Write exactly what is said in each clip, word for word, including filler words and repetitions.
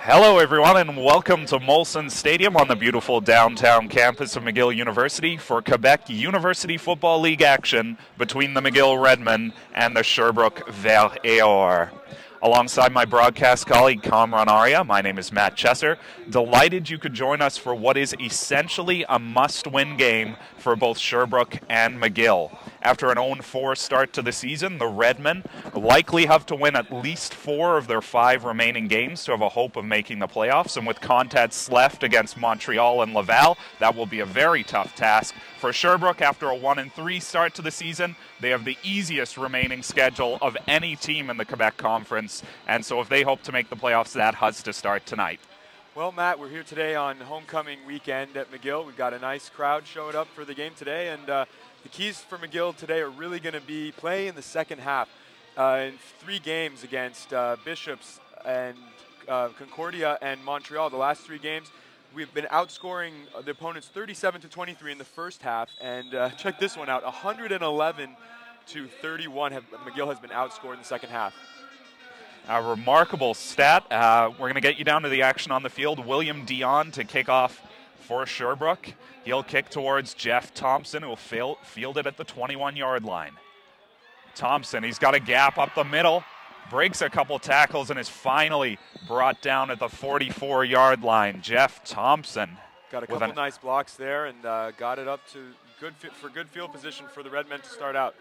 Hello everyone and welcome to Molson Stadium on the beautiful downtown campus of McGill University for Quebec University Football League action between the McGill Redmen and the Sherbrooke Vert et Or. Alongside my broadcast colleague Kamran Arya, my name is Matt Chesser. Delighted you could join us for what is essentially a must-win game for both Sherbrooke and McGill. After an oh and four start to the season, the Redmen likely have to win at least four of their five remaining games to have a hope of making the playoffs. And with contests left against Montreal and Laval, that will be a very tough task. For Sherbrooke, after a one and three start to the season, they have the easiest remaining schedule of any team in the Quebec Conference. And so if they hope to make the playoffs, that has to start tonight. Well, Matt, we're here today on homecoming weekend at McGill. We've got a nice crowd showing up for the game today, and uh, the keys for McGill today are really going to be play in the second half. Uh, in three games against uh, Bishops and uh, Concordia and Montreal, the last three games, we've been outscoring the opponents thirty-seven to twenty-three in the first half, and uh, check this one out, one hundred eleven to thirty-one. Have, McGill has been outscored in the second half. A remarkable stat. Uh, we're going to get you down to the action on the field. William Dion to kick off for Sherbrooke. He'll kick towards Jeff Thompson, who will field, field it at the twenty-one-yard line. Thompson, he's got a gap up the middle, breaks a couple tackles, and is finally brought down at the forty-four-yard line. Jeff Thompson. Got a couple nice blocks there and uh, got it up to good for good field position for the Redmen to start out.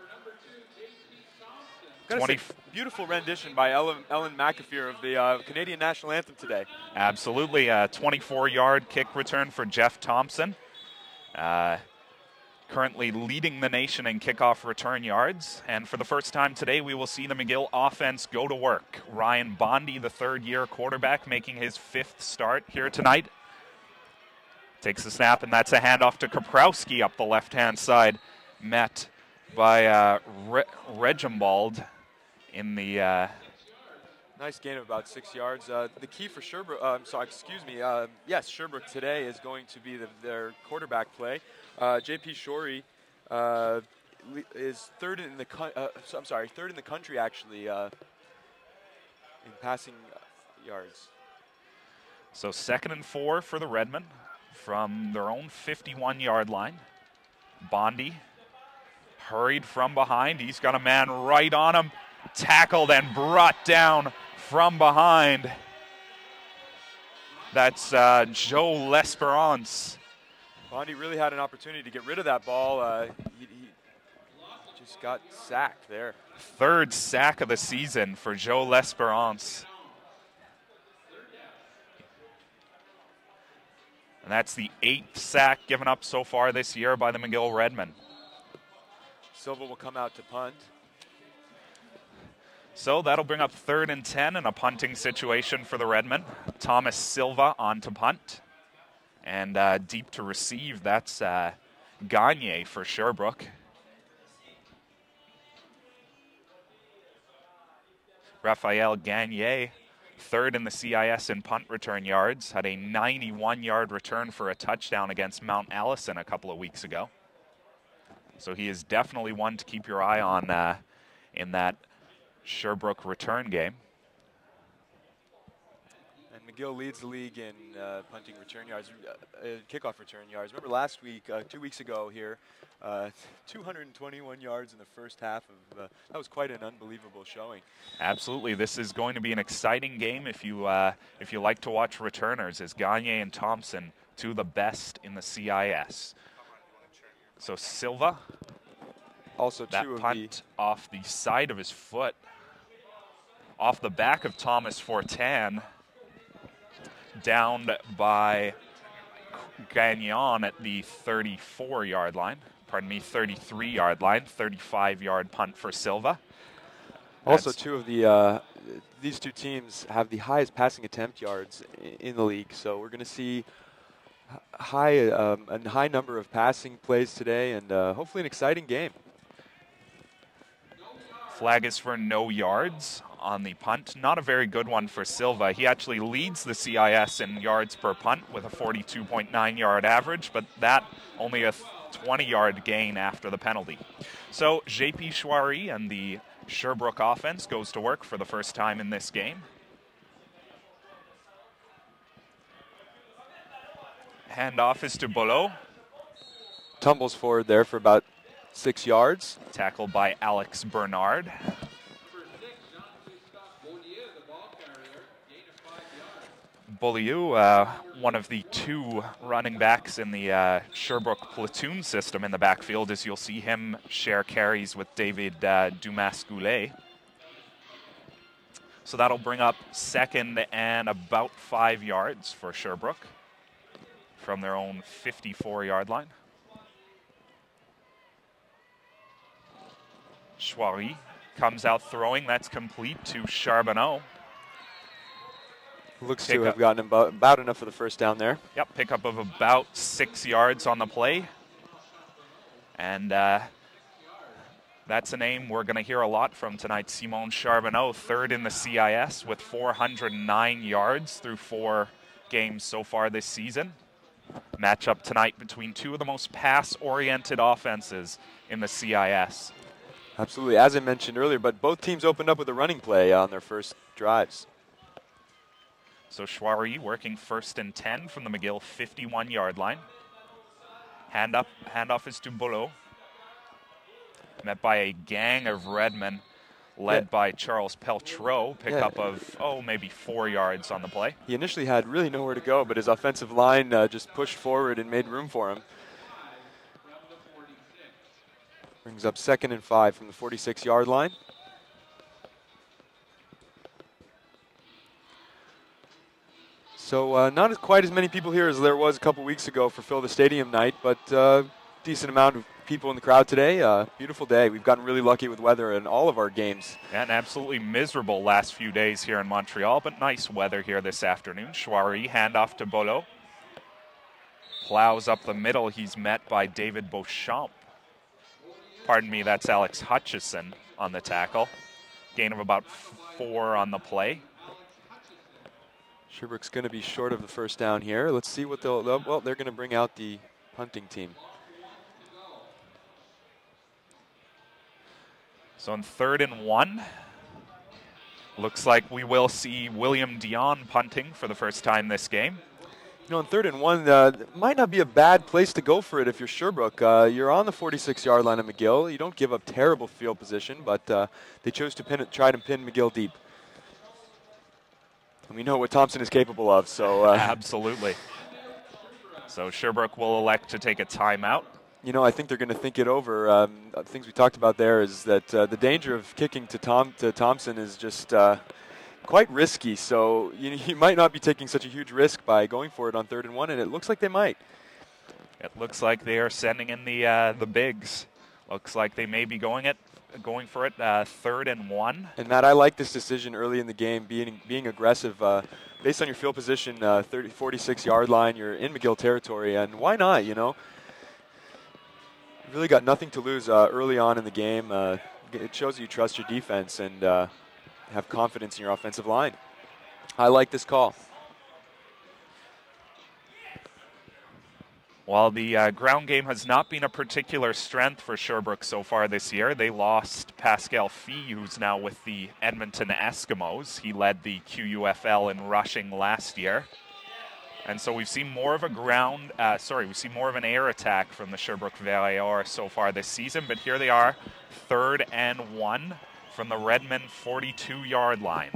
twenty beautiful rendition by Ellen, Ellen McAfee of the uh, Canadian National Anthem today. Absolutely. A twenty-four-yard kick return for Jeff Thompson. Uh, currently leading the nation in kickoff return yards. And for the first time today, we will see the McGill offense go to work. Ryan Bondi, the third-year quarterback, making his fifth start here tonight. Takes the snap, and that's a handoff to Kaprowski up the left-hand side. Met by uh, Re Regimbald in the uh, nice gain of about six yards. Uh, the key for Sherbrooke, uh, I'm sorry, excuse me. Uh, yes, Sherbrooke today is going to be the, their quarterback play. Uh, J P Shorey uh, is third in the uh, so, I'm sorry, third in the country actually uh, in passing yards. So second and four for the Redmen from their own fifty-one-yard line. Bondi hurried from behind. He's got a man right on him. Tackled and brought down from behind. That's uh, Joe L'Esperance. Bondi really had an opportunity to get rid of that ball. Uh, he, he just got sacked there. Third sack of the season for Joe L'Esperance. And that's the eighth sack given up so far this year by the McGill Redmen. Silva will come out to punt. So that'll bring up third and ten in a punting situation for the Redmen. Thomas Silva on to punt. And uh, deep to receive, that's uh, Gagne for Sherbrooke. Raphael Gagne, third in the C I S in punt return yards, had a ninety-one-yard return for a touchdown against Mount Allison a couple of weeks ago. So he is definitely one to keep your eye on uh, in that Sherbrooke return game. And McGill leads the league in uh, punting return yards, uh, kickoff return yards. Remember last week, uh, two weeks ago here, uh, two hundred twenty-one yards in the first half. Of uh, that was quite an unbelievable showing. Absolutely, this is going to be an exciting game if you uh, if you like to watch returners, as Gagne and Thompson, two of the best in the C I S. So Silva, also that two punt of the off the side of his foot, off the back of Thomas Fortin, downed by Gagnon at the thirty-four-yard line. Pardon me, thirty-three-yard line, thirty-five-yard punt for Silva. Also, That's two of the uh, these two teams have the highest passing attempt yards in the league. So we're going to see high um, a high number of passing plays today, and uh, hopefully an exciting game. Flag is for no yards on the punt. Not a very good one for Silva. He actually leads the C I S in yards per punt with a forty-two point nine yard average, but that only a twenty-yard gain after the penalty. So J P Chouari and the Sherbrooke offense goes to work for the first time in this game. Handoff is to Bolo. Tumbles forward there for about six yards. Tackled by Alex Bernard. Beaulieu, uh, one of the two running backs in the uh, Sherbrooke platoon system in the backfield, as you'll see him share carries with David uh, Dumas-Goulet. So that'll bring up second and about five yards for Sherbrooke from their own fifty-four yard line. Chouari comes out throwing. That's complete to Charbonneau. Looks Pick to have up. gotten about, about enough for the first down there. Yep, pickup of about six yards on the play. And uh, that's a name we're going to hear a lot from tonight, Simon Charbonneau, third in the C I S with four hundred nine yards through four games so far this season. Matchup tonight between two of the most pass-oriented offenses in the C I S. Absolutely, as I mentioned earlier, but both teams opened up with a running play on their first drives. So Chouari working first and ten from the McGill fifty-one yard line. Hand up, handoff is to Bolo. Met by a gang of Redmen, led yeah. by Charles Peltreau. Pickup yeah. of, oh, maybe four yards on the play. He initially had really nowhere to go, but his offensive line uh, just pushed forward and made room for him. Brings up second and five from the forty-six yard line. So uh, not as quite as many people here as there was a couple weeks ago for Fill the Stadium night, but uh, decent amount of people in the crowd today. Uh, beautiful day. We've gotten really lucky with weather in all of our games. And absolutely miserable last few days here in Montreal, but nice weather here this afternoon. Chouari, handoff to Bolo. Plows up the middle. He's met by David Beauchamp. Pardon me, that's Alex Hutchison on the tackle. Gain of about four on the play. Sherbrooke's going to be short of the first down here. Let's see what they'll, they'll well, they're going to bring out the punting team. So on third and one, looks like we will see William Dion punting for the first time this game. You know, on third and one, uh, might not be a bad place to go for it if you're Sherbrooke. Uh, you're on the forty-six yard line of McGill. You don't give up terrible field position, but uh, they chose to pin it, try to pin McGill deep. And we know what Thompson is capable of, so... Uh, Absolutely. So Sherbrooke will elect to take a timeout. You know, I think they're going to think it over. Um, things we talked about there is that uh, the danger of kicking to Tom to Thompson is just uh, quite risky. So you, you might not be taking such a huge risk by going for it on third and one, and it looks like they might. It looks like they are sending in the uh, the bigs. Looks like they may be going it, going for it uh, third and one. And Matt, I like this decision early in the game, being being aggressive. Uh, based on your field position, uh, thirty, forty-six yard line, you're in McGill territory, and why not? You know. Really got nothing to lose uh, early on in the game. Uh, it shows that you trust your defense and uh, have confidence in your offensive line. I like this call. While the uh, ground game has not been a particular strength for Sherbrooke so far this year, they lost Pascal Fee, who's now with the Edmonton Eskimos. He led the Q U F L in rushing last year. And so we've seen more of a ground, uh, sorry, we've seen more of an air attack from the Sherbrooke Valleyors so far this season, but here they are, third and one from the Redmond forty-two yard line.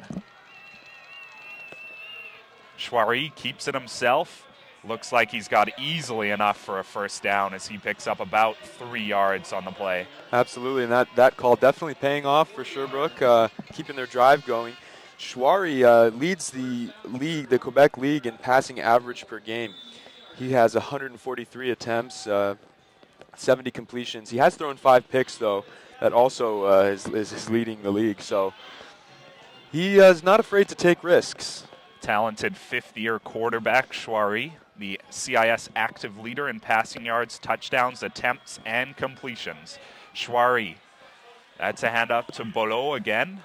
Chouari keeps it himself. Looks like he's got easily enough for a first down as he picks up about three yards on the play. Absolutely, and that, that call definitely paying off for Sherbrooke, uh, keeping their drive going. Chouari uh, leads the league, the Quebec League, in passing average per game. He has one hundred forty-three attempts, uh, seventy completions. He has thrown five picks, though. That also uh, is, is, is leading the league. So he is not afraid to take risks. Talented fifth-year quarterback, Chouari, the C I S active leader in passing yards, touchdowns, attempts, and completions. Chouari, that's a hand up to Bolo again.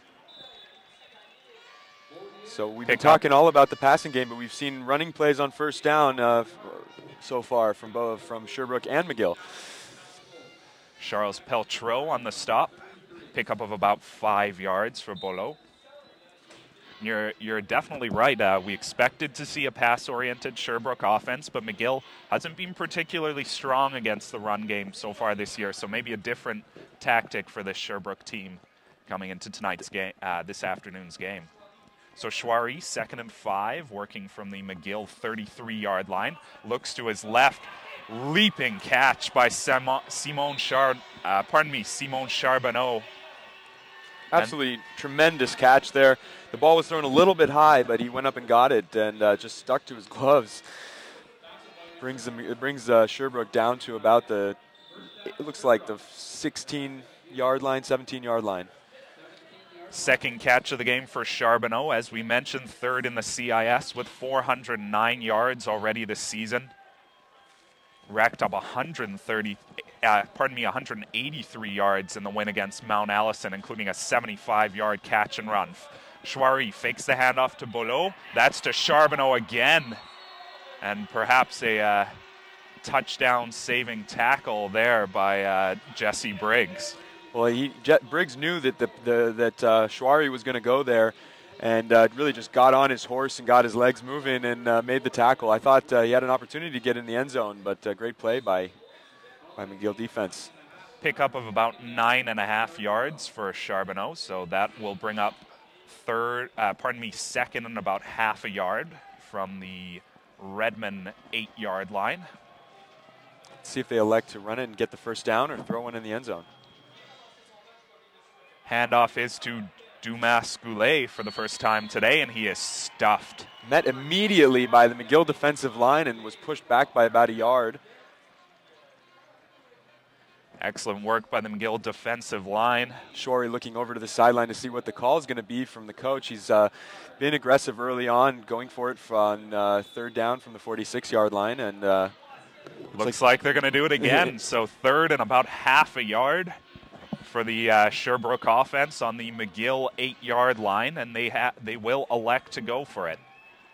So we've Pick been talking up. all about the passing game, but we've seen running plays on first down uh, so far from both from Sherbrooke and McGill. Charles Peltreau on the stop. Pickup of about five yards for Bolo. You're, you're definitely right. Uh, we expected to see a pass-oriented Sherbrooke offense, but McGill hasn't been particularly strong against the run game so far this year, so maybe a different tactic for this Sherbrooke team coming into tonight's game, uh, this afternoon's game. So Chouari, second and five, working from the McGill thirty-three-yard line, looks to his left, leaping catch by Simon, Simon Char, uh, pardon me, Simon Charbonneau. Absolutely tremendous catch there. The ball was thrown a little bit high, but he went up and got it and uh, just stuck to his gloves. Brings them, it brings uh, Sherbrooke down to about the, it looks like the sixteen-yard line, seventeen-yard line. Second catch of the game for Charbonneau, as we mentioned, third in the C I S with four hundred nine yards already this season. Racked up one hundred thirty, uh, pardon me, one hundred eighty-three yards in the win against Mount Allison, including a seventy-five-yard catch and run. Chouari fakes the handoff to Bolo. That's to Charbonneau again. And perhaps a uh, touchdown-saving tackle there by uh, Jesse Briggs. Well, he, Jet, Briggs knew that the, the that uh, Chouari was going to go there, and uh, really just got on his horse and got his legs moving and uh, made the tackle. I thought uh, he had an opportunity to get in the end zone, but uh, great play by by McGill defense. Pickup of about nine and a half yards for Charbonneau, so that will bring up third, uh, pardon me, second and about half a yard from the Redmond eight-yard line. Let's see if they elect to run it and get the first down or throw one in the end zone. Handoff is to Dumas Goulet for the first time today, and he is stuffed. Met immediately by the McGill defensive line and was pushed back by about a yard. Excellent work by the McGill defensive line. Chouari looking over to the sideline to see what the call is going to be from the coach. He's uh, been aggressive early on, going for it on uh, third down from the forty-six-yard line. and uh, Looks like, like they're going to do it again. So third and about half a yard for the uh, Sherbrooke offense on the McGill eight-yard line, and they ha they will elect to go for it.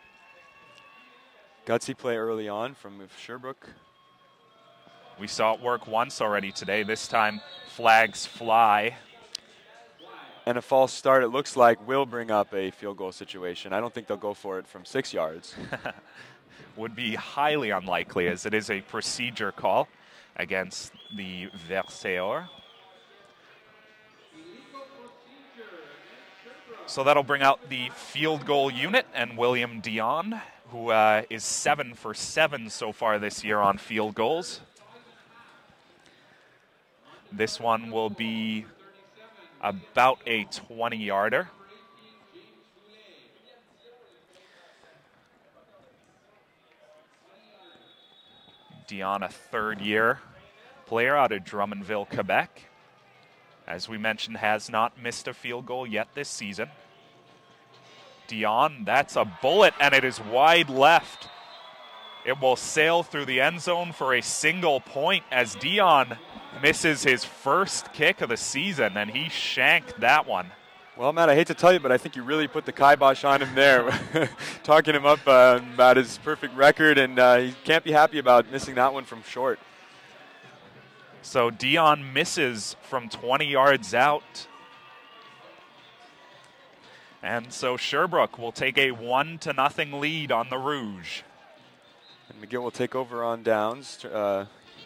Gutsy play early on from Sherbrooke. We saw it work once already today. This time, flags fly. And a false start, it looks like, will bring up a field goal situation. I don't think they'll go for it from six yards. Would be highly unlikely, as it is a procedure call against the Versailles. So that'll bring out the field goal unit, and William Dion, who uh, is seven for seven so far this year on field goals. This one will be about a twenty-yarder. Dion, a third-year player out of Drummondville, Quebec. As we mentioned, has not missed a field goal yet this season. Dion, that's a bullet, and it is wide left. It will sail through the end zone for a single point as Dion misses his first kick of the season, and he shanked that one. Well, Matt, I hate to tell you, but I think you really put the kibosh on him there, talking him up uh, about his perfect record, and uh, he can't be happy about missing that one from short. So Dion misses from twenty yards out. And so Sherbrooke will take a one to nothing lead on the Rouge. And McGill will take over on downs. Uh,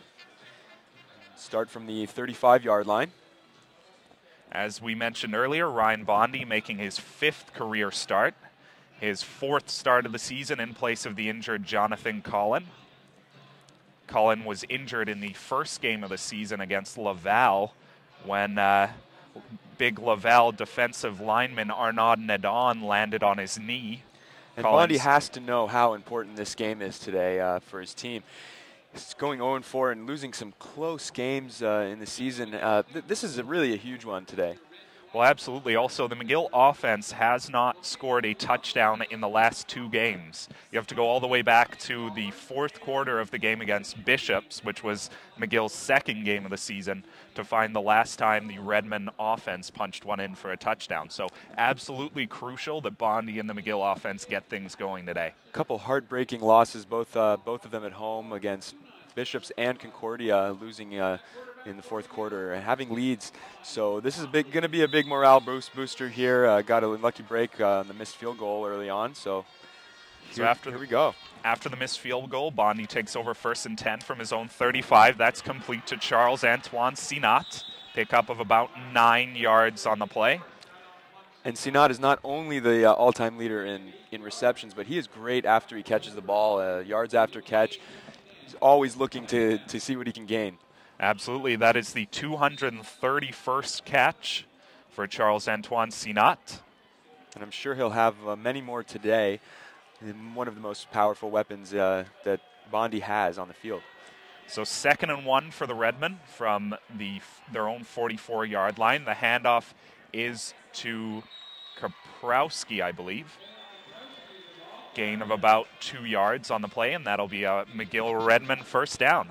start from the thirty-five-yard line. As we mentioned earlier, Ryan Bondi making his fifth career start. His fourth start of the season in place of the injured Jonathan Collin. Collin was injured in the first game of the season against Laval when uh, big Laval defensive lineman Arnaud Nadon landed on his knee. And Bondi has to know how important this game is today uh, for his team. It's going oh and four and losing some close games uh, in the season. Uh, th this is a really a huge one today. Well, absolutely. Also, the McGill offense has not scored a touchdown in the last two games. You have to go all the way back to the fourth quarter of the game against Bishops, which was McGill's second game of the season, to find the last time the Redmond offense punched one in for a touchdown. So absolutely crucial that Bondi and the McGill offense get things going today. A couple heartbreaking losses, both uh, both of them at home against Bishops and Concordia, losing uh, in the fourth quarter and having leads. So this is going to be a big morale boost booster here. Uh, got a lucky break uh, on the missed field goal early on. So, so here, after here we go. After the missed field goal, Bondy takes over first and ten from his own thirty-five. That's complete to Charles-Antoine Sinat. Pickup of about nine yards on the play. And Sinat is not only the uh, all-time leader in, in receptions, but he is great after he catches the ball, uh, yards after catch. He's always looking to, to see what he can gain. Absolutely. That is the two hundred thirty-first catch for Charles-Antoine Sinat. And I'm sure he'll have uh, many more today. One of the most powerful weapons uh, that Bondy has on the field. So second and one for the Redmen from the their own forty-four yard line. The handoff is to Kaprowski, I believe. Gain of about two yards on the play, and that'll be a McGill Redmen first down.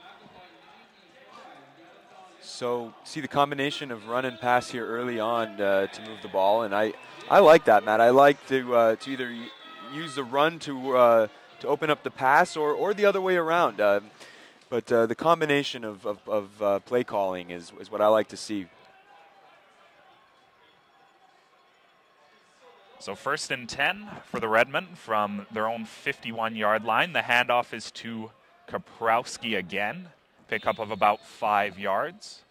So see the combination of run and pass here early on uh, to move the ball, and I, I like that, Matt. I like to uh, to either use the run to uh, to open up the pass, or or the other way around. Uh, but uh, the combination of of, of uh, play calling is is what I like to see. So first and ten for the Redmen from their own fifty-one yard line. The handoff is to Kaprowski again. Pickup of about five yards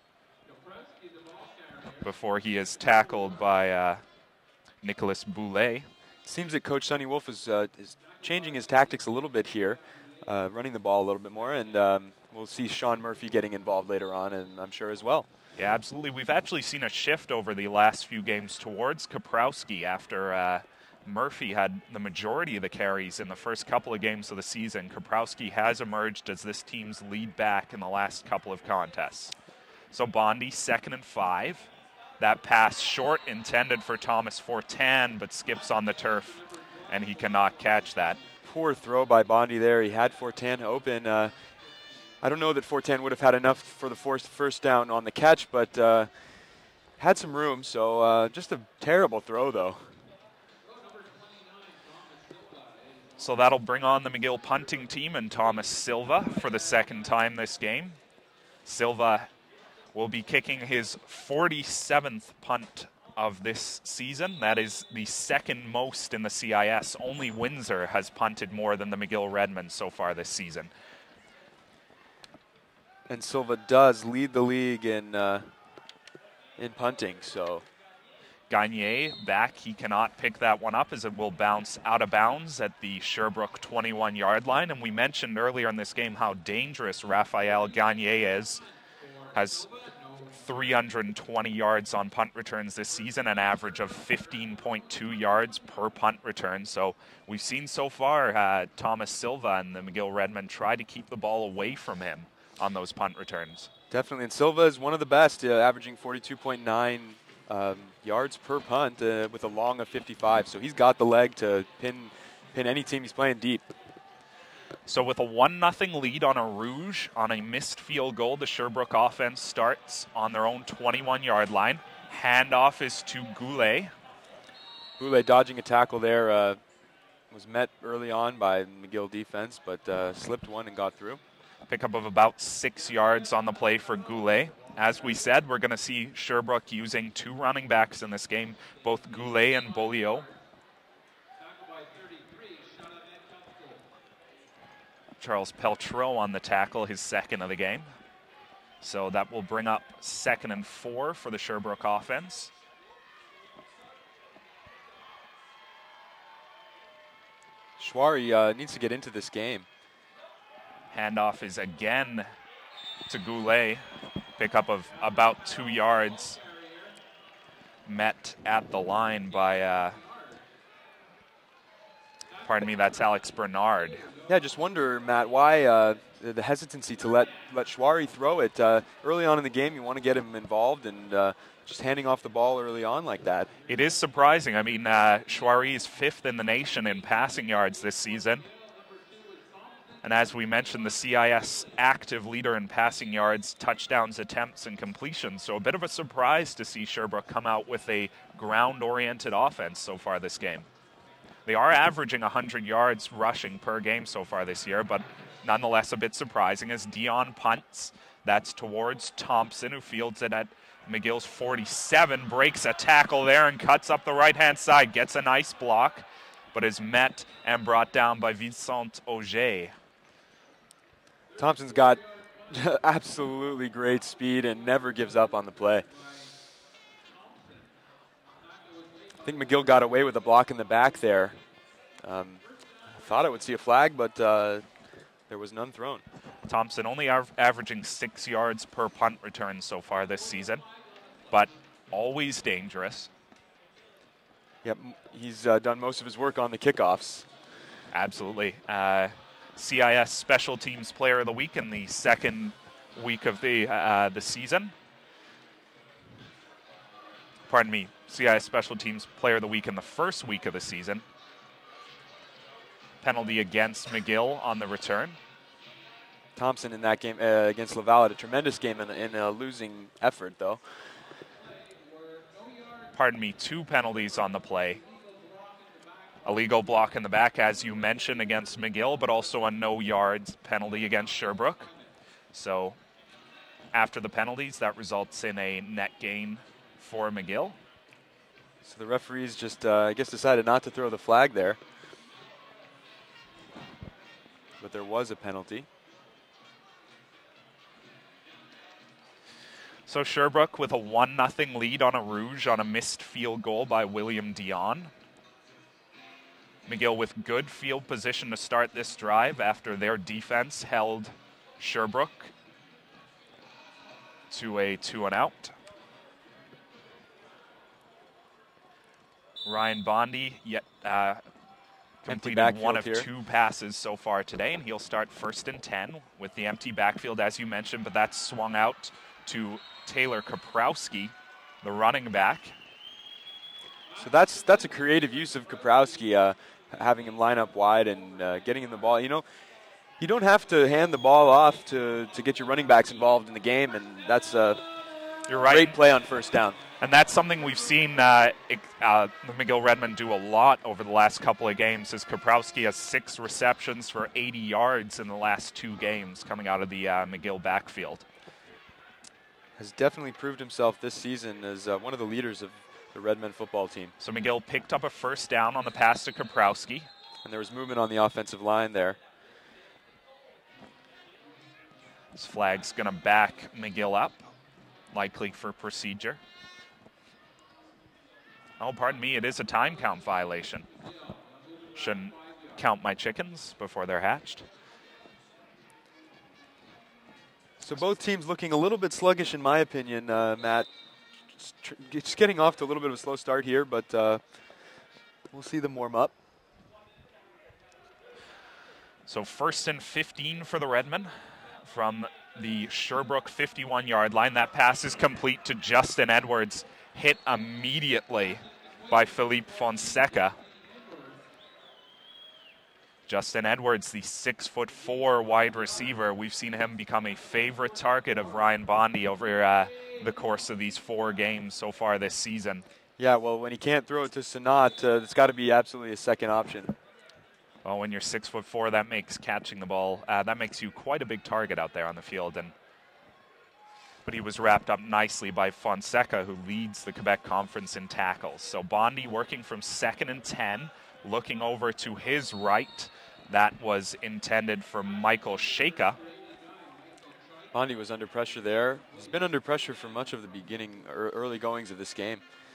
before he is tackled by uh, Nicolas Boulet. Seems that Coach Sonny Wolf is, uh, is changing his tactics a little bit here, uh, running the ball a little bit more, and um, we'll see Sean Murphy getting involved later on, and I'm sure as well. Yeah, absolutely. We've actually seen a shift over the last few games towards Kaprowski after uh, Murphy had the majority of the carries in the first couple of games of the season. Kaprowski has emerged as this team's lead back in the last couple of contests. So Bondy, second and five. That pass short, intended for Thomas Fortin, but skips on the turf, and he cannot catch that. Poor throw by Bondy there. He had Fortin open. Uh, I don't know that Fortin would have had enough for the first first down on the catch, but uh, had some room. So uh, just a terrible throw, though. So that'll bring on the McGill punting team and Thomas Silva for the second time this game. Silva will be kicking his forty-seventh punt of this season. That is the second most in the C I S. Only Windsor has punted more than the McGill Redmen so far this season. And Silva does lead the league in uh, in punting. So Gagne back. He cannot pick that one up as it will bounce out of bounds at the Sherbrooke twenty-one yard line. And we mentioned earlier in this game how dangerous Raphael Gagne is. Has three hundred twenty yards on punt returns this season, an average of fifteen point two yards per punt return. So we've seen so far uh, Thomas Silva and the McGill Redmen try to keep the ball away from him on those punt returns. Definitely, and Silva is one of the best, uh, averaging forty-two point nine um, yards per punt uh, with a long of fifty-five. So he's got the leg to pin pin any team he's playing deep. So with a one nothing lead on a Rouge on a missed field goal, the Sherbrooke offense starts on their own twenty-one yard line. Handoff is to Goulet. Goulet dodging a tackle there, uh, was met early on by McGill defense, but uh, slipped one and got through. Pickup of about six yards on the play for Goulet. As we said, we're going to see Sherbrooke using two running backs in this game, both Goulet and Beaulieu. Charles Peltreau on the tackle, his second of the game. So that will bring up second and four for the Sherbrooke offense. Schwari uh, needs to get into this game. Handoff is again to Goulet. Pickup of about two yards. Met at the line by, uh, pardon me, that's Alex Bernard. Yeah, just wonder, Matt, why uh, the, the hesitancy to let, let Schwari throw it. Uh, early on in the game, you want to get him involved, and uh, just handing off the ball early on like that. It is surprising. I mean, uh, Schwari is fifth in the nation in passing yards this season. And as we mentioned, the C I S active leader in passing yards, touchdowns, attempts, and completions. So a bit of a surprise to see Sherbrooke come out with a ground-oriented offense so far this game. They are averaging one hundred yards rushing per game so far this year, but nonetheless a bit surprising as Dion punts. That's towards Thompson, who fields it at McGill's forty-seven, breaks a tackle there and cuts up the right-hand side, gets a nice block, but is met and brought down by Vincent Auger. Thompson's got absolutely great speed and never gives up on the play. I think McGill got away with a block in the back there. Um, I thought I would see a flag, but uh, there was none thrown. Thompson only av averaging six yards per punt return so far this season, but always dangerous. Yep, he's uh, done most of his work on the kickoffs. Absolutely. Uh, C I S Special Teams Player of the Week in the second week of the uh, the season. Pardon me, C I S Special Teams Player of the Week in the first week of the season. Penalty against McGill on the return. Thompson in that game uh, against Laval had a tremendous game in, in a losing effort, though. Pardon me, two penalties on the play. A legal block in the back, as you mentioned, against McGill, but also a no yards penalty against Sherbrooke. So after the penalties, that results in a net gain for McGill. So the referees just, uh, I guess, decided not to throw the flag there. But there was a penalty. So Sherbrooke with a one nothing lead on a Rouge on a missed field goal by William Dion. McGill with good field position to start this drive after their defense held Sherbrooke to a two and out. Ryan Bondi yet uh, completed one of here. two passes so far today, and he'll start first and ten with the empty backfield, as you mentioned, but that's swung out to Taylor Kaprowski, the running back. So that's that's a creative use of Kaprowski, uh, having him line up wide and uh, getting him the ball. You know, you don't have to hand the ball off to, to get your running backs involved in the game, and that's a You're right. great play on first down. And that's something we've seen uh, uh, the McGill Redmen do a lot over the last couple of games, as Kaprowski has six receptions for eighty yards in the last two games coming out of the uh, McGill backfield. Has definitely proved himself this season as uh, one of the leaders of the Redmen football team. So McGill picked up a first down on the pass to Kaprowski. And there was movement on the offensive line there. This flag's going to back McGill up, likely for procedure. Oh, pardon me, it is a time count violation. Shouldn't count my chickens before they're hatched. So both teams looking a little bit sluggish, in my opinion, uh, Matt. Just getting off to a little bit of a slow start here, but uh, we'll see them warm up. So first and fifteen for the Redmen from the Sherbrooke fifty-one yard line. That pass is complete to Justin Edwards, hit immediately by Philippe Fonseca. Justin Edwards, the six foot four wide receiver. We've seen him become a favorite target of Ryan Bondi over uh, the course of these four games so far this season. Yeah, well, when he can't throw it to Sanat, uh, it's got to be absolutely a second option. Well, when you're six foot four, that makes catching the ball, uh, that makes you quite a big target out there on the field. And but he was wrapped up nicely by Fonseca, who leads the Quebec Conference in tackles. So Bondi working from second and ten, looking over to his right. That was intended for Michael Shaka. Bondi was under pressure there. He's been under pressure for much of the beginning or early goings of this game.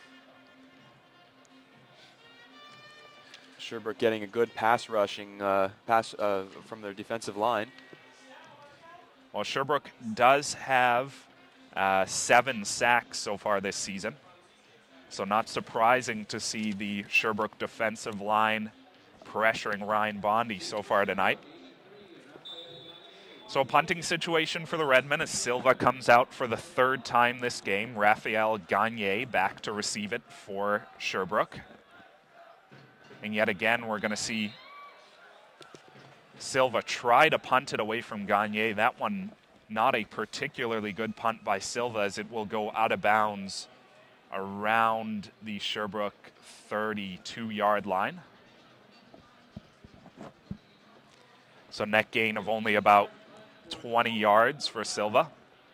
Sherbrooke getting a good pass rushing uh, pass uh, from their defensive line. Well, Sherbrooke does have uh, seven sacks so far this season. So not surprising to see the Sherbrooke defensive line pressuring Ryan Bondi so far tonight. So a punting situation for the Redmen as Silva comes out for the third time this game. Raphael Gagne back to receive it for Sherbrooke. And yet again, we're going to see Silva try to punt it away from Gagne. That one not a particularly good punt by Silva, as it will go out of bounds around the Sherbrooke thirty-two yard line. So net gain of only about twenty yards for Silva.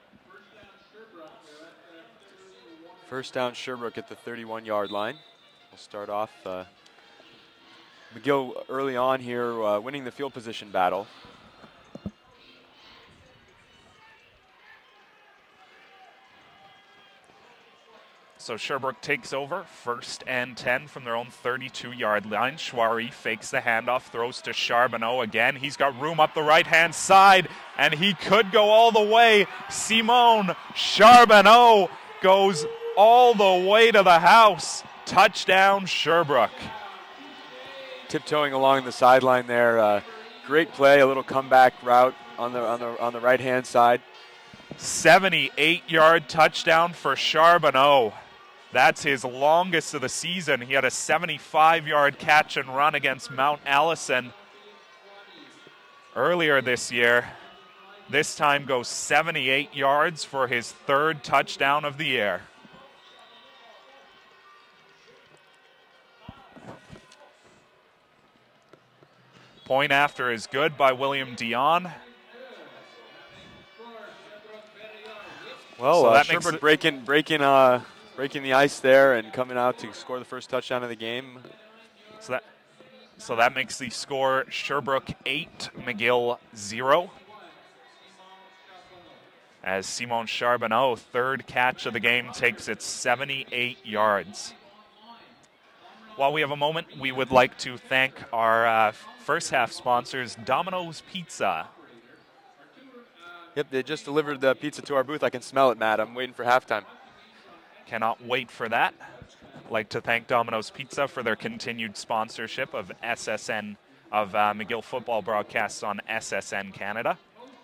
First down, Sherbrooke at the thirty-one yard line. We'll start off uh, McGill early on here, uh, winning the field position battle. So Sherbrooke takes over, first and ten from their own thirty-two yard line. Chouari fakes the handoff, throws to Charbonneau again. He's got room up the right-hand side, and he could go all the way. Simon Charbonneau goes all the way to the house. Touchdown, Sherbrooke. Tiptoeing along the sideline there. Uh, great play, a little comeback route on the on the on the right-hand side. seventy-eight yard touchdown for Charbonneau. That's his longest of the season. He had a seventy-five yard catch and run against Mount Allison earlier this year. This time goes seventy-eight yards for his third touchdown of the year. Point after is good by William Dion. Well, so uh, that Sherbrooke makes breaking, breaking, uh, breaking the ice there and coming out to score the first touchdown of the game. So that, so that makes the score Sherbrooke eight, McGill zero. As Simon Charbonneau, third catch of the game, takes it seventy-eight yards. While we have a moment, we would like to thank our uh, first half sponsors, Domino's Pizza. Yep, they just delivered the pizza to our booth. I can smell it, Matt. I'm waiting for halftime. Cannot wait for that. Like to thank Domino's Pizza for their continued sponsorship of S S N, of uh, McGill football broadcasts on S S N Canada.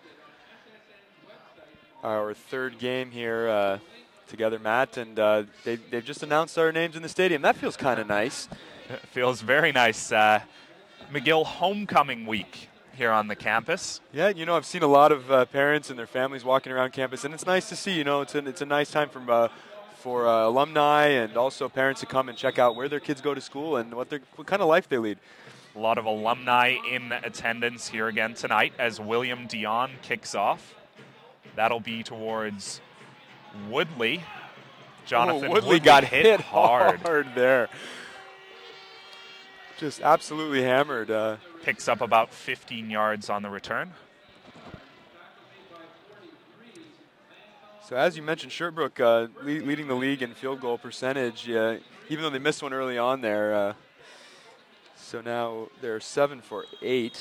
Our third game here uh, together, Matt, and uh, they, they've just announced our names in the stadium. That feels kind of nice. It feels very nice. Uh, McGill homecoming week here on the campus. Yeah, you know, I've seen a lot of uh, parents and their families walking around campus, and it's nice to see. You know, it's a, it's a nice time for uh, for uh, alumni and also parents to come and check out where their kids go to school and what their what kind of life they lead. A lot of alumni in attendance here again tonight as William Dion kicks off. That'll be towards Woodley. Jonathan oh, Woodley, Woodley got hit, hit hard. hard there. Just absolutely hammered. Uh, Picks up about fifteen yards on the return. So as you mentioned, Sherbrooke uh, le leading the league in field goal percentage, uh, even though they missed one early on there. Uh, so now they're seven for eight.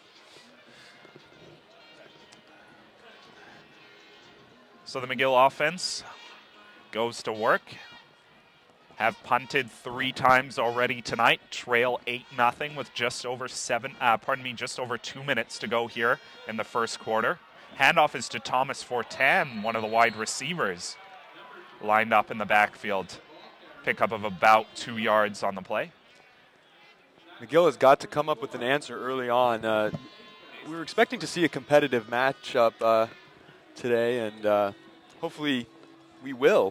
So the McGill offense goes to work. Have punted three times already tonight. Trail eight nothing with just over seven. Uh, pardon me, just over two minutes to go here in the first quarter. Handoff is to Thomas Fortin, one of the wide receivers, lined up in the backfield. Pickup of about two yards on the play. McGill has got to come up with an answer early on. Uh, we were expecting to see a competitive matchup uh, today, and uh, hopefully we will.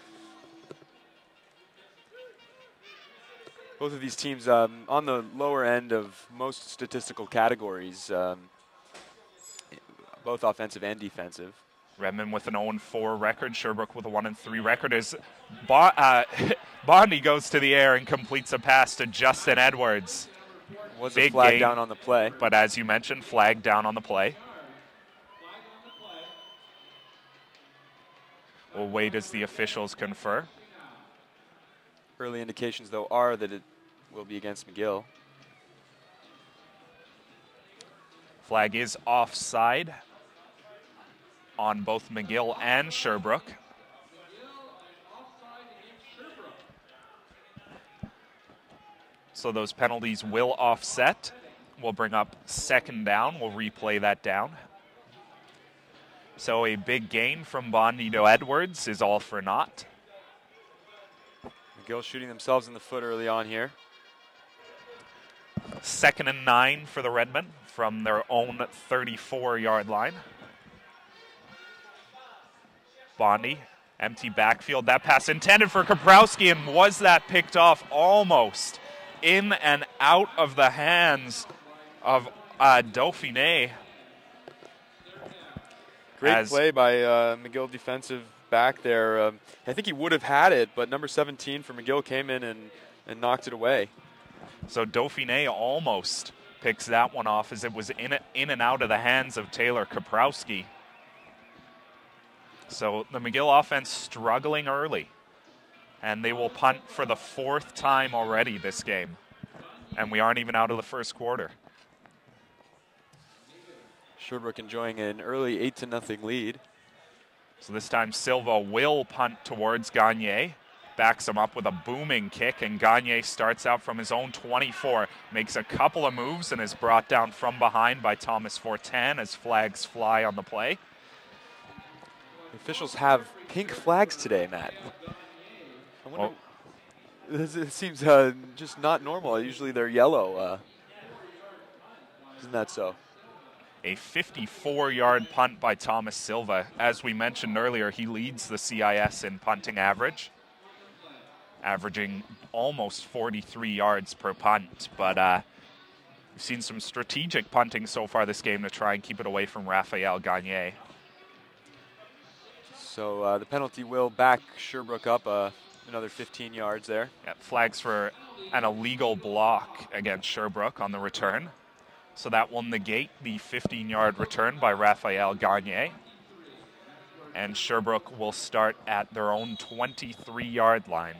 Both of these teams um, on the lower end of most statistical categories, um, both offensive and defensive. Redmond with an oh and four record, Sherbrooke with a one and three record. As Bo uh, Bondi goes to the air and completes a pass to Justin Edwards. Was Big a flag game, down on the play. But as you mentioned, flag down on the play. We'll wait as the officials confer. Early indications, though, are that it will be against McGill. Flag is offside on both McGill and Sherbrooke. So those penalties will offset. We'll bring up second down. We'll replay that down. So a big gain from Bondi to Edwards is all for naught. McGill shooting themselves in the foot early on here. Second and nine for the Redmen from their own thirty-four yard line. Bondi, empty backfield. That pass intended for Kaprowski, and was that picked off almost in and out of the hands of uh, Dauphiné. Great play by uh, McGill defensive back there. Um, I think he would have had it, but number seventeen for McGill came in and, and knocked it away. So Dauphiné almost picks that one off as it was in, in and out of the hands of Taylor Kaprowski. So the McGill offense struggling early. And they will punt for the fourth time already this game. And we aren't even out of the first quarter. Sherbrooke enjoying an early eight to nothing lead. So this time Silva will punt towards Gagne. Backs him up with a booming kick, and Gagne starts out from his own twenty-four. Makes a couple of moves and is brought down from behind by Thomas Fortin as flags fly on the play. The officials have pink flags today, Matt. I wonder, oh. this, it seems uh, just not normal. Usually they're yellow. Uh, isn't that so? A fifty-four-yard punt by Thomas Silva. As we mentioned earlier, he leads the C I S in punting average, averaging almost forty-three yards per punt. But uh, we've seen some strategic punting so far this game to try and keep it away from Raphael Gagne. So uh, the penalty will back Sherbrooke up uh, another fifteen yards there. Yeah, flags for an illegal block against Sherbrooke on the return. So that will negate the fifteen-yard return by Raphael Gagne. And Sherbrooke will start at their own twenty-three-yard line.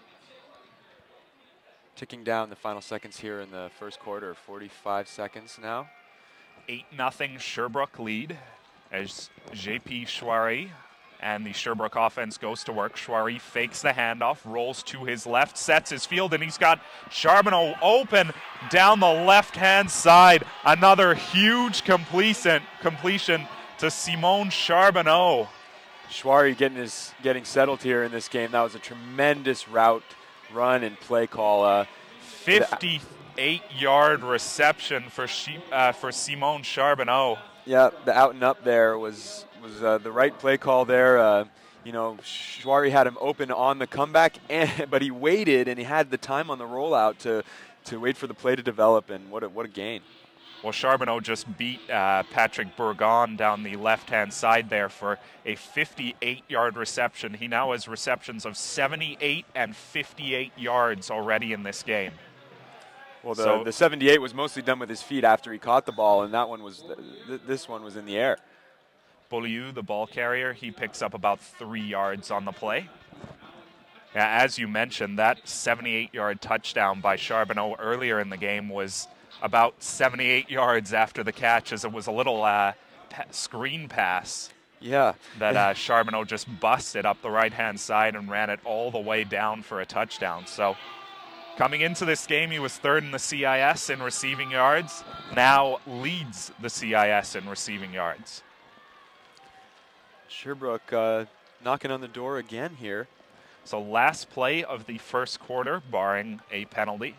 Ticking down the final seconds here in the first quarter, forty-five seconds now. eight nothing Sherbrooke lead as J P Chouari and the Sherbrooke offense goes to work. Chouari fakes the handoff, rolls to his left, sets his field, and he's got Charbonneau open down the left-hand side. Another huge completion, completion to Simon Charbonneau. Chouari getting, his, getting settled here in this game. That was a tremendous route, run, and play call. Uh, fifty-eight-yard reception for, she, uh, for Simon Charbonneau. Yeah, the out and up there was was uh, the right play call there. Uh, you know, Chouari had him open on the comeback, and, but he waited and he had the time on the rollout to to wait for the play to develop. And what a, what a gain! Well, Charbonneau just beat uh, Patrick Bourgon down the left-hand side there for a fifty-eight-yard reception. He now has receptions of seventy-eight and fifty-eight yards already in this game. Well, the, so, the seventy-eight was mostly done with his feet after he caught the ball, and that one was th this one was in the air. Beaulieu, the ball carrier, he picks up about three yards on the play. Now, as you mentioned, that seventy-eight-yard touchdown by Charbonneau earlier in the game was about seventy-eight yards after the catch, as it was a little uh, pa screen pass. Yeah. That uh, Charbonneau just busted up the right-hand side and ran it all the way down for a touchdown. So coming into this game, he was third in the C I S in receiving yards, now leads the C I S in receiving yards. Sherbrooke uh, knocking on the door again here. So last play of the first quarter, barring a penalty.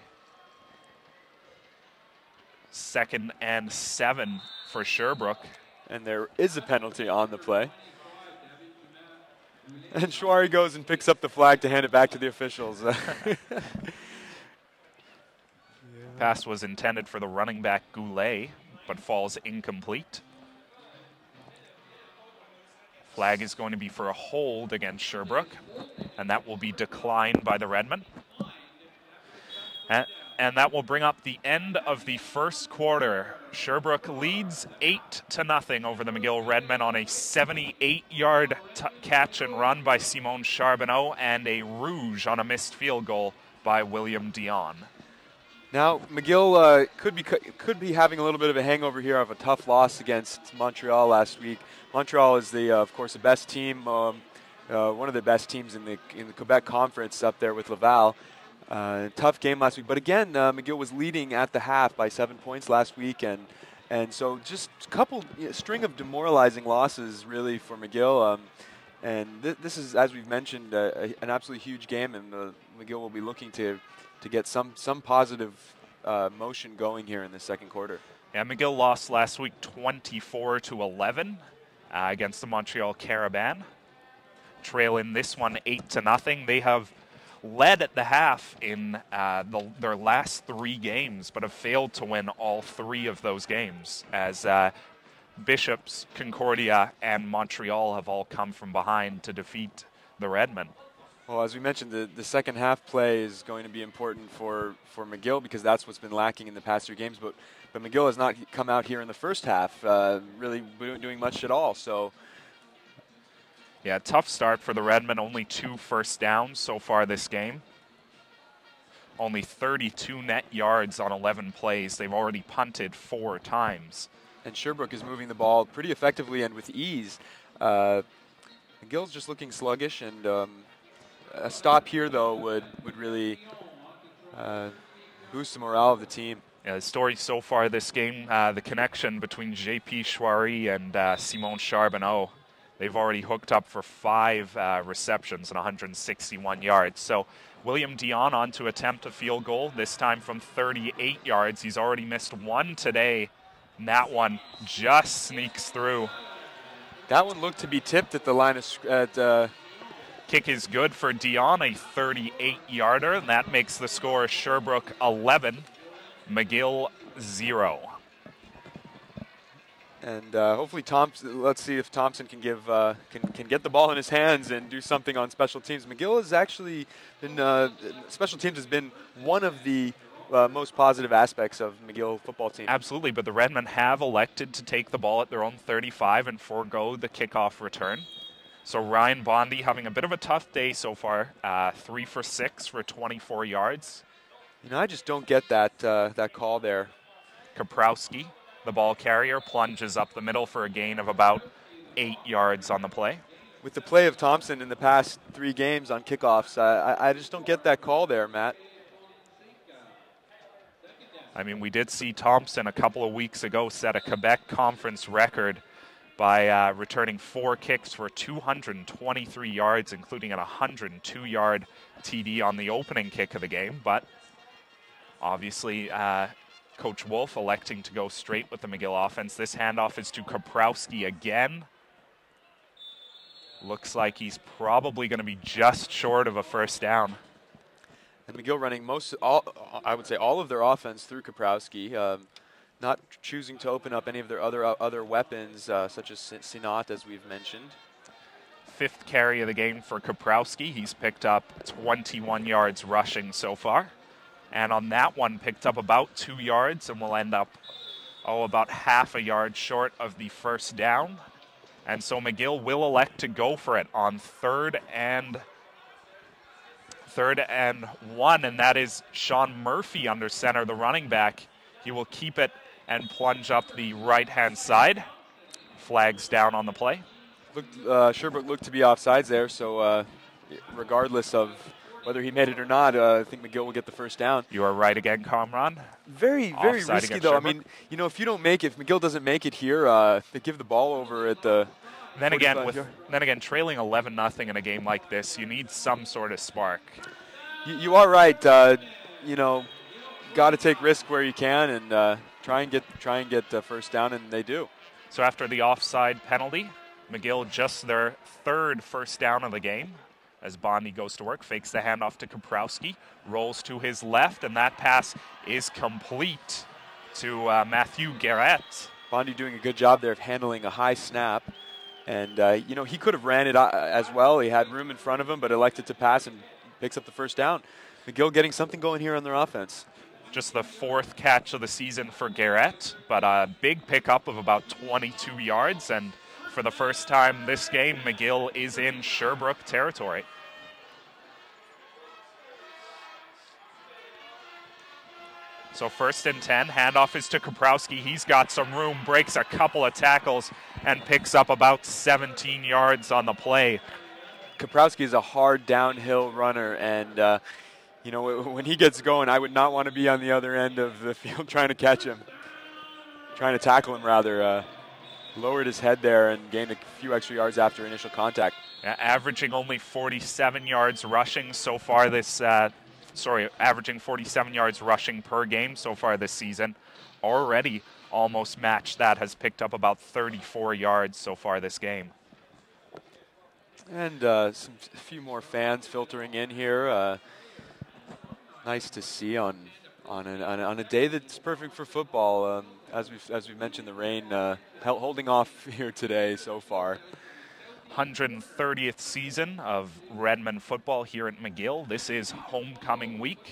Second and seven for Sherbrooke. And there is a penalty on the play. And Chouari goes and picks up the flag to hand it back to the officials. Pass was intended for the running back Goulet, but falls incomplete. Flag is going to be for a hold against Sherbrooke, and that will be declined by the Redmen. And, and that will bring up the end of the first quarter. Sherbrooke leads eight to nothing over the McGill Redmen on a seventy-eight-yard catch and run by Simon Charbonneau and a rouge on a missed field goal by William Dion. Now, McGill uh, could be could be having a little bit of a hangover here of a tough loss against Montreal last week. Montreal is the, uh, of course, the best team, um, uh, one of the best teams in the in the Quebec Conference up there with Laval. Uh, tough game last week, but again, uh, McGill was leading at the half by seven points last week, and and so just a couple you know, string of demoralizing losses really for McGill. Um, and th this is, as we've mentioned, uh, a, an absolutely huge game, and uh, McGill will be looking to. to get some some positive uh, motion going here in the second quarter. Yeah, McGill lost last week twenty-four to eleven uh, against the Montreal Caravan. Trail in this one eight to nothing. They have led at the half in uh, the, their last three games, but have failed to win all three of those games, as uh, Bishops, Concordia, and Montreal have all come from behind to defeat the Redmen. Well, as we mentioned, the, the second half play is going to be important for, for McGill, because that's what's been lacking in the past three games. But, but McGill has not come out here in the first half uh, really doing much at all. So, yeah, tough start for the Redmen. Only two first downs so far this game. Only thirty-two net yards on eleven plays. They've already punted four times. And Sherbrooke is moving the ball pretty effectively and with ease. Uh, McGill's just looking sluggish, and um, a stop here, though, would, would really uh, boost the morale of the team. Yeah, the story so far this game, uh, the connection between J P Chouari and uh, Simon Charbonneau. They've already hooked up for five uh, receptions and one hundred sixty-one yards. So William Dion on to attempt a field goal, this time from thirty-eight yards. He's already missed one today, and that one just sneaks through. That one looked to be tipped at the line of sc- at, uh, Kick is good for Dion, a thirty-eight yarder, and that makes the score Sherbrooke eleven, McGill zero. And uh, hopefully Thompson, let's see if Thompson can give uh, can can get the ball in his hands and do something on special teams. McGill has actually been uh, special teams has been one of the uh, most positive aspects of McGill football team. Absolutely, but the Redmen have elected to take the ball at their own thirty-five and forego the kickoff return. So Ryan Bondi having a bit of a tough day so far, uh, three for six for twenty-four yards. You know, I just don't get that uh, that call there. Kaprowski, the ball carrier, plunges up the middle for a gain of about eight yards on the play. With the play of Thompson in the past three games on kickoffs, uh, I, I just don't get that call there, Matt. I mean, we did see Thompson a couple of weeks ago set a Quebec Conference record by uh, returning four kicks for two hundred twenty-three yards, including a one hundred two yard T D on the opening kick of the game. But obviously, uh, Coach Wolf electing to go straight with the McGill offense. This handoff is to Kaprowski again. Looks like he's probably going to be just short of a first down. And McGill running most, all, I would say all of their offense through Kaprowski, um, not choosing to open up any of their other uh, other weapons, uh, such as Sinat, as we've mentioned. Fifth carry of the game for Kaprowski. He's picked up twenty-one yards rushing so far. And on that one, picked up about two yards and will end up, oh, about half a yard short of the first down. And so McGill will elect to go for it on third and third and one, and that is Sean Murphy under center, the running back. He will keep it and plunge up the right-hand side. Flags down on the play. Looked, uh, Sherbrooke looked to be offsides there, so uh, regardless of whether he made it or not, uh, I think McGill will get the first down. You are right again, Comron. Very, very Offside risky, against though. Sherbrooke. I mean, you know, if you don't make it, if McGill doesn't make it here, uh, they give the ball over at the Then again, with yard. then again, trailing eleven nothing in a game like this, you need some sort of spark. You, you are right. Uh, you know, got to take risk where you can and uh, try and get try and get the first down, and they do. So after the offside penalty, McGill just their third first down of the game as Bondi goes to work, fakes the handoff to Kaprowski, rolls to his left, and that pass is complete to uh, Matthew Garrett. Bondi doing a good job there of handling a high snap. And, uh, you know, he could have ran it uh, as well. He had room in front of him, but elected to pass and picks up the first down. McGill getting something going here on their offense. Just the fourth catch of the season for Garrett, but a big pickup of about twenty-two yards. And for the first time this game, McGill is in Sherbrooke territory. So first and ten, handoff is to Kaprowski. He's got some room, breaks a couple of tackles, and picks up about seventeen yards on the play. Kaprowski is a hard downhill runner, and, uh, you know, when he gets going, I would not want to be on the other end of the field trying to catch him. Trying to tackle him, rather. Uh, lowered his head there and gained a few extra yards after initial contact. Uh, averaging only forty-seven yards rushing so far this uh, sorry, averaging forty-seven yards rushing per game so far this season. Already almost matched that, has picked up about thirty-four yards so far this game. And uh, some a few more fans filtering in here. Uh, nice to see on on, an, on, a, on a day that's perfect for football. Um, as we as we mentioned, the rain uh, holding off here today so far. one hundred thirtieth season of Redmen football here at McGill. This is homecoming week.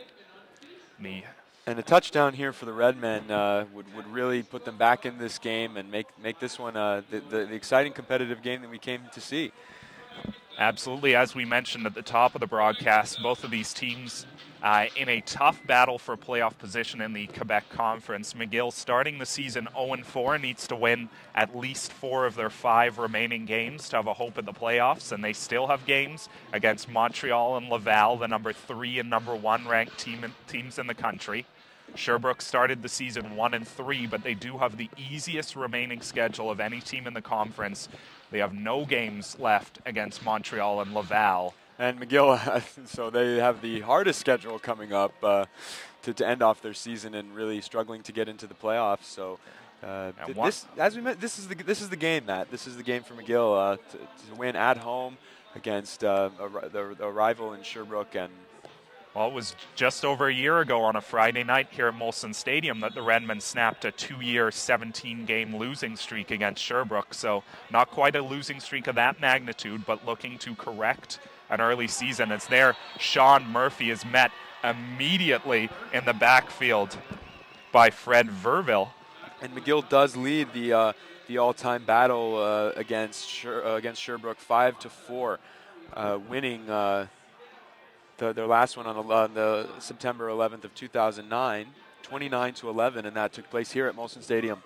The And a touchdown here for the Redmen uh, would, would really put them back in this game and make make this one uh, the, the, the exciting competitive game that we came to see. Absolutely. As we mentioned at the top of the broadcast, both of these teams uh, in a tough battle for playoff position in the Quebec Conference. McGill, starting the season oh and four, needs to win at least four of their five remaining games to have a hope at the playoffs, and they still have games against Montreal and Laval, the number three and number one ranked team in, teams in the country. Sherbrooke started the season one and three, but they do have the easiest remaining schedule of any team in the conference. They have no games left against Montreal and Laval. And McGill, so they have the hardest schedule coming up uh, to, to end off their season and really struggling to get into the playoffs. So, uh, th this, as we met, this is the this is the game, Matt. This is the game for McGill uh, to, to win at home against uh, a, the, the rival in Sherbrooke. And well, it was just over a year ago on a Friday night here at Molson Stadium that the Redmen snapped a two-year, seventeen-game losing streak against Sherbrooke. So not quite a losing streak of that magnitude, but looking to correct an early season. It's there. Sean Murphy is met immediately in the backfield by Fred Verville. And McGill does lead the uh, the all-time battle uh, against Sher uh, against Sherbrooke five to four, uh, winning. Uh, The, their last one on the, on the September eleventh of two thousand nine, twenty-nine to eleven, and that took place here at Molson Stadium.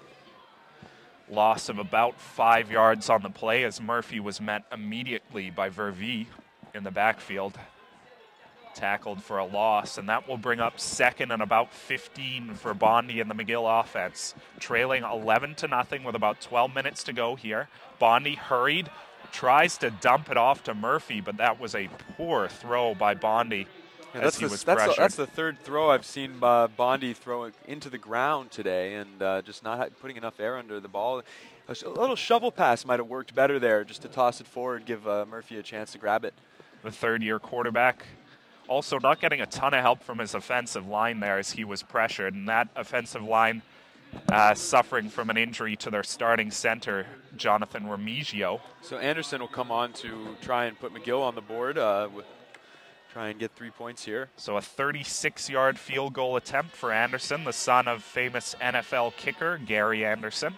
Loss of about five yards on the play as Murphy was met immediately by Verville in the backfield. Tackled for a loss, and that will bring up second and about fifteen for Bondi and the McGill offense. Trailing eleven to nothing with about twelve minutes to go here. Bondi hurried. Tries to dump it off to Murphy, but that was a poor throw by Bondi yeah, as that's he the, was that's pressured. The, that's the third throw I've seen uh, Bondi throw into the ground today, and uh, just not putting enough air under the ball. A, sh a little shovel pass might have worked better there, just to toss it forward, give uh, Murphy a chance to grab it. The third-year quarterback also not getting a ton of help from his offensive line there as he was pressured, and that offensive line uh, suffering from an injury to their starting center, Jonathan Remigio. So Anderson will come on to try and put McGill on the board, uh, with, try and get three points here. So a thirty-six-yard field goal attempt for Anderson, the son of famous N F L kicker Gary Anderson.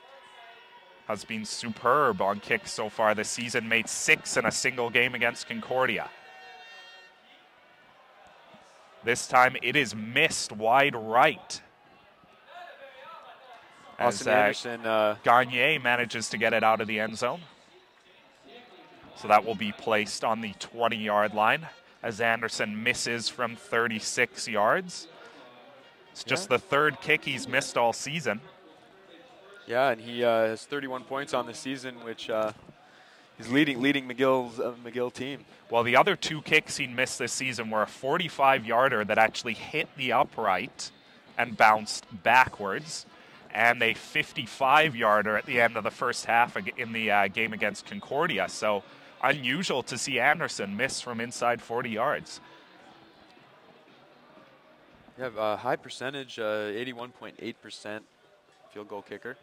Has been superb on kicks so far this season, made six in a single game against Concordia. This time it is missed wide right. Austin As, uh, Anderson uh, Gagne manages to get it out of the end zone. So that will be placed on the twenty-yard line as Anderson misses from thirty-six yards. It's just yeah. the third kick he's missed all season. Yeah, and he uh, has thirty-one points on the season, which uh, he's leading leading McGill's uh, McGill team. Well, the other two kicks he missed this season were a forty-five-yarder that actually hit the upright and bounced backwards, and a fifty-five-yarder at the end of the first half in the uh, game against Concordia. So unusual to see Anderson miss from inside forty yards. Yeah, uh, high percentage, uh, eighty-one point eight percent field goal kicker.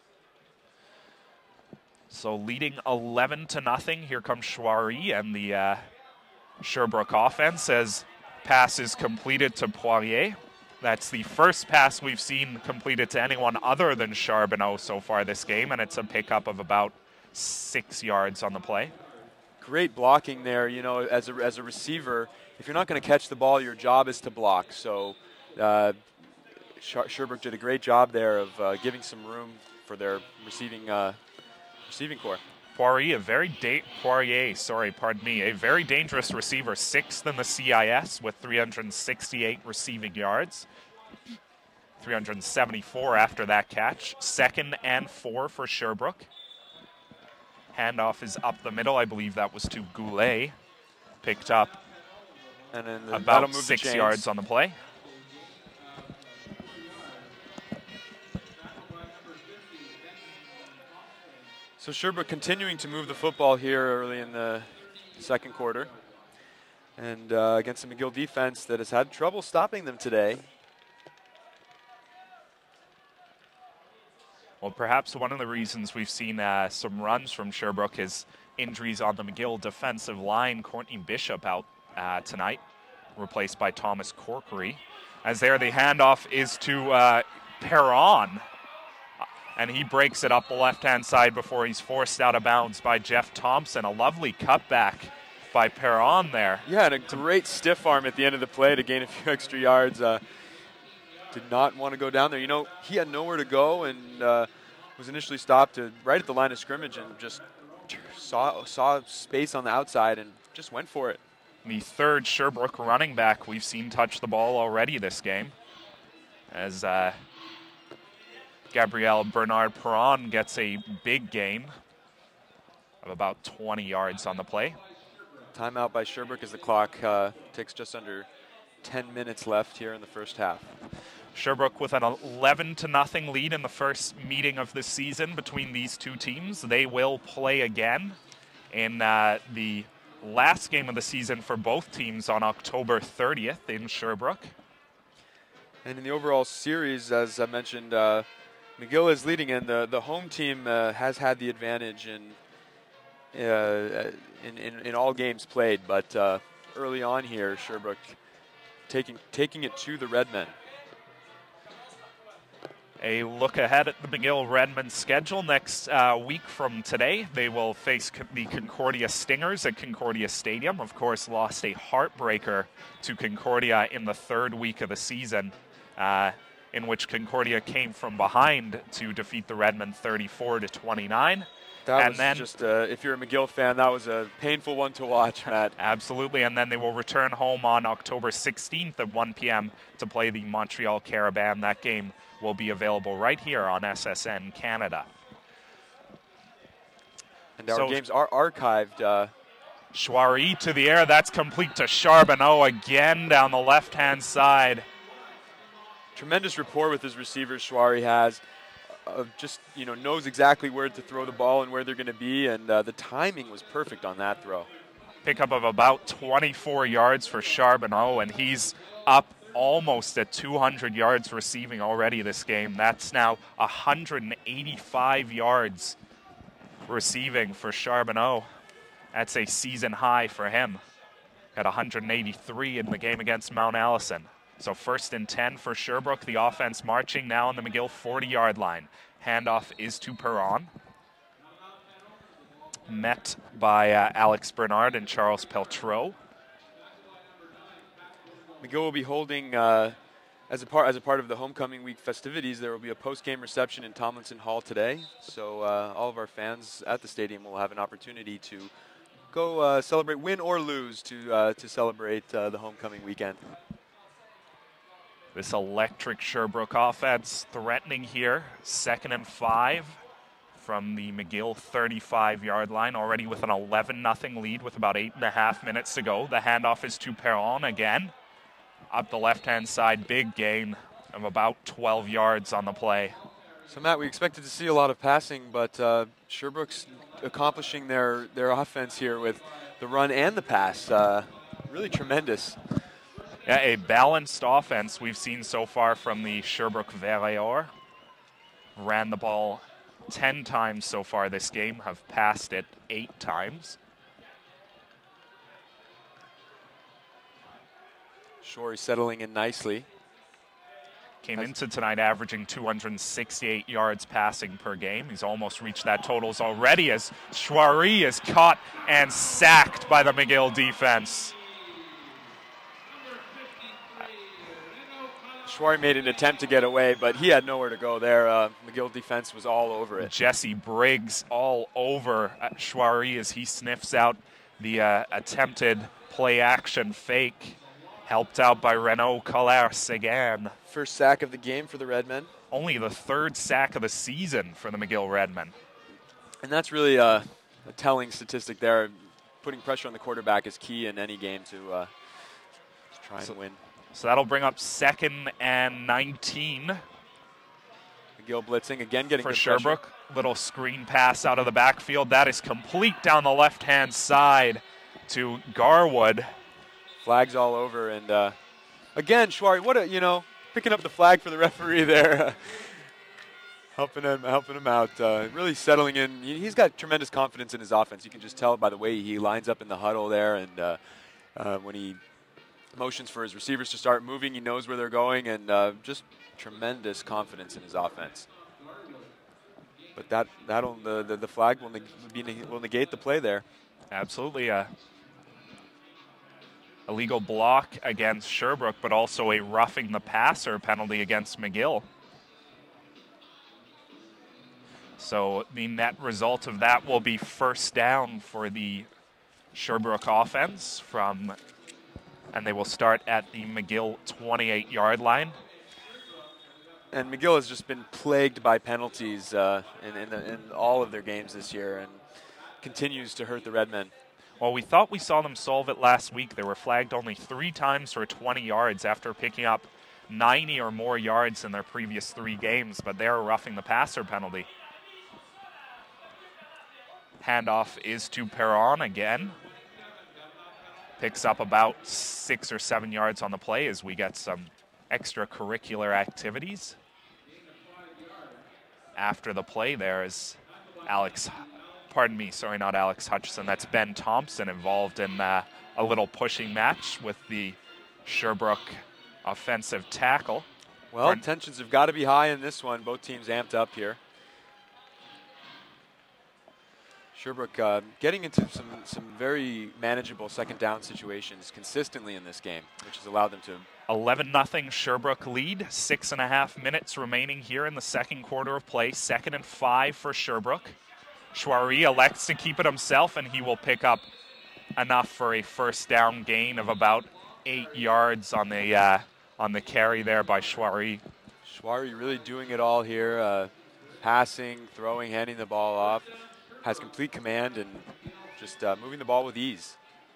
So leading eleven to nothing. Here comes Chouari and the uh, Sherbrooke offense as pass is completed to Poirier. That's the first pass we've seen completed to anyone other than Charbonneau so far this game, and it's a pickup of about six yards on the play. Great blocking there. You know, as a, as a receiver, if you're not going to catch the ball, your job is to block. So uh, Sherbrooke did a great job there of uh, giving some room for their receiving uh, receiving core. Poirier, a very da Poirier, sorry, pardon me, a very dangerous receiver, sixth in the C I S with three hundred sixty-eight receiving yards, three hundred seventy-four after that catch. Second and four for Sherbrooke. Handoff is up the middle. I believe that was to Goulet. Picked up and then the, about six yards on the play. So Sherbrooke continuing to move the football here early in the second quarter. And uh, against the McGill defense that has had trouble stopping them today. Well, perhaps one of the reasons we've seen uh, some runs from Sherbrooke is injuries on the McGill defensive line. Courtney Bishop out uh, tonight, replaced by Thomas Corkery. As there, the handoff is to uh, Perron, and he breaks it up the left-hand side before he's forced out of bounds by Jeff Thompson. A lovely cutback by Perron there. Yeah, and a great stiff arm at the end of the play to gain a few extra yards. Uh, did not want to go down there. You know, he had nowhere to go and uh, was initially stopped to, right at the line of scrimmage and just saw, saw space on the outside and just went for it. The third Sherbrooke running back we've seen touch the ball already this game, as uh, Gabrielle Bernard-Perron gets a big gain of about twenty yards on the play. Timeout by Sherbrooke as the clock uh, takes just under ten minutes left here in the first half. Sherbrooke with an eleven to nothing lead in the first meeting of the season between these two teams. They will play again in uh, the last game of the season for both teams on October thirtieth in Sherbrooke. And in the overall series, as I mentioned, uh, McGill is leading, and the, the home team uh, has had the advantage in, uh, in, in, in all games played. But uh, early on here, Sherbrooke taking, taking it to the Redmen. A look ahead at the McGill Redmen schedule. Next uh, week from today, they will face the Concordia Stingers at Concordia Stadium. Of course, lost a heartbreaker to Concordia in the third week of the season, uh, in which Concordia came from behind to defeat the Redmen thirty-four to twenty-nine. That and was then, just, uh, if you're a McGill fan, that was a painful one to watch, Matt. Absolutely, and then they will return home on October sixteenth at one p m to play the Montreal Caravan. That game will be available right here on S S N Canada. And our so, games are archived. Uh, Chouari to the air. That's complete to Charbonneau again down the left-hand side. Tremendous rapport with his receivers, Chouari has. Uh, just, you know, knows exactly where to throw the ball and where they're going to be, and uh, the timing was perfect on that throw. Pickup of about twenty-four yards for Charbonneau, and he's up almost at two hundred yards receiving already this game. That's now one hundred eighty-five yards receiving for Charbonneau. That's a season high for him. Got one hundred eighty-three in the game against Mount Allison. So first and ten for Sherbrooke. The offense marching now on the McGill forty-yard line. Handoff is to Perron. Met by uh, Alex Bernard and Charles Peltreau. McGill will be holding, uh, as a part as a part of the homecoming week festivities, there will be a post-game reception in Tomlinson Hall today. So uh, all of our fans at the stadium will have an opportunity to go uh, celebrate, win or lose, to uh, to celebrate uh, the homecoming weekend. This electric Sherbrooke offense threatening here. Second and five from the McGill thirty-five-yard line, already with an eleven nothing lead with about eight and a half minutes to go. The handoff is to Perron again. Up the left-hand side, big gain of about twelve yards on the play. So, Matt, we expected to see a lot of passing, but uh, Sherbrooke's accomplishing their, their offense here with the run and the pass. Uh, really tremendous. Yeah, a balanced offense we've seen so far from the Sherbrooke Verreor. Ran the ball ten times so far this game, have passed it eight times. Chouari settling in nicely. Came into tonight averaging two hundred sixty-eight yards passing per game. He's almost reached that totals already as Chouari is caught and sacked by the McGill defense. Chouari made an attempt to get away, but he had nowhere to go there. Uh, McGill defense was all over it. Jesse Briggs all over Chouari as he sniffs out the uh, attempted play-action fake. Helped out by Renaud Collars again. First sack of the game for the Redmen. Only the third sack of the season for the McGill Redmen. And that's really uh, a telling statistic there. Putting pressure on the quarterback is key in any game to, uh, to try so, and win. So that'll bring up second and nineteen McGill blitzing again, getting for good Sherbrooke. pressure. Little screen pass out of the backfield. That is complete down the left-hand side to Garwood. Flags all over, and uh, again, Schwari, what a, you know, picking up the flag for the referee there. helping him helping him out, uh, really settling in. He's got tremendous confidence in his offense. You can just tell by the way he lines up in the huddle there, and uh, uh, when he motions for his receivers to start moving, he knows where they're going, and uh, just tremendous confidence in his offense. But that that'll the the, the flag will, neg be neg will negate the play there. Absolutely, a illegal block against Sherbrooke, but also a roughing the passer penalty against McGill. So the net result of that will be first down for the Sherbrooke offense from, and they will start at the McGill twenty-eight yard line. And McGill has just been plagued by penalties uh, in, in, the, in all of their games this year, and continues to hurt the Redmen. Well, we thought we saw them solve it last week. They were flagged only three times for twenty yards after picking up ninety or more yards in their previous three games, but they're roughing the passer penalty. Handoff is to Perron again. Picks up about six or seven yards on the play as we get some extracurricular activities. After the play there is Alex, pardon me, sorry, not Alex Hutchison, that's Ben Thompson involved in uh, a little pushing match with the Sherbrooke offensive tackle. Well, pardon? Tensions have got to be high in this one. Both teams amped up here. Sherbrooke uh, getting into some, some very manageable second down situations consistently in this game, which has allowed them to. eleven nothing Sherbrooke lead, six and a half minutes remaining here in the second quarter of play. Second and five for Sherbrooke. Chouari elects to keep it himself, and he will pick up enough for a first down gain of about eight yards on the uh, on the carry there by Chouari. Chouari really doing it all here, uh, passing, throwing, handing the ball off. Has complete command and just uh, moving the ball with ease.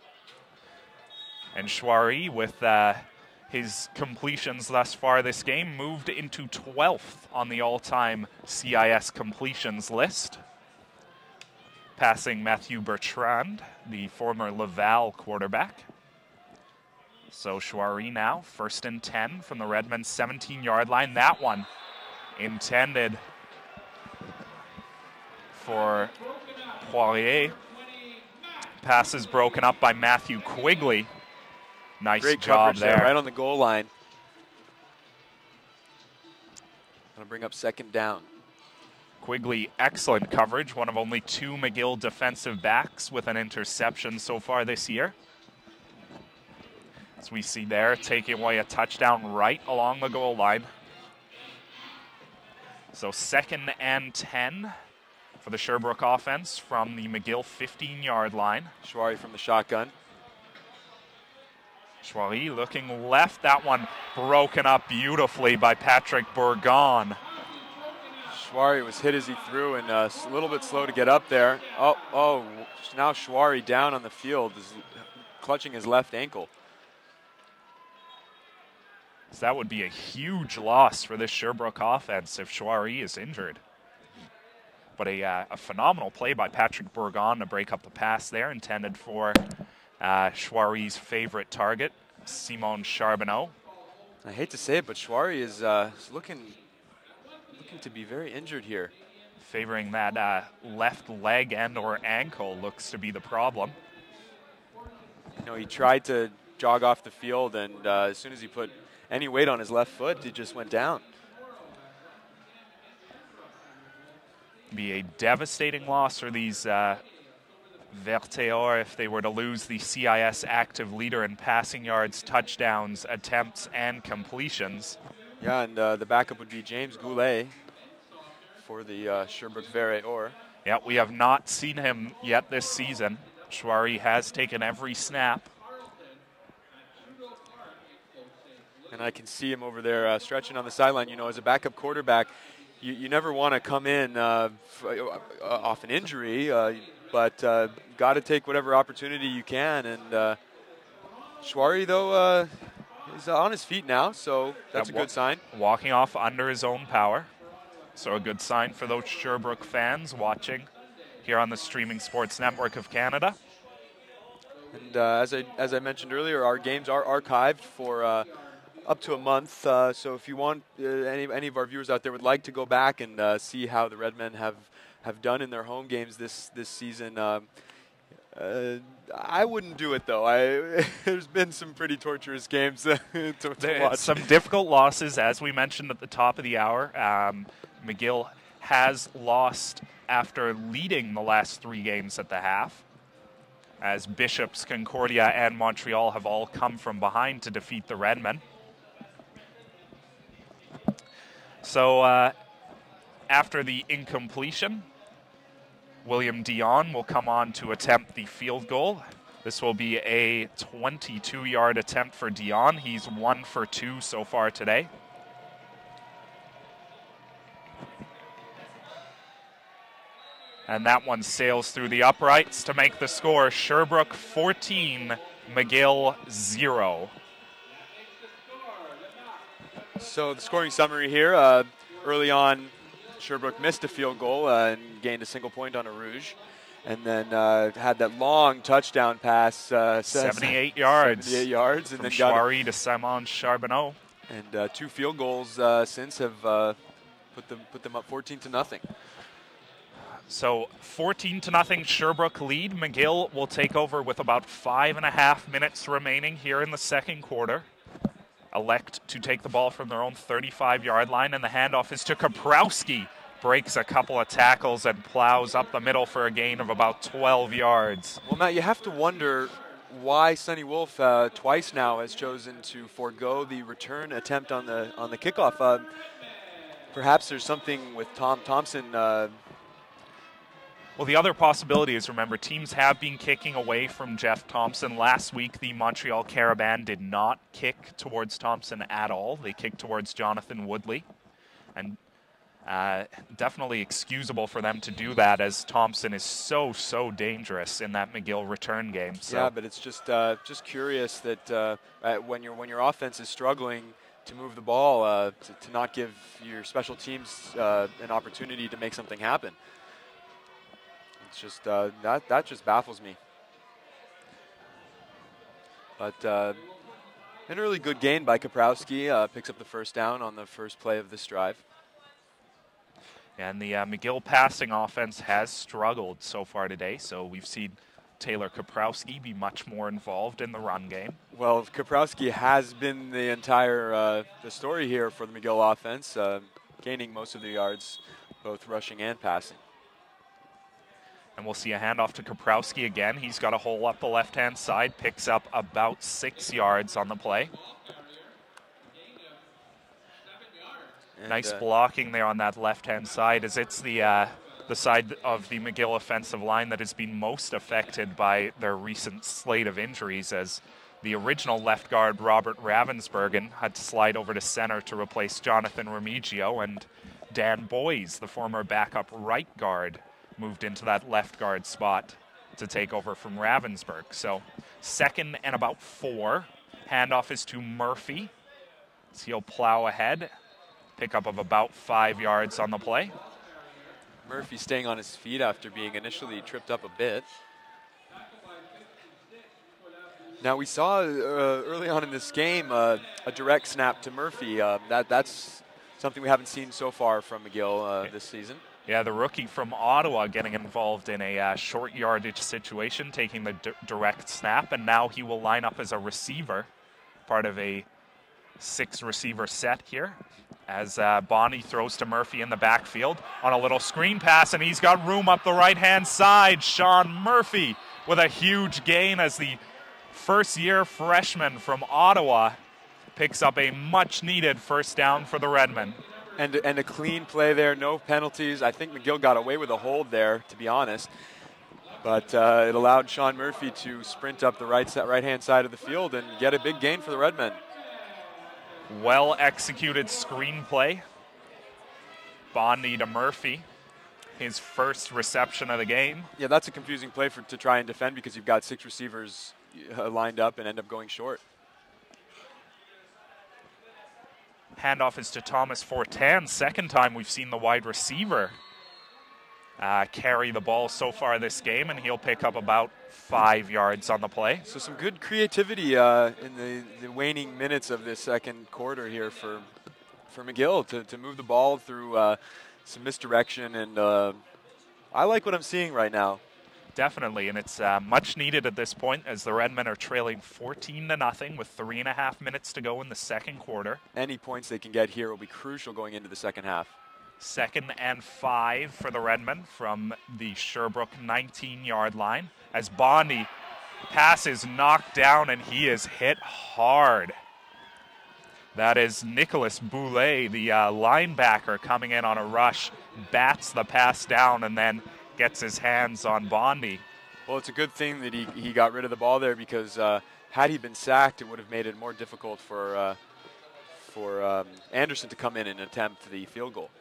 And Chouari, with uh, his completions thus far this game, moved into twelfth on the all-time C I S completions list, passing Matthew Bertrand, the former Laval quarterback. So Chouari now, first and ten from the Redmen seventeen yard line. That one intended for Poirier. Pass is broken up by Matthew Quigley. Nice Great job there. there. Right on the goal line. Gonna bring up second down. Quigley, excellent coverage. One of only two McGill defensive backs with an interception so far this year. As we see there, taking away a touchdown right along the goal line. So second and ten for the Sherbrooke offense from the McGill fifteen yard line. Chouari from the shotgun. Chouari looking left. That one broken up beautifully by Patrick Bourgon. Chouari was hit as he threw and uh, a little bit slow to get up there. Oh, oh! Now Chouari down on the field, is clutching his left ankle. So that would be a huge loss for this Sherbrooke offense if Chouari is injured. But a, uh, a phenomenal play by Patrick Bourgon to break up the pass there, intended for uh, Chouari's favorite target, Simon Charbonneau. I hate to say it, but Chouari is, uh, is looking, looking to be very injured here. Favoring that uh, left leg and or ankle looks to be the problem. You know, he tried to jog off the field, and uh, as soon as he put any weight on his left foot, he just went down. Be a devastating loss for these uh, Vertéor if they were to lose the C I S active leader in passing yards, touchdowns, attempts, and completions. Yeah, and uh, the backup would be James Goulet for the uh, Sherbrooke Vertéor. Yeah, we have not seen him yet this season. Chouari has taken every snap. And I can see him over there uh, stretching on the sideline. You know, as a backup quarterback, you, you never want to come in uh, f uh, off an injury, uh, but uh, got to take whatever opportunity you can. And uh, Chouari, though, uh, is on his feet now, so that's yeah, a good sign. Walking off under his own power. So a good sign for those Sherbrooke fans watching here on the Streaming Sports Network of Canada. And uh, as I as I mentioned earlier, our games are archived for uh, up to a month. Uh, so if you want, uh, any any of our viewers out there would like to go back and uh, see how the Redmen have have done in their home games this this season. Um, uh, I wouldn't do it though. I there's been some pretty torturous games to, to watch. Some difficult losses, as we mentioned at the top of the hour. Um, McGill has lost after leading the last three games at the half, as Bishops, Concordia, and Montreal have all come from behind to defeat the Redmen. So uh, after the incompletion, William Dion will come on to attempt the field goal. This will be a twenty-two yard attempt for Dion. He's one for two so far today. And that one sails through the uprights to make the score Sherbrooke fourteen, McGill zero. So the scoring summary here, uh, early on, Sherbrooke missed a field goal uh, and gained a single point on a Rouge. And then uh, had that long touchdown pass. Uh, seventy-eight yards. seventy-eight yards. And from then got Chouari to Simon Charbonneau. And uh, two field goals uh, since have uh, put them put them up fourteen to nothing. So fourteen to nothing Sherbrooke lead. McGill will take over with about five and a half minutes remaining here in the second quarter. Elect to take the ball from their own thirty-five yard line, and the handoff is to Kaprowski. Breaks a couple of tackles and plows up the middle for a gain of about twelve yards. Well, Matt, you have to wonder why Sonny Wolf uh, twice now has chosen to forego the return attempt on the on the kickoff. Uh, perhaps there's something with Tom Thompson. Uh, Well, the other possibility is, remember, teams have been kicking away from Jeff Thompson. Last week, the Montreal Caravan did not kick towards Thompson at all. They kicked towards Jonathan Woodley. And uh, definitely excusable for them to do that, as Thompson is so, so dangerous in that McGill return game. So. Yeah, but it's just uh, just curious that uh, uh, when, your when your offense is struggling to move the ball, uh, to, to not give your special teams uh, an opportunity to make something happen. It's just uh, that that just baffles me. But uh, an early good gain by Kaprowski, uh, picks up the first down on the first play of this drive. And the uh, McGill passing offense has struggled so far today, so we've seen Taylor Kaprowski be much more involved in the run game. Well, Kaprowski has been the entire uh, the story here for the McGill offense, uh, gaining most of the yards, both rushing and passing. And we'll see a handoff to Kaprowski again. He's got a hole up the left-hand side, picks up about six yards on the play. And nice uh, blocking there on that left-hand side, as it's the uh, the side of the McGill offensive line that has been most affected by their recent slate of injuries, as the original left guard, Robert Ravensbergen, had to slide over to center to replace Jonathan Remigio, and Dan Boys, the former backup right guard, moved into that left guard spot to take over from Ravensburg. So second and about four. Handoff is to Murphy. So he'll plow ahead. Pickup of about five yards on the play. Murphy staying on his feet after being initially tripped up a bit. Now we saw uh, early on in this game uh, a direct snap to Murphy. Uh, that That's something we haven't seen so far from McGill uh, this season. Yeah, the rookie from Ottawa getting involved in a uh, short yardage situation, taking the d direct snap, and now he will line up as a receiver, part of a six receiver set here, as uh, Bonnie throws to Murphy in the backfield on a little screen pass, and he's got room up the right hand side. Sean Murphy with a huge gain, as the first year freshman from Ottawa picks up a much needed first down for the Redmen. And, and a clean play there, no penalties. I think McGill got away with a hold there, to be honest. But uh, it allowed Sean Murphy to sprint up the right right-hand side of the field and get a big gain for the Redmen. Well-executed screenplay. Bondi to Murphy, his first reception of the game. Yeah, that's a confusing play for to try and defend, because you've got six receivers uh, lined up and end up going short. Handoff is to Thomas Fortin. Second time we've seen the wide receiver uh, carry the ball so far this game, and he'll pick up about five yards on the play. So some good creativity uh, in the, the waning minutes of this second quarter here for for McGill to, to move the ball through uh, some misdirection, and uh, I like what I'm seeing right now. Definitely, and it's uh, much needed at this point as the Redmen are trailing fourteen to nothing with three and a half minutes to go in the second quarter. Any points they can get here will be crucial going into the second half. Second and five for the Redmen from the Sherbrooke nineteen-yard line as Bondi pass is knocked down and he is hit hard. That is Nicholas Boulay, the uh, linebacker, coming in on a rush, bats the pass down and then gets his hands on Bondi. Well, it's a good thing that he, he got rid of the ball there, because uh, had he been sacked, it would have made it more difficult for, uh, for um, Anderson to come in and attempt the field goal.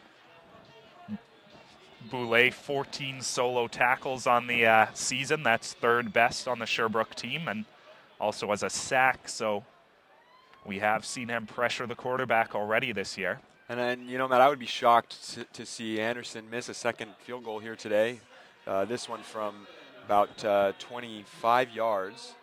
Boulay, fourteen solo tackles on the uh, season. That's third best on the Sherbrooke team, and also has a sack, so we have seen him pressure the quarterback already this year. And then, you know, Matt, I would be shocked to, to see Anderson miss a second field goal here today. Uh, this one from about uh, twenty-five yards.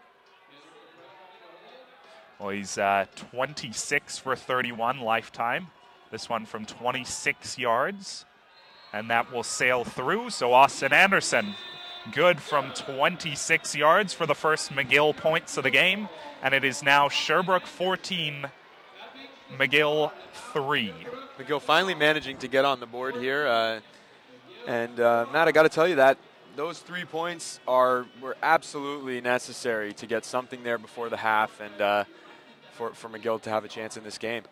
Well, he's uh, twenty-six for thirty-one lifetime. This one from twenty-six yards. And that will sail through. So Austin Anderson, good from twenty-six yards for the first McGill points of the game. And it is now Sherbrooke fourteen, McGill three. McGill finally managing to get on the board here. Uh, and uh, Matt, I got to tell you that those three points are were absolutely necessary to get something there before the half, and uh, for, for McGill to have a chance in this game.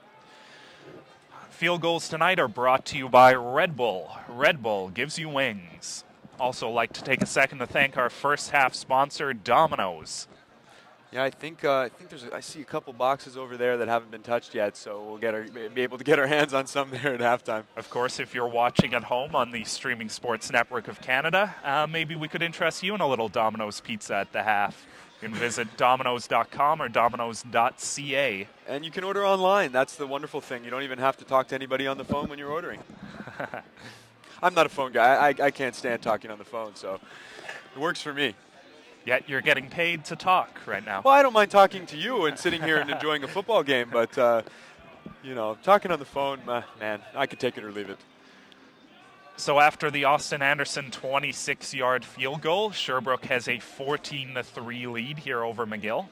Field goals tonight are brought to you by Red Bull. Red Bull gives you wings. Also like to take a second to thank our first half sponsor, Domino's. Yeah, I think uh, I think there's a, I see a couple boxes over there that haven't been touched yet, so we'll get our, be able to get our hands on some there at halftime. Of course, if you're watching at home on the Streaming Sports Network of Canada, uh, maybe we could interest you in a little Domino's pizza at the half. You can visit Domino's dot com or Domino's dot C A. And you can order online. That's the wonderful thing. You don't even have to talk to anybody on the phone when you're ordering. I'm not a phone guy. I, I can't stand talking on the phone, so it works for me. Yet you're getting paid to talk right now. Well, I don't mind talking to you and sitting here and enjoying a football game, but, uh, you know, talking on the phone, uh, man, I could take it or leave it. So after the Austin Anderson twenty-six-yard field goal, Sherbrooke has a fourteen to three lead here over McGill.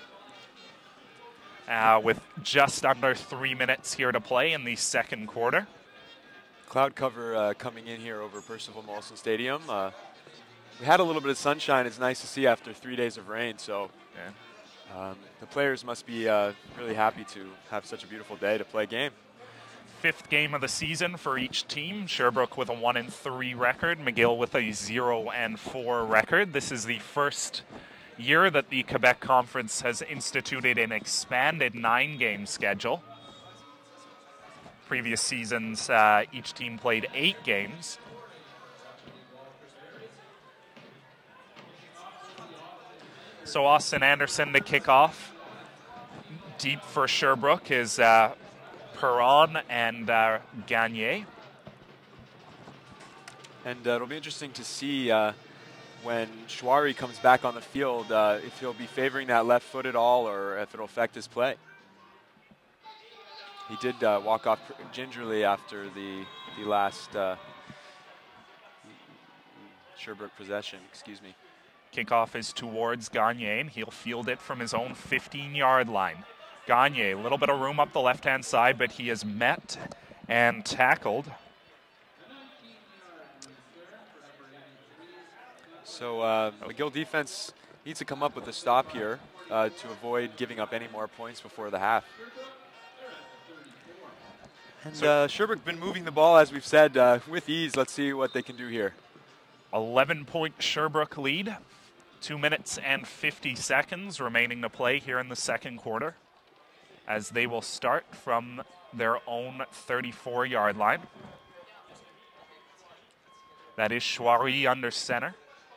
Uh, with just under three minutes here to play in the second quarter. Cloud cover uh, coming in here over Percival Molson Stadium. Uh, we had a little bit of sunshine. It's nice to see after three days of rain. So yeah. um, the players must be uh, really happy to have such a beautiful day to play a game. Fifth game of the season for each team. Sherbrooke with a one and three record. McGill with a zero and four record. This is the first year that the Quebec Conference has instituted an expanded nine-game schedule. Previous seasons, uh, each team played eight games. So Austin Anderson to kick off. Deep for Sherbrooke is uh, Perron and uh, Gagne. And uh, it'll be interesting to see uh, when Chouari comes back on the field, uh, if he'll be favoring that left foot at all or if it'll affect his play. He did uh, walk off gingerly after the, the last uh, Sherbrooke possession, excuse me. Kickoff is towards Gagne, and he'll field it from his own fifteen-yard line. Gagne, a little bit of room up the left-hand side, but he is met and tackled. So uh, McGill defense needs to come up with a stop here uh, to avoid giving up any more points before the half. And so, uh, Sherbrooke been moving the ball, as we've said, uh, with ease. Let's see what they can do here. eleven-point Sherbrooke lead. Two minutes and fifty seconds remaining to play here in the second quarter, as they will start from their own thirty-four-yard line. That is Chouari under center.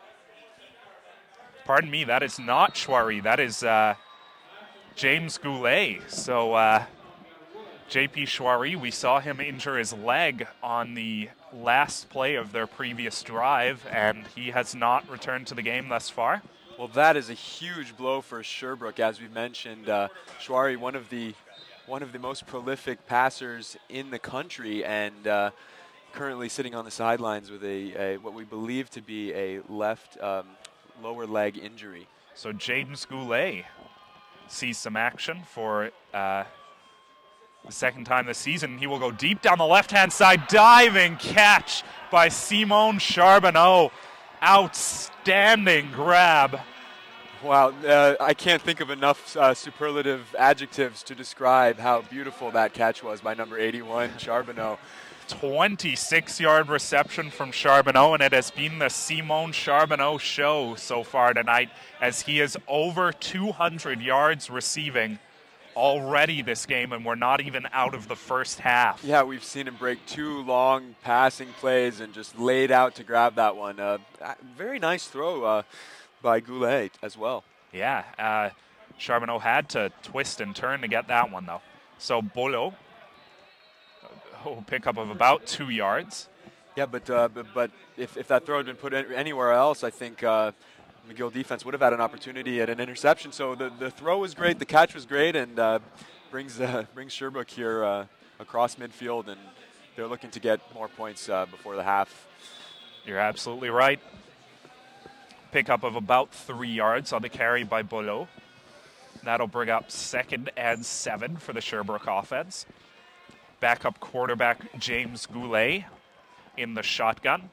Pardon me, that is not Chouari. That is uh, James Goulet. So uh, J P Chouari, we saw him injure his leg on the last play of their previous drive, and he has not returned to the game thus far. Well, that is a huge blow for Sherbrooke, as we mentioned. Uh, Chouari, one of the one of the most prolific passers in the country, and uh, currently sitting on the sidelines with a, a what we believe to be a left um, lower leg injury. So James Goulet sees some action for uh, the second time this season. He will go deep down the left-hand side. Diving catch by Simon Charbonneau. Outstanding grab. Wow, uh, I can't think of enough uh, superlative adjectives to describe how beautiful that catch was by number eighty-one, Charbonneau. twenty-six yard reception from Charbonneau, and it has been the Simon Charbonneau show so far tonight, as he is over two hundred yards receiving already this game, and we're not even out of the first half. Yeah, we've seen him break two long passing plays and just laid out to grab that one. Uh, very nice throw uh, by Goulet as well. Yeah, uh, Charbonneau had to twist and turn to get that one, though. So Bolo, oh, pickup of about two yards. Yeah, but uh, but, but if, if that throw had been put in anywhere else, I think uh, McGill defense would have had an opportunity at an interception. So the, the throw was great, the catch was great, and uh, brings uh, brings Sherbrooke here uh, across midfield, and they're looking to get more points uh, before the half. You're absolutely right. Pickup of about three yards on the carry by Bolo. That'll bring up second and seven for the Sherbrooke offense. Backup quarterback James Goulet in the shotgun.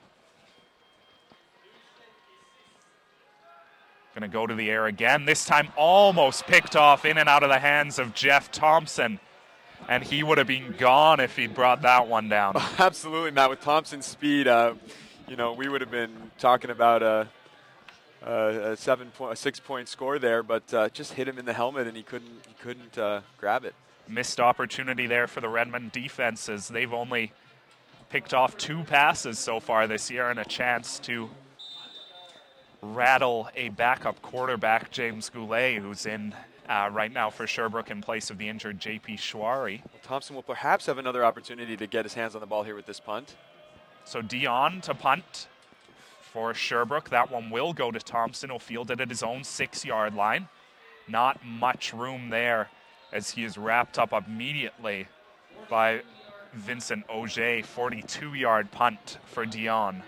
Going to go to the air again. This time almost picked off in and out of the hands of Jeff Thompson. And he would have been gone if he'd brought that one down. Absolutely, Matt. With Thompson's speed, uh, you know, we would have been talking about a, a, a seven point, a six-point score there, but uh, just hit him in the helmet, and he couldn't, he couldn't uh, grab it. Missed opportunity there for the Redmond defenses. They've only picked off two passes so far this year, and a chance to rattle a backup quarterback, James Goulet, who's in uh, right now for Sherbrooke in place of the injured J P Chouari. Well, Thompson will perhaps have another opportunity to get his hands on the ball here with this punt. So Dion to punt for Sherbrooke. That one will go to Thompson. He'll field it at his own six-yard line. Not much room there, as he is wrapped up immediately by Vincent Auger. forty-two yard punt for Dion.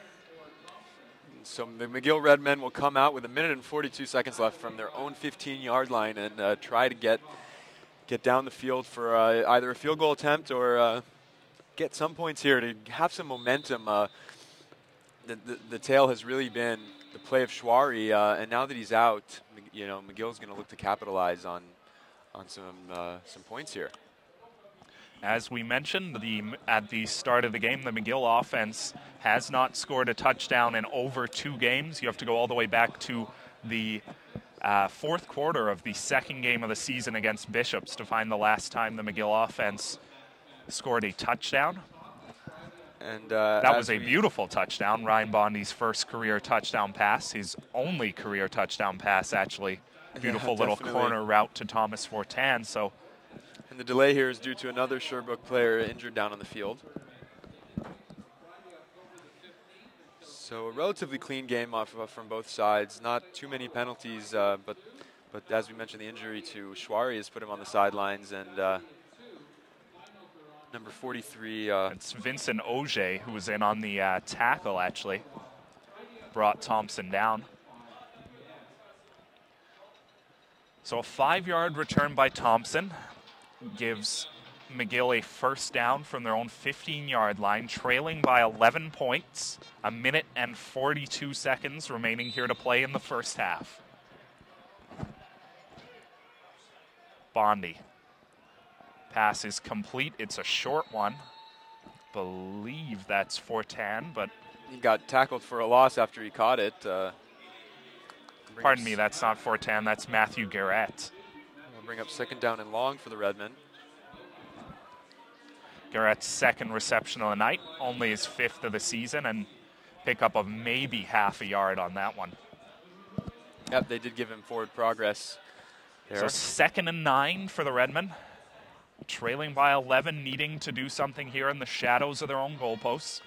So the McGill Redmen will come out with a minute and forty-two seconds left from their own fifteen yard line and uh, try to get get down the field for uh, either a field goal attempt or uh, get some points here to have some momentum. Uh, the, the, the tale has really been the play of Chouari, uh, and now that he's out, you know, McGill's going to look to capitalize on on some uh, some points here. As we mentioned the, at the start of the game, the McGill offense has not scored a touchdown in over two games. You have to go all the way back to the uh, fourth quarter of the second game of the season against Bishops to find the last time the McGill offense scored a touchdown. And uh, that was a beautiful touchdown. Ryan Bondi's first career touchdown pass, his only career touchdown pass, actually. Beautiful yeah, little definitely. corner route to Thomas Fortan. So. And the delay here is due to another Sherbrooke player injured down on the field. So a relatively clean game off of, from both sides. Not too many penalties, uh, but but as we mentioned, the injury to Chouari has put him on the sidelines. And uh, number forty-three. Uh, it's Vincent Auger who was in on the uh, tackle, actually. Brought Thompson down. So a five-yard return by Thompson gives McGill a first down from their own fifteen yard line, trailing by eleven points. A minute and forty-two seconds remaining here to play in the first half. Bondi. Pass is complete. It's a short one. Believe that's Fortan, but he got tackled for a loss after he caught it. Uh, pardon me, that's not Fortan. That's Matthew Garrett. Bring up second down and long for the Redmen. Garrett's second reception of the night, only his fifth of the season, and pick up of maybe half a yard on that one. Yep, they did give him forward progress there. So second and nine for the Redmen. trailing by eleven, needing to do something here in the shadows of their own goalposts.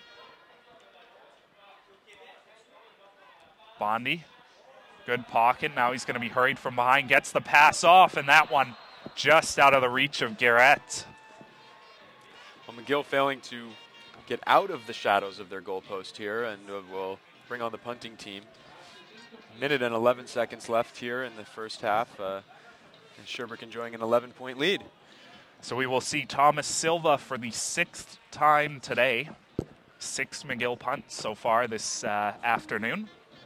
Bondi, good pocket. Now he's going to be hurried from behind, gets the pass off, and that one just out of the reach of Garrett. Well, McGill failing to get out of the shadows of their goalpost here, and uh, will bring on the punting team. Minute and eleven seconds left here in the first half, uh, and Sherbrooke enjoying an eleven point lead. So we will see Thomas Silva for the sixth time today. Six McGill punts so far this uh, afternoon.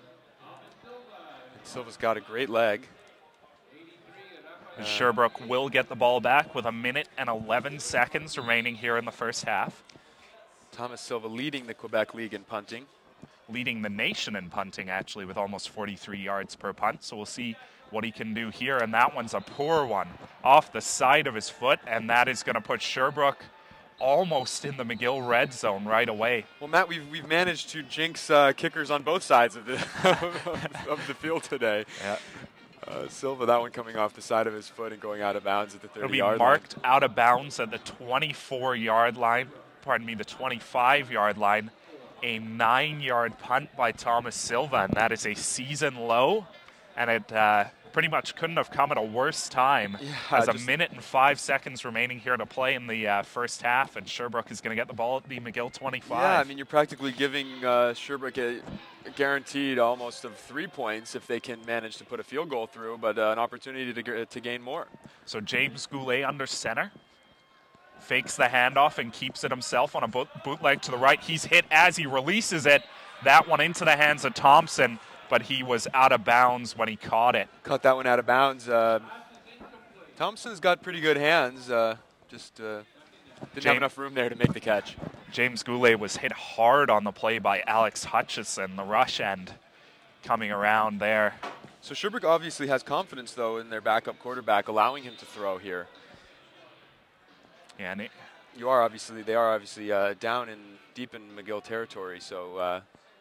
Silva's got a great leg. Uh, Sherbrooke will get the ball back with a minute and eleven seconds remaining here in the first half. Thomas Silva leading the Quebec League in punting. Leading the nation in punting, actually, with almost forty-three yards per punt. So we'll see what he can do here. And that one's a poor one off the side of his foot, and that is going to put Sherbrooke almost in the McGill red zone right away. Well, Matt, we've, we've managed to jinx uh, kickers on both sides of the, of the field today. Yeah. Uh, Silva, that one coming off the side of his foot and going out of bounds at the thirty-yard line. It'll be marked out of bounds at the twenty-four-yard line, pardon me, the twenty-five-yard line. A nine-yard punt by Thomas Silva, and that is a season low, and it uh, pretty much couldn't have come at a worse time. Yeah, as a minute and five seconds remaining here to play in the uh, first half, and Sherbrooke is going to get the ball at the McGill twenty-five. Yeah, I mean, you're practically giving uh, Sherbrooke a, a guaranteed almost of three points if they can manage to put a field goal through, but uh, an opportunity to, to gain more. So James Goulet under center. Fakes the handoff and keeps it himself on a boot bootleg to the right. He's hit as he releases it. That one into the hands of Thompson, but he was out of bounds when he caught it. Caught that one out of bounds. Uh, Thompson's got pretty good hands. Uh, just uh, didn't James, have enough room there to make the catch. James Goulet was hit hard on the play by Alex Hutchison, the rush end coming around there. So Sherbrooke obviously has confidence, though, in their backup quarterback, allowing him to throw here. Yeah, and it, you are obviously, they are obviously uh, down in deep in McGill territory, so uh,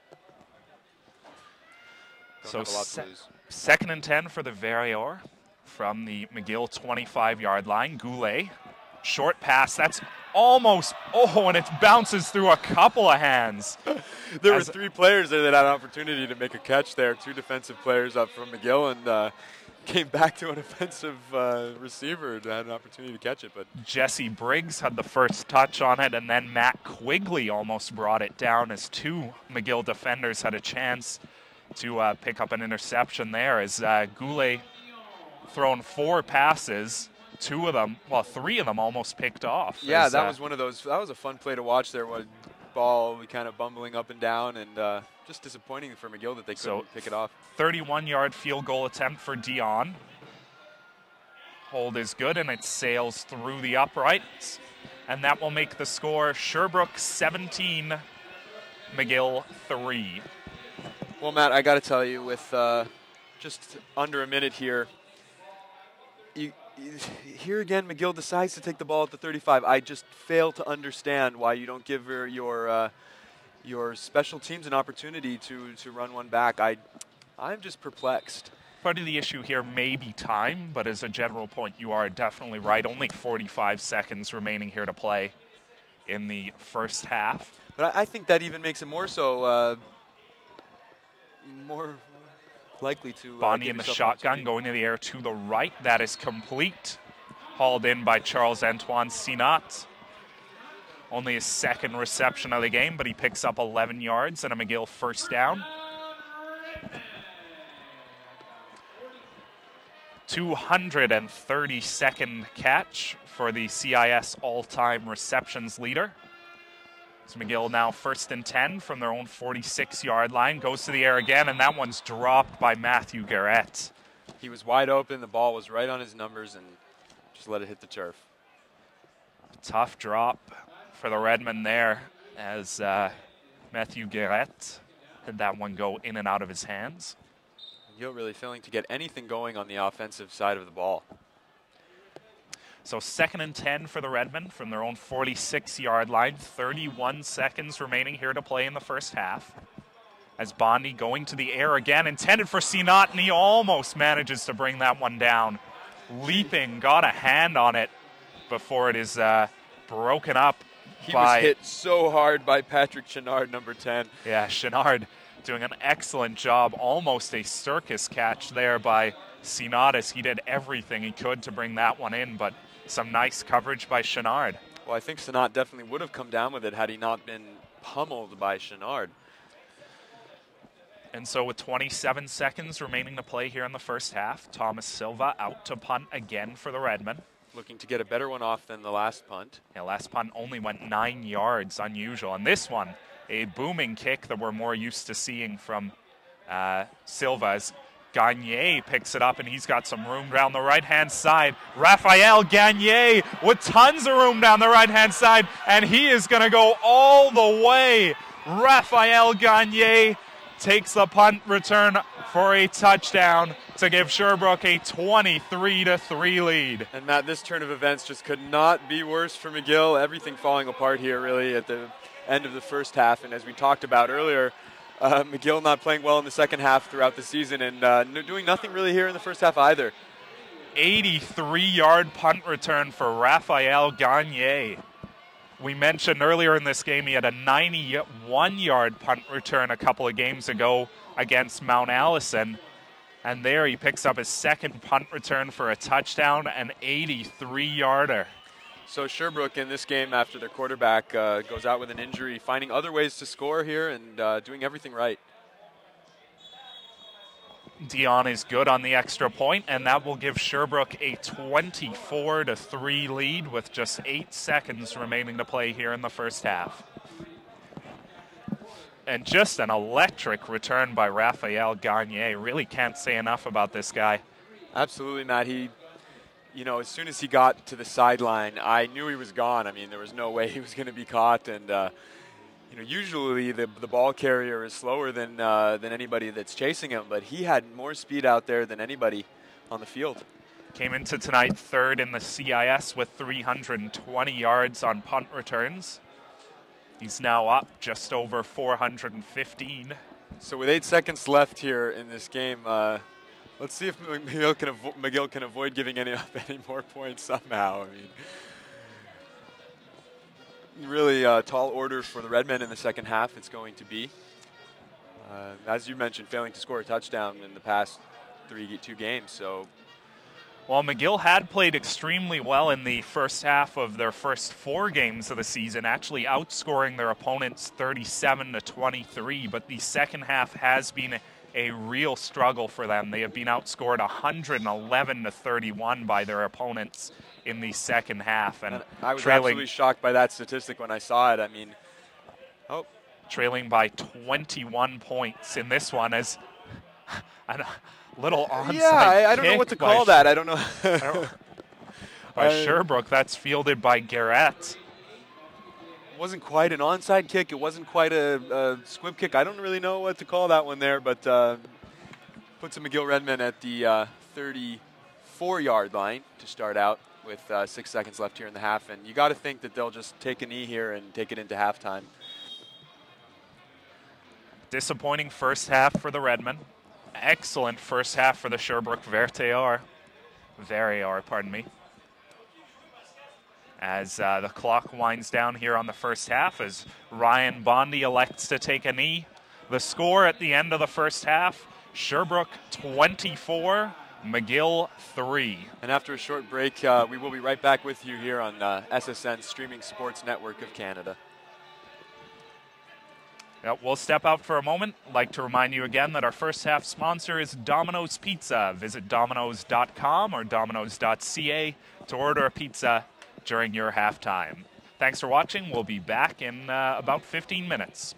don't so have a lot se to lose. Second and ten for the Verrior from the McGill twenty-five-yard line. Goulet, short pass. That's almost, oh, and it bounces through a couple of hands. There were three players there that had an opportunity to make a catch there. Two defensive players up from McGill, and uh, came back to an offensive uh, receiver that had an opportunity to catch it. But Jesse Briggs had the first touch on it, and then Matt Quigley almost brought it down as two McGill defenders had a chance to uh, pick up an interception there, as uh, Goulet thrown four passes, two of them, well, three of them almost picked off. Yeah, as, that uh, was one of those, that was a fun play to watch there, one ball kind of bumbling up and down, and uh, just disappointing for McGill that they couldn't so pick it off. thirty-one-yard field goal attempt for Dion. Hold is good, and it sails through the uprights, and that will make the score Sherbrooke seventeen, McGill three. Well, Matt, I got to tell you, with uh, just under a minute here, you, you, here again, McGill decides to take the ball at the thirty-five. I just fail to understand why you don't give your your, uh, your special teams an opportunity to to run one back. I, I'm just perplexed. Part of the issue here may be time, but as a general point, you are definitely right. Only forty-five seconds remaining here to play in the first half. But I, I think that even makes it more so, uh, more likely to. Uh, Bondi in the shotgun going to the air to the right. That is complete. Hauled in by Charles-Antoine Sinat. Only his second reception of the game, but he picks up eleven yards and a McGill first down. two hundred thirty-second catch for the C I S all-time receptions leader. So McGill now first and ten from their own forty-six-yard line. Goes to the air again, and that one's dropped by Matthew Garrett. He was wide open. The ball was right on his numbers, and just let it hit the turf. Tough drop for the Redmen there, as uh, Matthew Garrett had that one go in and out of his hands. McGill really failing to get anything going on the offensive side of the ball. So second and ten for the Redmen from their own forty-six-yard line. thirty-one seconds remaining here to play in the first half. As Bondi going to the air again, intended for Sinat, and he almost manages to bring that one down. Leaping, got a hand on it, before it is uh, broken up He by... was hit so hard by Patrick Chenard, number ten. Yeah, Chenard doing an excellent job, almost a circus catch there by Sinatus. He did everything he could to bring that one in, but some nice coverage by Chenard. Well, I think Sinat definitely would have come down with it had he not been pummeled by Chenard. And so with twenty-seven seconds remaining to play here in the first half, Thomas Silva out to punt again for the Redmen. Looking to get a better one off than the last punt. Yeah, last punt only went nine yards, unusual. And this one, a booming kick that we're more used to seeing from uh, Silva as Gagne picks it up, and he's got some room down the right-hand side. Raphael Gagne with tons of room down the right-hand side, and he is going to go all the way. Raphael Gagne takes the punt return for a touchdown to give Sherbrooke a twenty-three to three lead. And Matt, this turn of events just could not be worse for McGill. Everything falling apart here really at the end of the first half. And as we talked about earlier, uh, McGill not playing well in the second half throughout the season and uh, doing nothing really here in the first half either. eighty-three yard punt return for Raphael Gagne. We mentioned earlier in this game he had a ninety-one yard punt return a couple of games ago against Mount Allison. And there he picks up his second punt return for a touchdown, an eighty-three yarder. So Sherbrooke in this game, after their quarterback uh, goes out with an injury, finding other ways to score here and uh, doing everything right. Dion is good on the extra point, and that will give Sherbrooke a twenty-four to three lead with just eight seconds remaining to play here in the first half. And just an electric return by Raphael Gagne. Really can't say enough about this guy. Absolutely, Matt. He, you know, as soon as he got to the sideline, I knew he was gone. I mean, there was no way he was going to be caught. And, uh, you know, usually the, the ball carrier is slower than, uh, than anybody that's chasing him, but he had more speed out there than anybody on the field. Came into tonight third in the C I S with three hundred twenty yards on punt returns. He's now up just over four hundred fifteen. So with eight seconds left here in this game, uh, let's see if McGill can, avo McGill can avoid giving any up any more points somehow. I mean, really uh, tall orders for the Redmen in the second half. It's going to be, uh, as you mentioned, failing to score a touchdown in the past three two games. So. Well, McGill had played extremely well in the first half of their first four games of the season, actually outscoring their opponents thirty-seven to twenty-three, but the second half has been a, a real struggle for them. They have been outscored one hundred eleven to thirty-one by their opponents in the second half. And, and I was trailing, absolutely shocked by that statistic when I saw it. I mean, oh. Trailing by twenty-one points in this one as a little onside Yeah, I, I don't know kick what to call that. I don't know. I don't, by I, Sherbrooke, that's fielded by Garrett. It wasn't quite an onside kick. It wasn't quite a, a squib kick. I don't really know what to call that one there, but uh, puts a McGill Redmen at the uh, thirty-four yard line to start out with uh, six seconds left here in the half. And you got to think that they'll just take a knee here and take it into halftime. Disappointing first half for the Redmen. Excellent first half for the Sherbrooke Vertier. Vertier, pardon me. As uh, the clock winds down here on the first half, as Ryan Bondi elects to take a knee. The score at the end of the first half, Sherbrooke twenty-four, McGill three. And after a short break, uh, we will be right back with you here on uh, S S N Streaming Sports Network of Canada. Yep, we'll step out for a moment. I'd like to remind you again that our first half sponsor is Domino's Pizza. Visit Domino's dot com or Domino's dot C A to order a pizza during your halftime. Thanks for watching. We'll be back in uh, about fifteen minutes.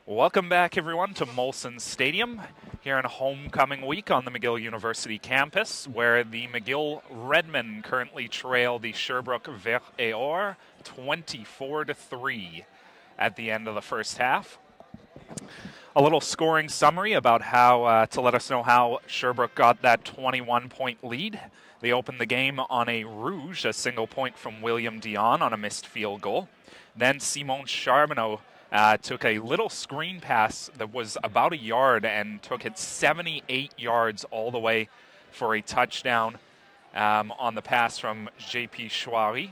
Welcome back, everyone, to Molson Stadium here in homecoming week on the McGill University campus, where the McGill Redmen currently trail the Sherbrooke Vert et Or twenty-four to three at the end of the first half. A little scoring summary about how uh, to let us know how Sherbrooke got that twenty-one point lead. They opened the game on a rouge, a single point from William Dion on a missed field goal. Then Simon Charbonneau Uh, took a little screen pass that was about a yard and took it seventy-eight yards all the way for a touchdown um, on the pass from J P Chouari.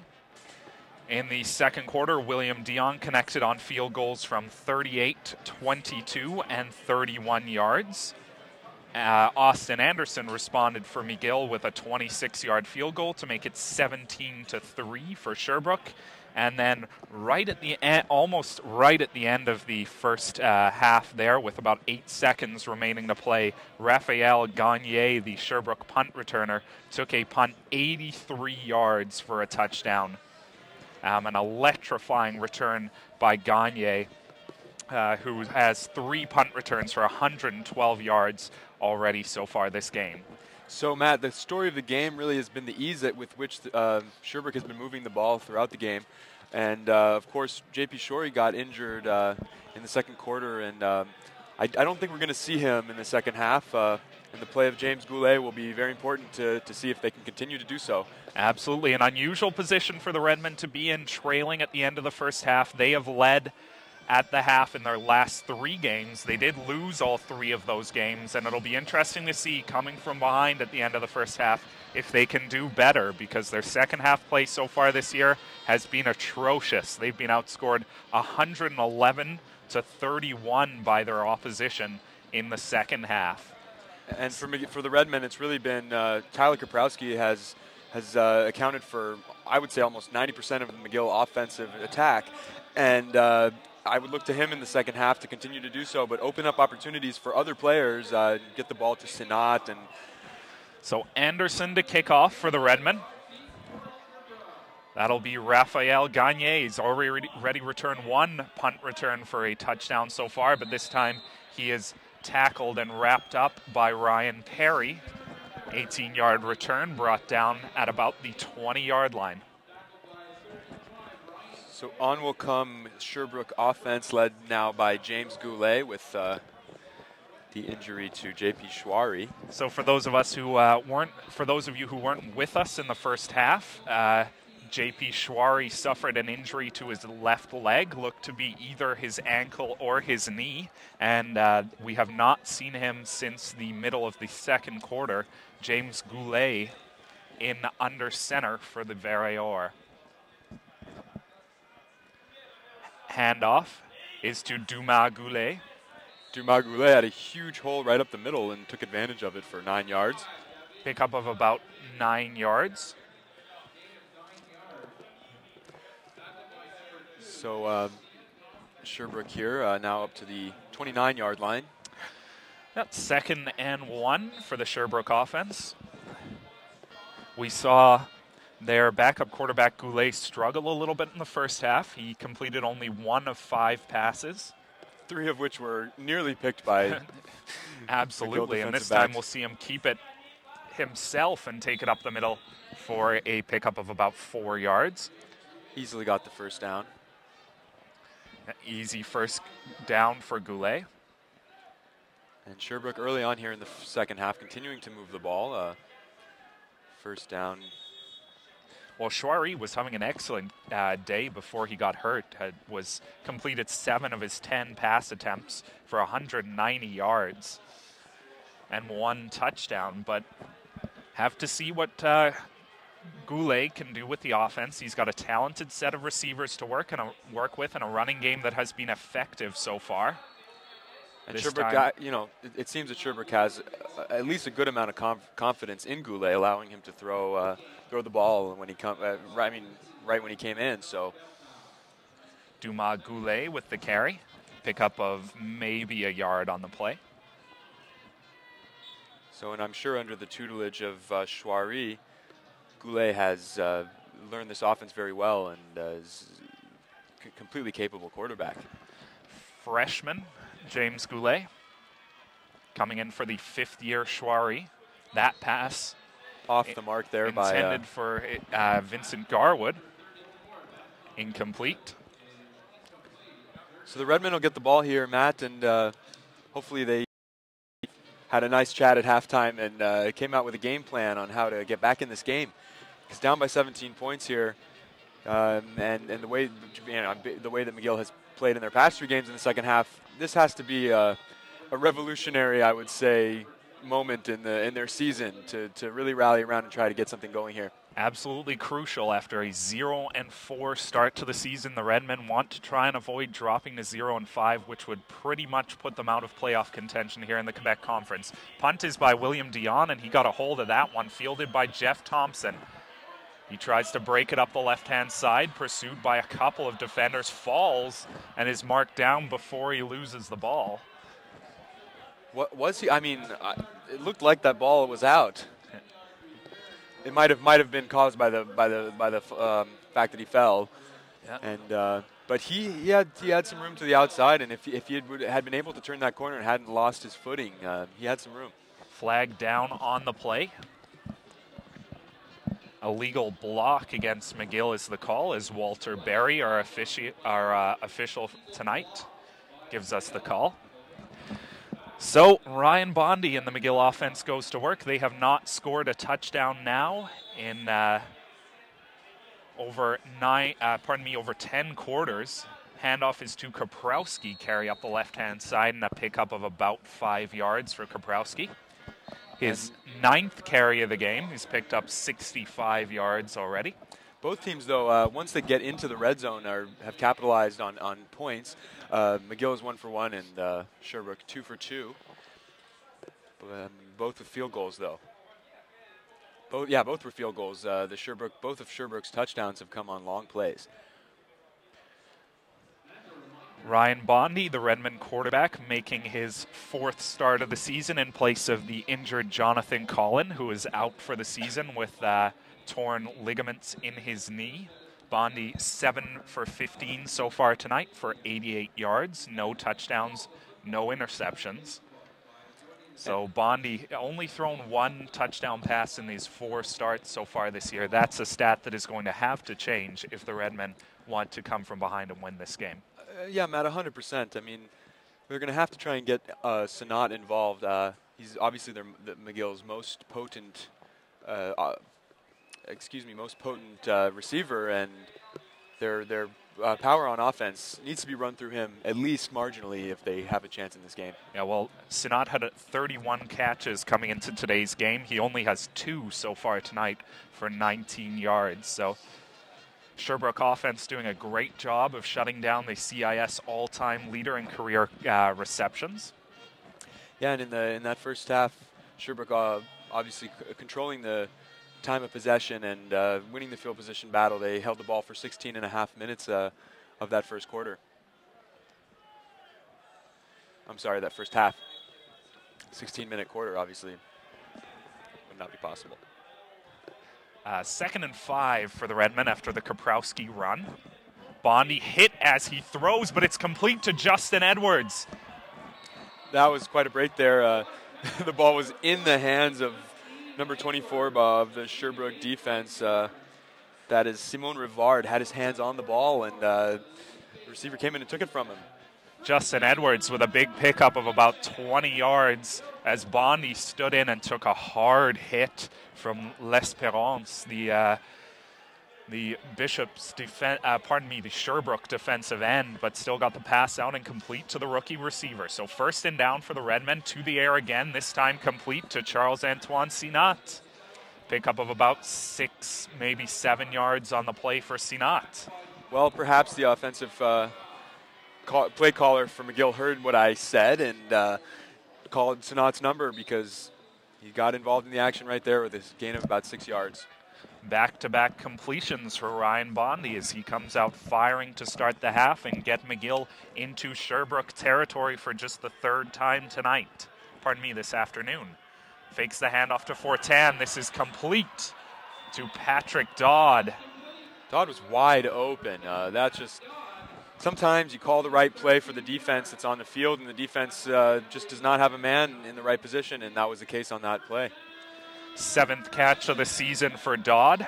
In the second quarter, William Dion connected on field goals from thirty-eight, twenty-two, and thirty-one yards. Uh, Austin Anderson responded for McGill with a twenty-six yard field goal to make it seventeen to three for Sherbrooke. And then right at the end, almost right at the end of the first uh, half there, with about eight seconds remaining to play, Raphael Gagne, the Sherbrooke punt returner, took a punt eighty-three yards for a touchdown. Um, an electrifying return by Gagne, uh, who has three punt returns for one hundred twelve yards already so far this game. So, Matt, the story of the game really has been the ease at with which uh, Sherbrooke has been moving the ball throughout the game. And, uh, of course, J P Chouari got injured uh, in the second quarter, and um, I, I don't think we're going to see him in the second half. Uh, and the play of James Goulet will be very important to, to see if they can continue to do so. Absolutely. An unusual position for the Redmen to be in, trailing at the end of the first half. They have led at the half in their last three games. They did lose all three of those games, and it'll be interesting to see, coming from behind at the end of the first half, if they can do better, because their second half play so far this year has been atrocious. They've been outscored one hundred eleven to thirty-one by their opposition in the second half. And for me, for the Redmen, it's really been uh, Tyler Kaprowski has has uh, accounted for, I would say, almost ninety percent of the McGill offensive attack, and uh, I would look to him in the second half to continue to do so, but open up opportunities for other players, uh, get the ball to Sinat. And so Anderson to kick off for the Redmen. That'll be Raphael Gagne. He's already ready return one punt return for a touchdown so far, but this time he is tackled and wrapped up by Ryan Perry. eighteen yard return brought down at about the twenty yard line. So on will come Sherbrooke offense, led now by James Goulet with uh, the injury to J P Chouari. So for those of us who uh, weren't, for those of you who weren't with us in the first half, uh, J P Chouari suffered an injury to his left leg, looked to be either his ankle or his knee, and uh, we have not seen him since the middle of the second quarter. James Goulet in under center for the Vert et Or. Handoff is to Dumas Goulet. Dumas Goulet had a huge hole right up the middle and took advantage of it for nine yards. Pickup of about nine yards. So uh, Sherbrooke here uh, now up to the twenty-nine yard line. That's second and one for the Sherbrooke offense. We saw their backup quarterback Goulet struggle a little bit in the first half. He completed only one of five passes. Three of which were nearly picked by Absolutely, and this time we'll see him keep it himself and take it up the middle for a pickup of about four yards. Easily got the first down. An easy first down for Goulet. And Sherbrooke early on here in the f second half continuing to move the ball. Uh, first down. Well, Chouari was having an excellent uh, day before he got hurt. Had, was completed seven of his ten pass attempts for one hundred ninety yards and one touchdown. But have to see what uh, Goulet can do with the offense. He's got a talented set of receivers to work and a, work with, and a running game that has been effective so far. And Sherbrooke, got, you know, it, it seems that Sherbrooke has uh, at least a good amount of conf confidence in Goulet, allowing him to throw uh, throw the ball when he come. Uh, I mean, right when he came in. So, Dumas Goulet with the carry, pickup of maybe a yard on the play. So, and I'm sure under the tutelage of uh, Chouari, Goulet has uh, learned this offense very well and uh, is a completely capable quarterback. Freshman James Goulet coming in for the fifth year Schwari. That pass off the mark there by intended uh, for uh, Vincent Garwood. Incomplete. So the Redmen will get the ball here, Matt, and uh, hopefully they had a nice chat at halftime and uh, came out with a game plan on how to get back in this game. Because down by seventeen points here, um, and and the way you know, the way that McGill has played in their past three games in the second half, this has to be a, a revolutionary, I would say, moment in the in their season to to really rally around and try to get something going here. Absolutely crucial. After a zero and four start to the season, the Redmen want to try and avoid dropping to zero and five, which would pretty much put them out of playoff contention here in the Quebec Conference. Punt is by William Dion, and he got a hold of that one, fielded by Jeff Thompson. He tries to break it up the left-hand side, pursued by a couple of defenders, falls, and is marked down before he loses the ball. What was he? I mean, uh, it looked like that ball was out. It might have might have been caused by the by the by the um, fact that he fell, yeah. and uh, but he he had he had some room to the outside, and if if he had, had been able to turn that corner and hadn't lost his footing, uh, he had some room. Flag down on the play. A legal block against McGill is the call, as Walter Berry, our, offici our uh, official tonight, gives us the call. So Ryan Bondi and the McGill offense goes to work. They have not scored a touchdown now in uh, over nine, uh, pardon me, over ten quarters. Handoff is to Kaprowski, carry up the left-hand side, and a pickup of about five yards for Kaprowski. His and ninth carry of the game. He's picked up sixty-five yards already. Both teams, though, uh, once they get into the red zone, are have capitalized on, on points. Uh, McGill is one for one, and uh, Sherbrooke two for two. Um, both with field goals, though. Both, yeah, both were field goals. Uh, the Sherbrooke, both of Sherbrooke's touchdowns have come on long plays. Ryan Bondi, the Redmond quarterback, making his fourth start of the season in place of the injured Jonathan Collin, who is out for the season with uh, torn ligaments in his knee. Bondi seven for fifteen so far tonight for eighty-eight yards, no touchdowns, no interceptions. So Bondi only thrown one touchdown pass in these four starts so far this year. That's a stat that is going to have to change if the Redmen want to come from behind and win this game. Uh, yeah, Matt, one hundred percent. I mean, they're going to have to try and get uh, Sanat involved. Uh, he's obviously their, the McGill's most potent uh, uh, excuse me, most potent uh, receiver, and their their uh, power on offense needs to be run through him at least marginally if they have a chance in this game. Yeah, well, Sanat had a thirty-one catches coming into today's game. He only has two so far tonight for nineteen yards. So Sherbrooke offense doing a great job of shutting down the C I S all-time leader in career uh, receptions. Yeah, and in the in that first half, Sherbrooke uh, obviously c controlling the time of possession and uh, winning the field position battle. They held the ball for sixteen and a half minutes uh, of that first quarter. I'm sorry, that first half. sixteen minute quarter, obviously, would not be possible. Uh, second and five for the Redmen after the Kaprowski run. Bondi hit as he throws, but it's complete to Justin Edwards. That was quite a break there. Uh, the ball was in the hands of number twenty-four of the Sherbrooke defense. Uh, that is Simon Rivard, had his hands on the ball, and uh, the receiver came in and took it from him. Justin Edwards with a big pickup of about twenty yards as Bondi stood in and took a hard hit from L'Espérance, the uh, the Bishop's defen uh, pardon me, the Sherbrooke defensive end, but still got the pass out and complete to the rookie receiver. So first and down for the Redmen, to the air again, this time complete to Charles-Antoine Sinat. Pickup of about six, maybe seven yards on the play for Sinat. Well, perhaps the offensive uh, call, play caller for McGill heard what I said and uh, called Sinat's number because he got involved in the action right there with his gain of about six yards. Back-to-back completions for Ryan Bondi as he comes out firing to start the half and get McGill into Sherbrooke territory for just the third time tonight. Pardon me, this afternoon. Fakes the handoff to Fortin. This is complete to Patrick Dodd. Dodd was wide open. Uh, that just sometimes you call the right play for the defense that's on the field, and the defense uh, just does not have a man in the right position, and that was the case on that play. Seventh catch of the season for Dodd.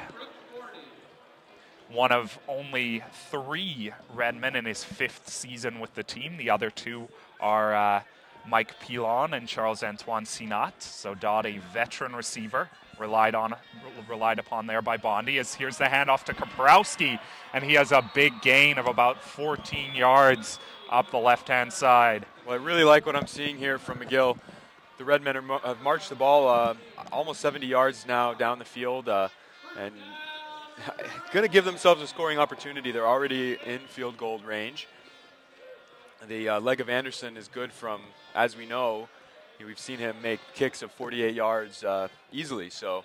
One of only three Redmen in his fifth season with the team. The other two are uh, Mike Pilon and Charles-Antoine Sinat. So Dodd, a veteran receiver, relied on, relied upon there by Bondy. As here's the handoff to Kaprowski, and he has a big gain of about fourteen yards up the left-hand side. Well, I really like what I'm seeing here from McGill. The Redmen are, have marched the ball uh, almost seventy yards now down the field, uh, and going to give themselves a scoring opportunity. They're already in field goal range. The uh, leg of Anderson is good from, as we know, we've seen him make kicks of forty-eight yards uh, easily. So,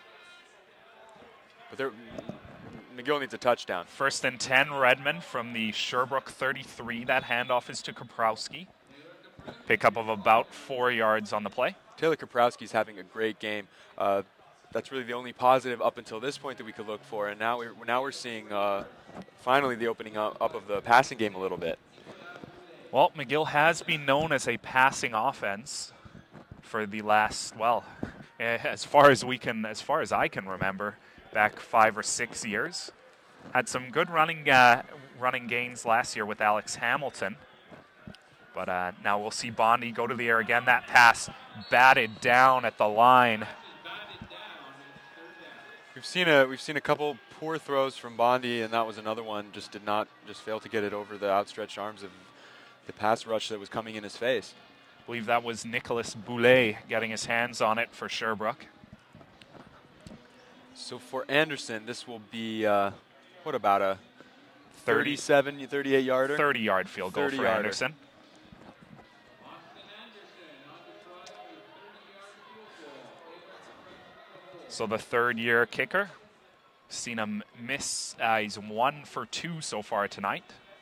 but they're, McGill needs a touchdown. First and ten, Redmen from the Sherbrooke thirty-three. That handoff is to Kaprowski. Pickup of about four yards on the play. Taylor Kaprowski's having a great game. Uh, that's really the only positive up until this point that we could look for, and now we're now we're seeing uh, finally the opening up, up of the passing game a little bit. Well, McGill has been known as a passing offense for the last, well, as far as we can, as far as I can remember, back five or six years. Had some good running uh, running gains last year with Alex Hamilton. But uh, now we'll see Bondy go to the air again. That pass batted down at the line. We've seen a we've seen a couple poor throws from Bondy, and that was another one. Just did not just fail to get it over the outstretched arms of the pass rush that was coming in his face. I believe that was Nicholas Boulet getting his hands on it for Sherbrooke. So for Anderson, this will be uh, what about a thirty-seven, thirty-eight yarder? thirty yard field goal for yarder. Anderson. So the third year kicker, seen him miss, uh, he's one for two so far tonight.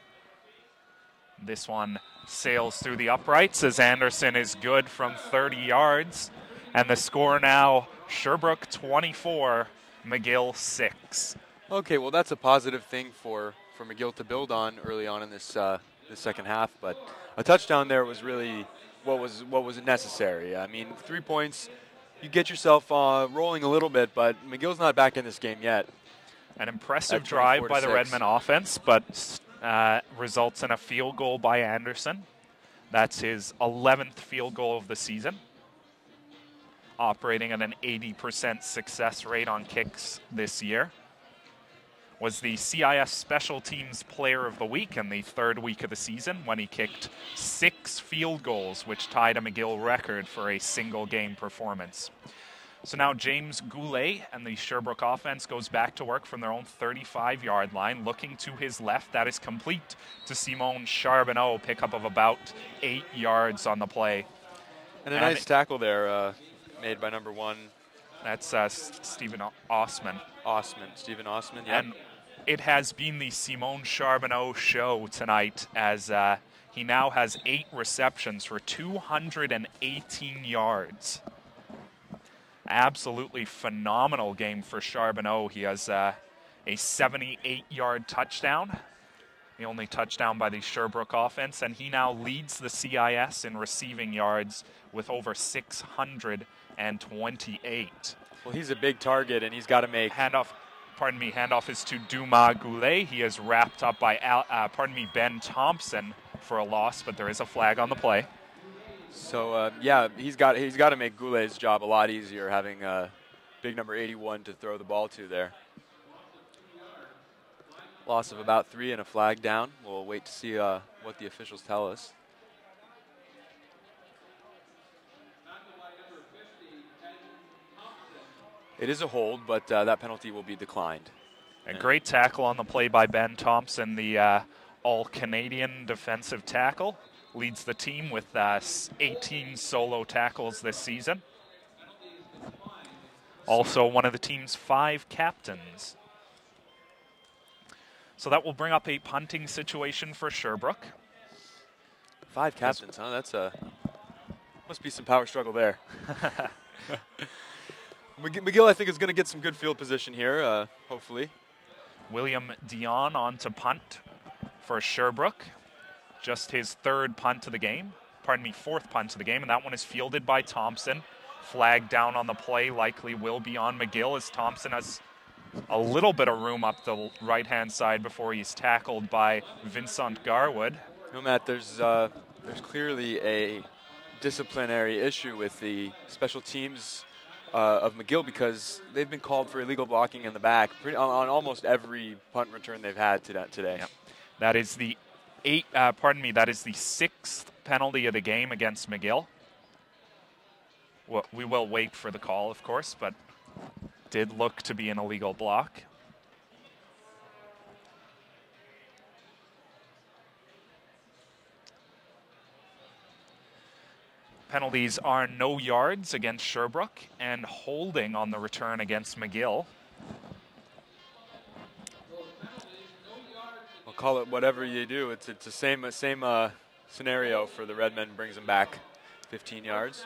This one sails through the uprights as Anderson is good from thirty yards. And the score now, Sherbrooke twenty-four, McGill six. Okay, well that's a positive thing for, for McGill to build on early on in this uh, this second half. But a touchdown there was really what was what was necessary. I mean, three points. You get yourself uh, rolling a little bit, but McGill's not back in this game yet. An impressive drive by the Redmen offense, but uh, results in a field goal by Anderson. That's his eleventh field goal of the season. Operating at an eighty percent success rate on kicks this year. Was the C I S Special Teams Player of the Week in the third week of the season when he kicked six field goals, which tied a McGill record for a single game performance. So now James Goulet and the Sherbrooke offense goes back to work from their own thirty-five yard line. Looking to his left, that is complete to Simone Charbonneau, pickup of about eight yards on the play. And a and nice tackle there uh, made by number one. That's uh, Stephen Osman. Osman, Stephen Osman, yeah. And it has been the Simone Charbonneau show tonight, as uh, he now has eight receptions for two hundred eighteen yards. Absolutely phenomenal game for Charbonneau. He has uh, a seventy-eight yard touchdown, the only touchdown by the Sherbrooke offense, and he now leads the C I S in receiving yards with over six hundred twenty-eight. Well, he's a big target, and he's got to make handoff. Pardon me, handoff is to Dumas Goulet. He is wrapped up by, Al, uh, pardon me, Ben Thompson for a loss, but there is a flag on the play. So uh, yeah, he's got he's got to make Goulet's job a lot easier, having uh, big number eighty-one to throw the ball to there. Loss of about three and a flag down. We'll wait to see uh, what the officials tell us. It is a hold, but uh, that penalty will be declined. A great tackle on the play by Ben Thompson, the uh, all-Canadian defensive tackle. Leads the team with uh, eighteen solo tackles this season. Also one of the team's five captains. So that will bring up a punting situation for Sherbrooke. Five captains, huh? That's a must be some power struggle there. McGill, I think, is going to get some good field position here, uh, hopefully. William Dion on to punt for Sherbrooke. Just his third punt of the game. Pardon me, fourth punt of the game, and that one is fielded by Thompson. Flag down on the play, likely will be on McGill, as Thompson has a little bit of room up the right-hand side before he's tackled by Vincent Garwood. No, Matt, there's, uh, there's clearly a disciplinary issue with the special teams uh, of McGill, because they've been called for illegal blocking in the back pretty, on, on almost every punt return they've had to that today. Yep. That is the eight. Uh, pardon me. That is the sixth penalty of the game against McGill. Well, we will wait for the call, of course, but did look to be an illegal block. Penalties are no yards against Sherbrooke and holding on the return against McGill. We'll call it whatever you do. It's, it's the same, same uh, scenario for the Redmen, brings them back fifteen yards.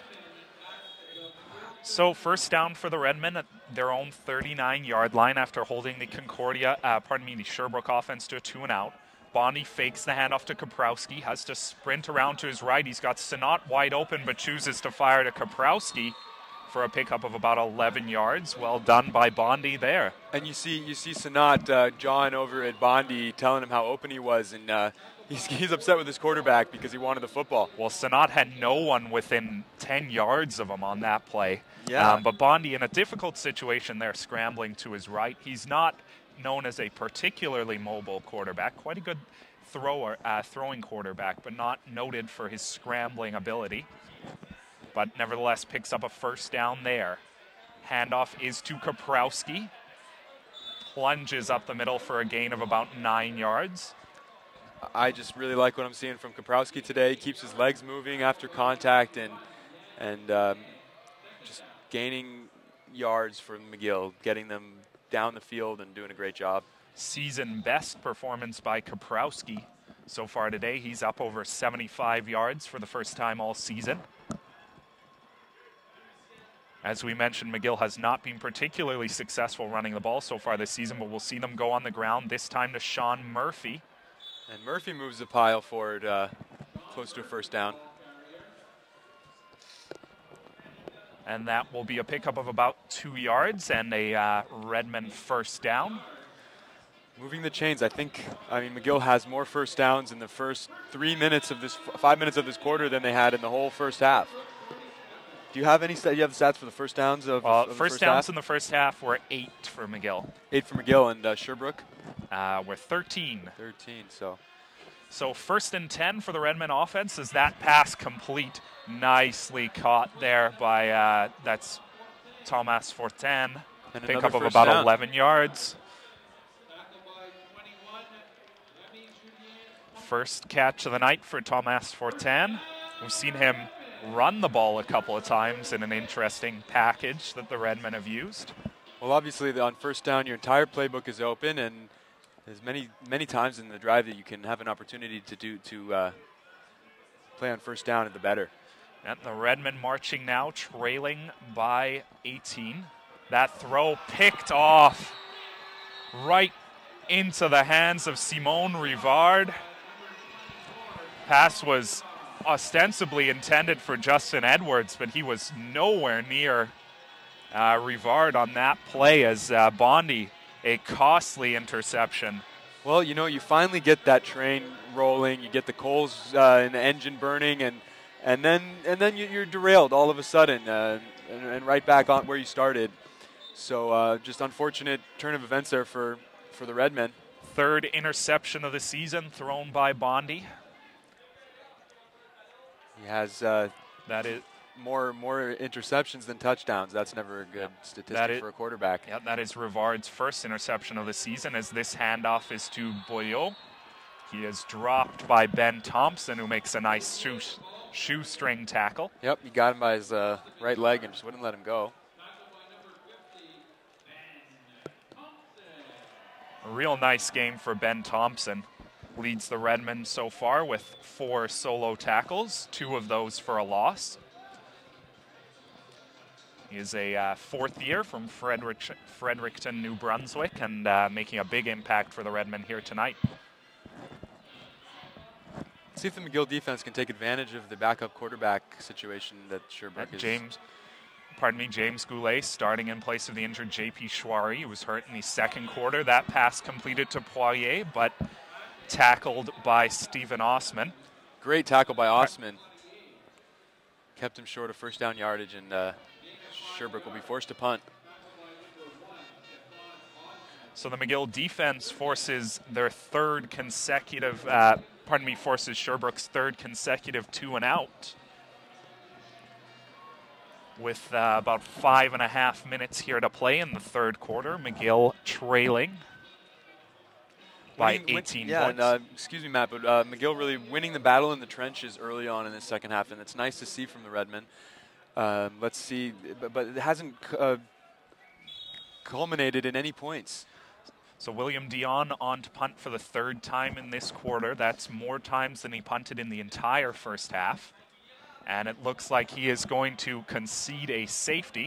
So first down for the Redmen at their own thirty-nine yard line after holding the Concordia, uh, pardon me, the Sherbrooke offense to a two and out. Bondy fakes the handoff to Kaprowski, has to sprint around to his right. He's got Sinat wide open, but chooses to fire to Kaprowski for a pickup of about eleven yards. Well done by Bondy there. And you see, you see Sinat, uh, John over at Bondy, telling him how open he was, and uh, he's, he's upset with his quarterback because he wanted the football. Well, Sinat had no one within ten yards of him on that play. Yeah. Um, but Bondy in a difficult situation there, scrambling to his right. He's not known as a particularly mobile quarterback, quite a good thrower, uh, throwing quarterback, but not noted for his scrambling ability. But nevertheless picks up a first down there. Handoff is to Kaprowski. Plunges up the middle for a gain of about nine yards. I just really like what I'm seeing from Kaprowski today. He keeps his legs moving after contact and and um, just gaining yards from McGill, getting them down the field and doing a great job. Season best performance by Kaprowski so far today. He's up over seventy-five yards for the first time all season. As we mentioned, McGill has not been particularly successful running the ball so far this season, but we'll see them go on the ground, this time to Sean Murphy. And Murphy moves the pile forward uh, close to a first down. And that will be a pickup of about two yards and a uh, Redmen first down. Moving the chains, I think, I mean, McGill has more first downs in the first three minutes of this, five minutes of this quarter than they had in the whole first half. Do you have any, do you have the stats for the first downs of, well, of the first, first downs half? in the first half were eight for McGill. Eight for McGill, and uh, Sherbrooke? Uh, we're thirteen. thirteen, so. So first and ten for the Redmen offense. Is that pass complete? Nicely caught there by, uh, that's Thomas Fortin. And pickup of first about down. eleven yards. First catch of the night for Thomas Fortin. We've seen him run the ball a couple of times in an interesting package that the Redmen have used. Well, obviously, on first down, your entire playbook is open, and there's many, many times in the drive that you can have an opportunity to do to uh, play on first down, and the better. And the Redmen marching now, trailing by eighteen. That throw picked off right into the hands of Simon Rivard. Pass was ostensibly intended for Justin Edwards, but he was nowhere near uh, Rivard on that play as uh, Bondy, a costly interception. Well, you know, you finally get that train rolling, you get the coals uh, in the engine burning, and and then and then you, you're derailed all of a sudden, uh, and, and right back on where you started. So uh, just unfortunate turn of events there for, for the Redmen. Third interception of the season thrown by Bondy. He has uh, that is more more interceptions than touchdowns. That's never a good statistic is, for a quarterback. Yeah, that is Rivard's first interception of the season, as this handoff is to Boyo. He is dropped by Ben Thompson, who makes a nice shoe, shoestring tackle. Yep, he got him by his uh, right leg and just wouldn't let him go. A real nice game for Ben Thompson. Leads the Redmen so far with four solo tackles, two of those for a loss. He is a uh, fourth year from Frederick Fredericton, New Brunswick, and uh, making a big impact for the Redmen here tonight. see if the McGill defense can take advantage of the backup quarterback situation that Sherbrooke That is. James, pardon me, James Goulet starting in place of the injured J P Chouari, who was hurt in the second quarter. That pass completed to Poirier, but tackled by Stephen Osman. Great tackle by Osman. Kept him short of first down yardage, and uh, Sherbrooke will be forced to punt. So the McGill defense forces their third consecutive, uh, pardon me, forces Sherbrooke's third consecutive two and out. With uh, about five and a half minutes here to play in the third quarter, McGill trailing by Winning, eighteen win, yeah, points. And, uh, excuse me, Matt, but uh, McGill really winning the battle in the trenches early on in the second half, and it's nice to see from the Redmen. Um, let's see, but, but it hasn't uh, culminated in any points. So William Dion on to punt for the third time in this quarter. That's more times than he punted in the entire first half. And it looks like he is going to concede a safety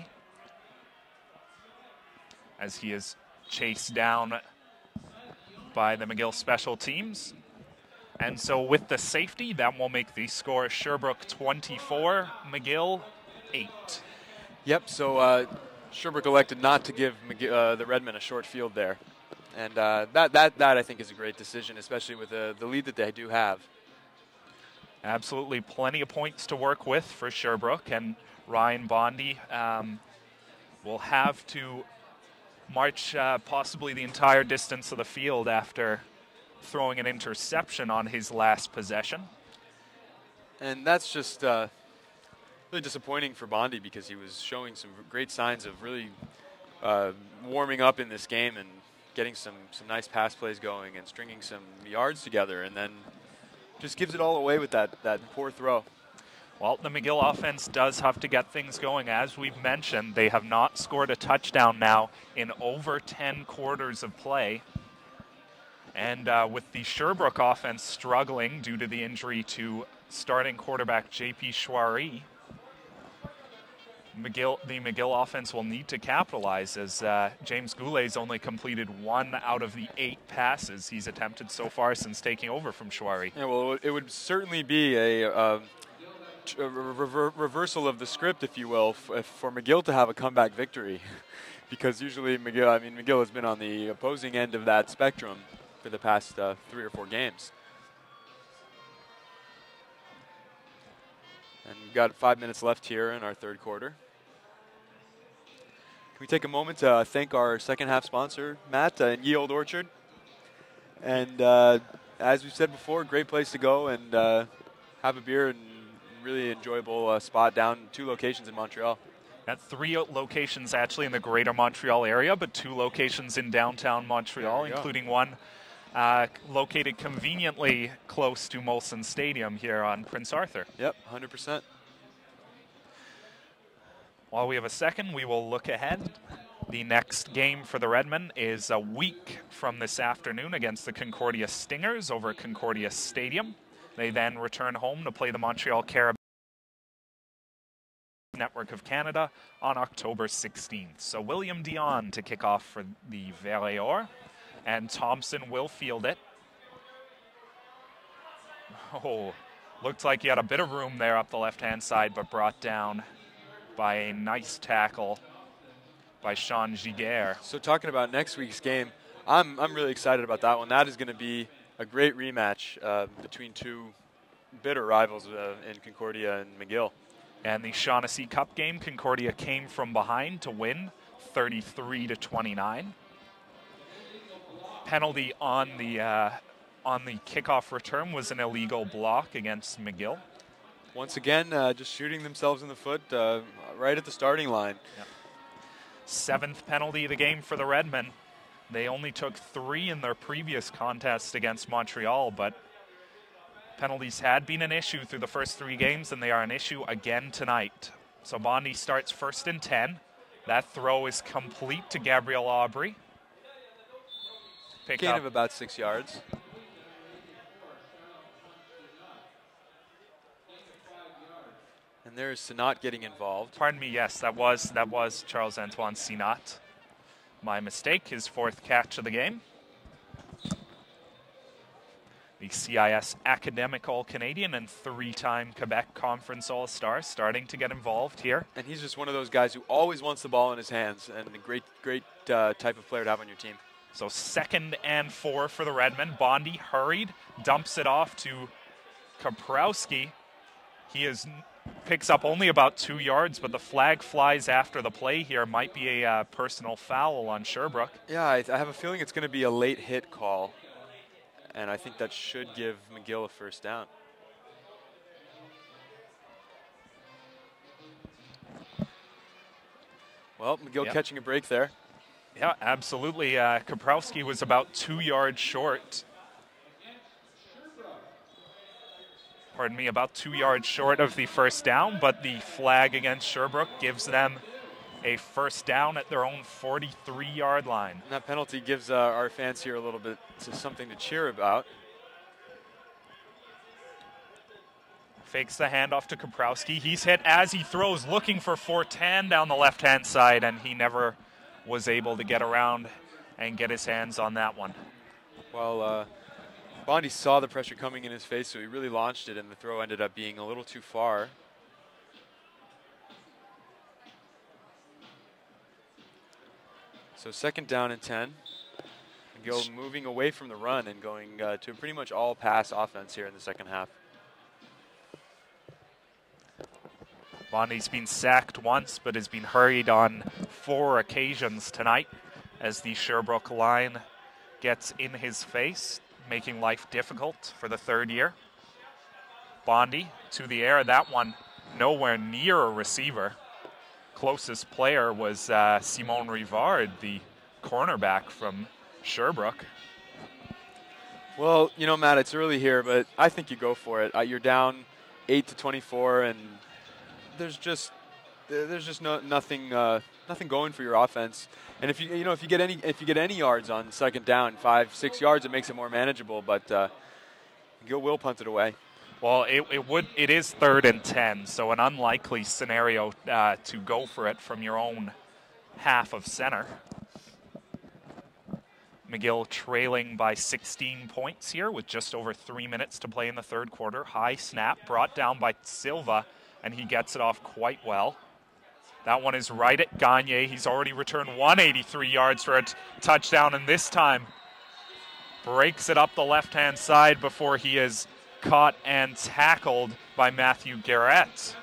as he is chased down by the McGill special teams. And so with the safety, that will make the score Sherbrooke twenty-four, McGill eight. Yep, so uh, Sherbrooke elected not to give McGill, uh, the Redmen a short field there. And uh, that, that, that, I think, is a great decision, especially with the, the lead that they do have. Absolutely plenty of points to work with for Sherbrooke, and Ryan Bondi um, will have to march uh, possibly the entire distance of the field after throwing an interception on his last possession. And that's just uh, really disappointing for Bondi because he was showing some great signs of really uh, warming up in this game and getting some, some nice pass plays going and stringing some yards together, and then just gives it all away with that, that poor throw. Well, the McGill offense does have to get things going. As we've mentioned, they have not scored a touchdown now in over ten quarters of play. And uh, with the Sherbrooke offense struggling due to the injury to starting quarterback J P Chouari, McGill, the McGill offense will need to capitalize as uh, James Goulet's only completed one out of the eight passes he's attempted so far since taking over from Chouari. Yeah, well, it would certainly be a, uh, a rever reversal of the script, if you will, f for McGill to have a comeback victory. Because usually McGill, I mean, McGill has been on the opposing end of that spectrum for the past uh, three or four games. And we've got five minutes left here in our third quarter. Can we take a moment to uh, thank our second half sponsor, Matt, uh, in Ye Old Orchard. And uh, as we said before, great place to go and uh, have a beer and really enjoyable uh, spot down two locations in Montreal. At three locations actually in the greater Montreal area, but two locations in downtown Montreal, including go. one uh, located conveniently close to Molson Stadium here on Prince Arthur. Yep, one hundred percent. While we have a second, we will look ahead. The next game for the Redmen is a week from this afternoon against the Concordia Stingers over at Concordia Stadium. They then return home to play the Montreal Carabins Network of Canada on October sixteenth. So William Dion to kick off for the Verreor, and Thompson will field it. Oh, looked like he had a bit of room there up the left-hand side, but brought down by a nice tackle by Sean Giguère. So talking about next week's game, I'm, I'm really excited about that one. That is going to be a great rematch uh, between two bitter rivals uh, in Concordia and McGill. And the Shaughnessy Cup game, Concordia came from behind to win thirty-three to twenty-nine. Penalty on the, uh, on the kickoff return was an illegal block against McGill. Once again, uh, just shooting themselves in the foot uh, right at the starting line. Yep. Seventh penalty of the game for the Redmen. They only took three in their previous contest against Montreal, but penalties had been an issue through the first three games, and they are an issue again tonight. So Bondi starts first and ten. That throw is complete to Gabriel Aubry. Pick Gain up. of about six yards. And there's Sinat getting involved. Pardon me, yes, that was that was Charles-Antoine Sinat. My mistake, his fourth catch of the game. the C I S Academic All-Canadian and three-time Quebec Conference All-Star, starting to get involved here. And he's just one of those guys who always wants the ball in his hands, and a great, great uh, type of player to have on your team. So second and four for the Redmen. Bondi hurried, dumps it off to Kaprowski. He is picks up only about two yards, but the flag flies after the play here. Might be a uh, personal foul on Sherbrooke. Yeah, I, I have a feeling it's going to be a late hit call, and I think that should give McGill a first down. Well, McGill yep. catching a break there. Yeah, absolutely. Uh, Kaprowski was about two yards short. Pardon me, about two yards short of the first down, but the flag against Sherbrooke gives them a first down at their own forty-three yard line. And that penalty gives uh, our fans here a little bit to something to cheer about. Fakes the handoff to Kaprowski. He's hit as he throws, looking for Fortin down the left-hand side, and he never was able to get around and get his hands on that one. Well, uh, Bondi saw the pressure coming in his face, so he really launched it, and the throw ended up being a little too far. So second down and ten. McGill moving away from the run and going uh, to pretty much all pass offense here in the second half. Bondi's been sacked once, but has been hurried on four occasions tonight as the Sherbrooke line gets in his face, making life difficult for the third year. Bondi to the air. That one nowhere near a receiver. Closest player was uh, Simon Rivard, the cornerback from Sherbrooke. Well, you know, Matt, it's early here, but I think you go for it. Uh, you're down eight to twenty-four, and there's just there's just no, nothing uh, nothing going for your offense. And if you you know if you get any if you get any yards on second down, five six yards, it makes it more manageable. But uh, Gill will punt it away. Well, it, it would it is third and ten, so an unlikely scenario uh, to go for it from your own half of center. McGill trailing by sixteen points here with just over three minutes to play in the third quarter. High snap brought down by Silva, and he gets it off quite well. That one is right at Gagne. He's already returned one hundred eighty-three yards for a t- touchdown, and this time breaks it up the left-hand side before he is caught and tackled by Matthew Garrett.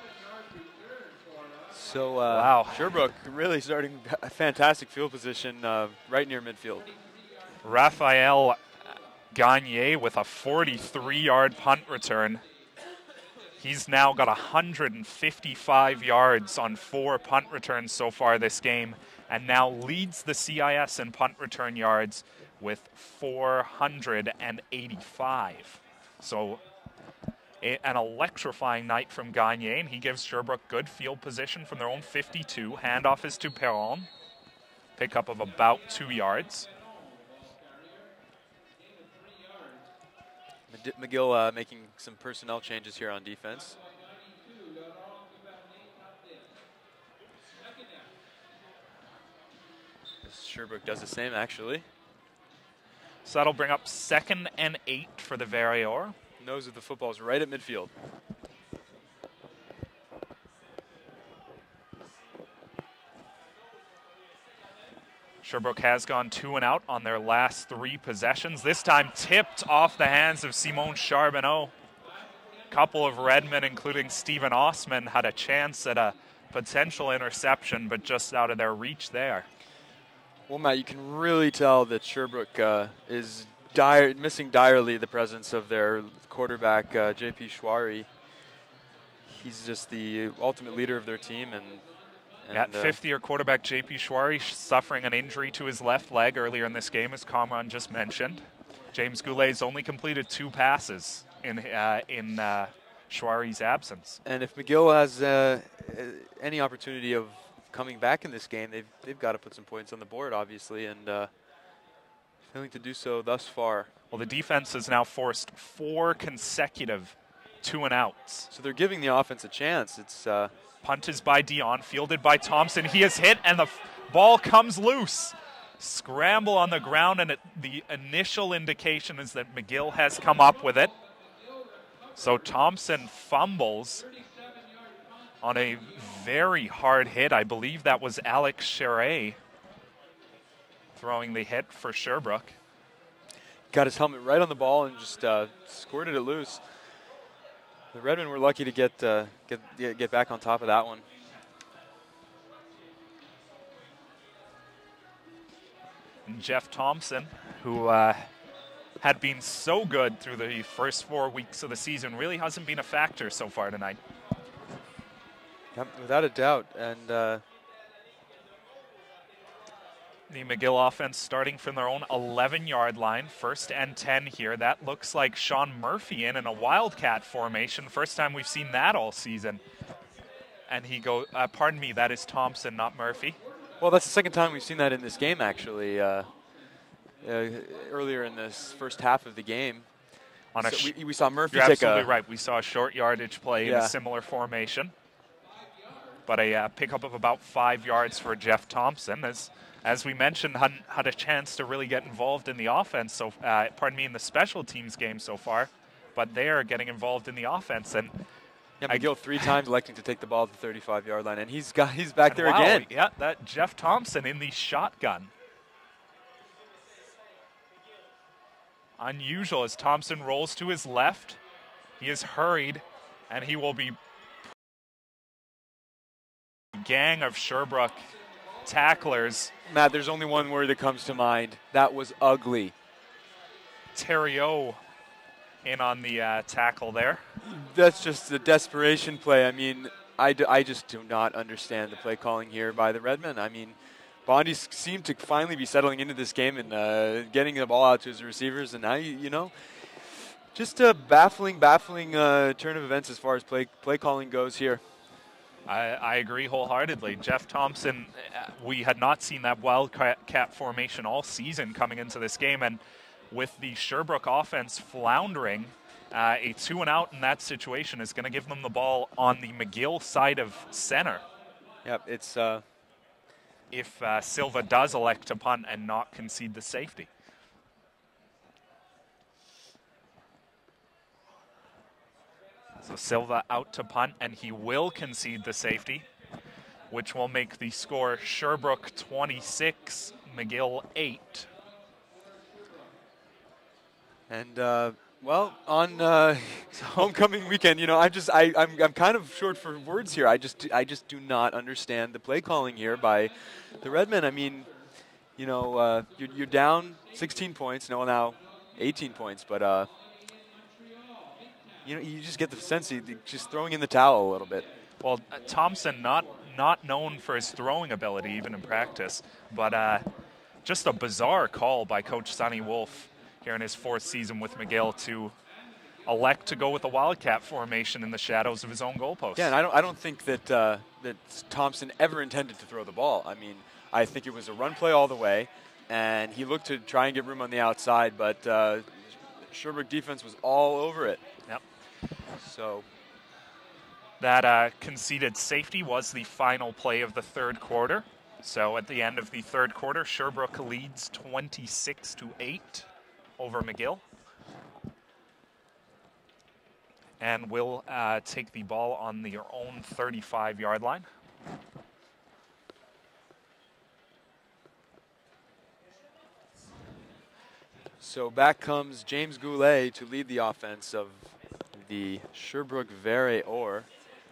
So, uh, wow. Sherbrooke really starting a fantastic field position uh, right near midfield. Raphael Gagne with a forty-three yard punt return. He's now got one hundred fifty-five yards on four punt returns so far this game, and now leads the C I S in punt return yards with four hundred eighty-five. So a, an electrifying night from Gagne, and he gives Sherbrooke good field position from their own fifty-two. Handoff is to Perron. Pickup of about two yards. McGill uh, making some personnel changes here on defense. Sherbrooke does the same, actually. So that'll bring up second and eight for the Varior. Nose of the football is right at midfield. Sherbrooke has gone two and out on their last three possessions. This time tipped off the hands of Simon Charbonneau. A couple of Redmen, including Stephen Osman, had a chance at a potential interception, but just out of their reach there. Well, Matt, you can really tell that Sherbrooke uh, is dire, missing direly the presence of their quarterback, uh, J P Chouari. He's just the ultimate leader of their team, and And, At uh, fifth-year quarterback J P Chouari suffering an injury to his left leg earlier in this game, as Kamran just mentioned. James Goulet's only completed two passes in uh, in uh, Chouari's absence. And if McGill has uh, any opportunity of coming back in this game, they've they've got to put some points on the board, obviously, and uh, failing to do so thus far. Well, the defense has now forced four consecutive two and outs. So they're giving the offense a chance. It's uh, Punt is by Dion, fielded by Thompson. He is hit, and the f- ball comes loose. scramble on the ground, and it, the initial indication is that McGill has come up with it. So Thompson fumbles on a very hard hit. I believe that was Alex Charret throwing the hit for Sherbrooke. Got his helmet right on the ball and just uh, squirted it loose. The Redmen were lucky to get, uh, get get back on top of that one. And Jeff Thompson, who uh, had been so good through the first four weeks of the season, really hasn't been a factor so far tonight. Yep, without a doubt. And uh, the McGill offense starting from their own eleven-yard line, first and ten here. That looks like Sean Murphy in in a Wildcat formation. First time we've seen that all season. And he go, uh, pardon me, that is Thompson, not Murphy. Well, that's the second time we've seen that in this game, actually. Uh, uh, earlier in this first half of the game, On a so sh- we, we saw Murphy You're take absolutely a right. We saw a short yardage play Yeah. in a similar formation. But a uh, pickup of about five yards for Jeff Thompson. As as we mentioned, hadn't had a chance to really get involved in the offense. So, uh, pardon me, in the special teams game so far. But they are getting involved in the offense. And yeah, McGill three times electing to take the ball at the thirty-five-yard line, and he's got he's back there wow, again. Yeah, that Jeff Thompson in the shotgun. Unusual as Thompson rolls to his left. He is hurried, and he will be gang of Sherbrooke tacklers. Matt, there's only one word that comes to mind. That was ugly. Theriot in on the uh, tackle there. That's just a desperation play. I mean, I, d- I just do not understand the play calling here by the Redmen. I mean, Bondi s- seemed to finally be settling into this game and uh, getting the ball out to his receivers, and now, you, you know, just a baffling, baffling uh, turn of events as far as play play calling goes here. I, I agree wholeheartedly. Jeff Thompson, uh, we had not seen that wildcat formation all season coming into this game, and with the Sherbrooke offense floundering, uh, a two and out in that situation is going to give them the ball on the McGill side of center. Yep, it's uh, if uh, Silva does elect to punt and not concede the safety. So Silva out to punt, and he will concede the safety, which will make the score Sherbrooke twenty-six, McGill eight. And uh, well, on uh, homecoming weekend, you know, I'm just I, I'm I'm kind of short for words here. I just I just do not understand the play calling here by the Redmen. I mean, you know, uh, you're, you're down sixteen points. No, now eighteen points, but uh, you know, you just get the sense he's just throwing in the towel a little bit. Well, uh, Thompson not not known for his throwing ability even in practice, but uh, just a bizarre call by Coach Sonny Wolf here in his fourth season with McGill to elect to go with a Wildcat formation in the shadows of his own goalpost. Yeah, and I don't I don't think that uh, that Thompson ever intended to throw the ball. I mean, I think it was a run play all the way, and he looked to try and get room on the outside, but uh, Sherbrooke defense was all over it. Yep. So that uh, conceded safety was the final play of the third quarter. So at the end of the third quarter, Sherbrooke leads twenty-six to eight over McGill. And will uh, take the ball on their own thirty-five-yard line. So back comes James Goulet to lead the offense of the Sherbrooke Vere Or.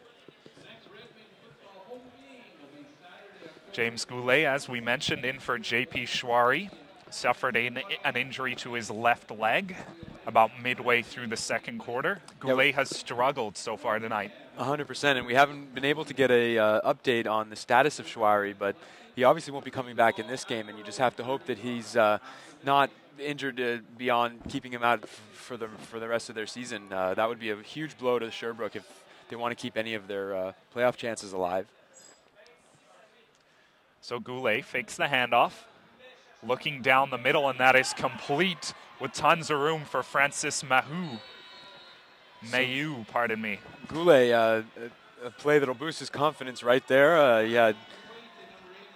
James Goulet, as we mentioned, in for J P Schwari, suffered an, an injury to his left leg about midway through the second quarter. Goulet yep. has struggled so far tonight. one hundred percent, and we haven't been able to get a uh, update on the status of Schwari, but he obviously won't be coming back in this game, and you just have to hope that he's uh, not injured uh, beyond keeping him out f- for the for the rest of their season. Uh, that would be a huge blow to Sherbrooke if they want to keep any of their uh, playoff chances alive. So Goulet fakes the handoff, looking down the middle, and that is complete with tons of room for Francis Mahou. Mayu, pardon me. Goulet, uh, a, a play that'll boost his confidence right there. Uh, yeah,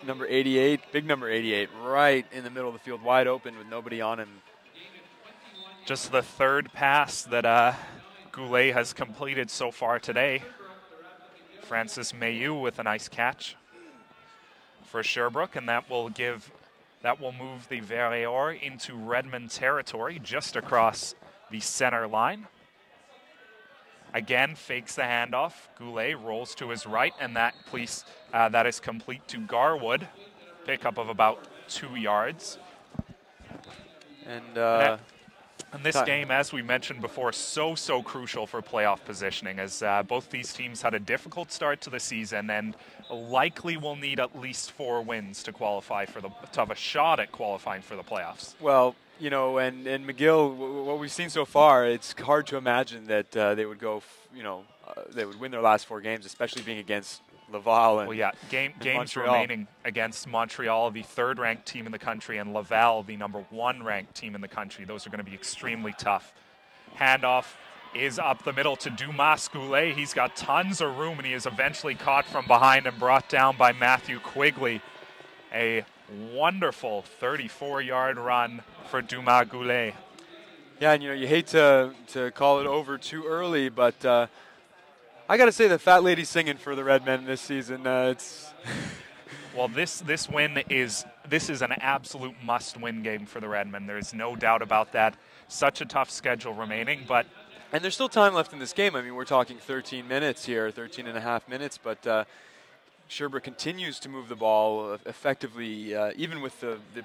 number eighty-eight, big number eighty-eight, right in the middle of the field, wide open with nobody on him. Just the third pass that uh, Goulet has completed so far today. Francis Mayu with a nice catch for Sherbrooke, and that will give, that will move the Verreor into Redmond territory just across the center line. Again, fakes the handoff. Goulet rolls to his right, and that police, uh, that is complete to Garwood. Pickup of about two yards. And, uh, and this game, as we mentioned before, so, so crucial for playoff positioning, as uh, both these teams had a difficult start to the season and likely will need at least four wins to qualify for the, to have a shot at qualifying for the playoffs. Well, you know, and, and McGill, w what we've seen so far, it's hard to imagine that uh, they would go, f you know, uh, they would win their last four games, especially being against Laval and Well, yeah, game, and games Montreal. remaining against Montreal, the third-ranked team in the country, and Laval, the number one-ranked team in the country. Those are going to be extremely tough. Handoff is up the middle to Dumas Goulet. He's got tons of room, and he is eventually caught from behind and brought down by Matthew Quigley. A wonderful thirty-four yard run for Dumas Goulet. Yeah, and you know, you hate to, to call it over too early, but uh, I got to say the fat lady's singing for the Redmen this season. Uh, it's Well, this this win is this is an absolute must-win game for the Redmen. There's no doubt about that. Such a tough schedule remaining, but and there's still time left in this game. I mean, we're talking thirteen minutes here, thirteen and a half minutes, but uh, Sherbrooke continues to move the ball uh, effectively, uh, even with the, the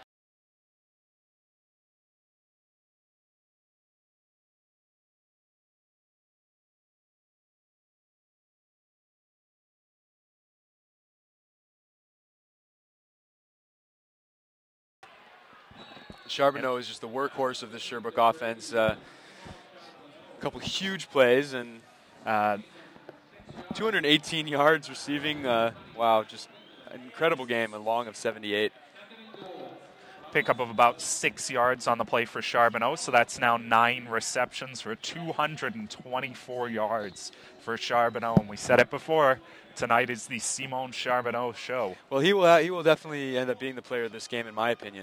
Charbonneau is just the workhorse of the Sherbrooke offense. Uh, a couple huge plays and uh, two hundred eighteen yards receiving. Uh, wow, just an incredible game, a long of seventy-eight. pickup of about six yards on the play for Charbonneau, so that's now nine receptions for two hundred twenty-four yards for Charbonneau. And we said it before, tonight is the Simon Charbonneau show. Well, he will, uh, he will definitely end up being the player of this game, in my opinion.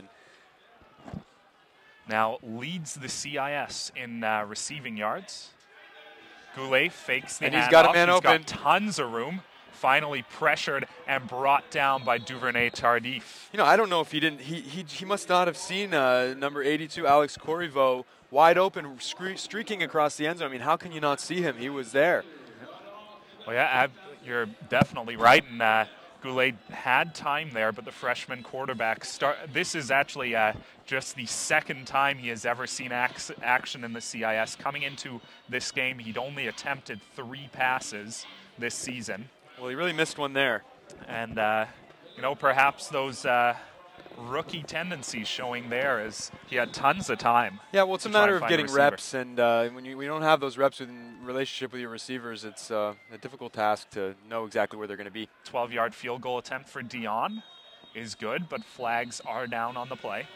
Now leads the C I S in uh, receiving yards. Goulet fakes the And he's handoff. got a man He's open. got tons of room. Finally pressured and brought down by Duvernay Tardif. You know, I don't know if he didn't. He he, he must not have seen uh, number eighty-two, Alex Corriveau, wide open, stre streaking across the end zone. I mean, how can you not see him? He was there. Well, yeah, I, you're definitely right. And uh, Goulet had time there, but the freshman quarterback start. This is actually uh, just the second time he has ever seen ac action in the C I S. Coming into this game, he'd only attempted three passes this season. Well, he really missed one there. And, uh, you know, perhaps those uh, rookie tendencies showing there as he had tons of time. Yeah, well, it's a to try matter and of find a getting receiver. reps, and uh, when you, we don't have those reps in relationship with your receivers, it's uh, a difficult task to know exactly where they're going to be. twelve yard field goal attempt for Dion is good, but flags are down on the play.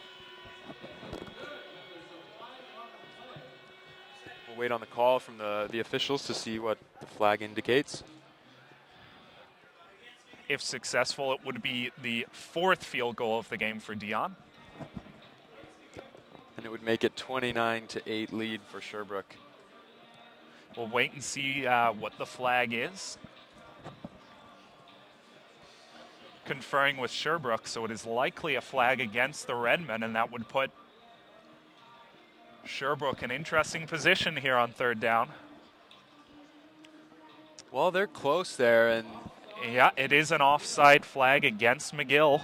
We'll wait on the call from the, the officials to see what the flag indicates. If successful, it would be the fourth field goal of the game for Dion. And it would make it twenty-nine to eight lead for Sherbrooke. We'll wait and see uh, what the flag is. Conferring with Sherbrooke, so it is likely a flag against the Redmen, and that would put Sherbrooke in interesting position here on third down. Well, they're close there, and yeah, it is an offside flag against McGill.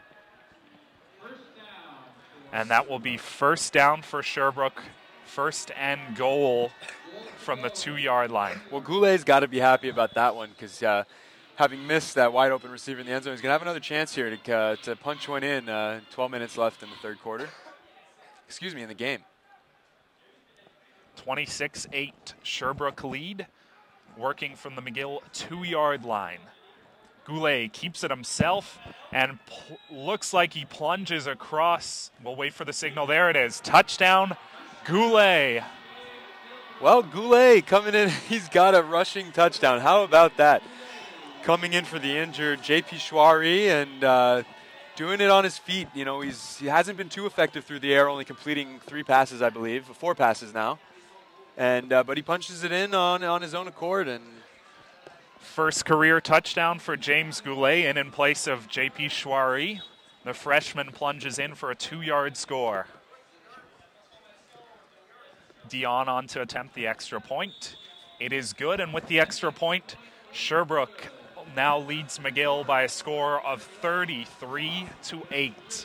And that will be first down for Sherbrooke, first and goal from the two yard line. well, Goulet's got to be happy about that one, because uh, having missed that wide open receiver in the end zone, he's going to have another chance here to, uh, to punch one in. Uh, twelve minutes left in the third quarter. Excuse me, in the game. twenty-six eight Sherbrooke lead, working from the McGill two yard line. Goulet keeps it himself and looks like he plunges across. We'll wait for the signal. There it is. Touchdown, Goulet. Well, Goulet coming in, he's got a rushing touchdown. How about that? Coming in for the injured J P Chouari, and uh, doing it on his feet. You know, he's he hasn't been too effective through the air, only completing three passes, I believe, four passes now. And uh, but he punches it in on on his own accord. And first career touchdown for James Goulet, and in place of J P Chouari. The freshman plunges in for a two-yard score. Dion on to attempt the extra point. It is good, and with the extra point, Sherbrooke now leads McGill by a score of thirty-three to eight.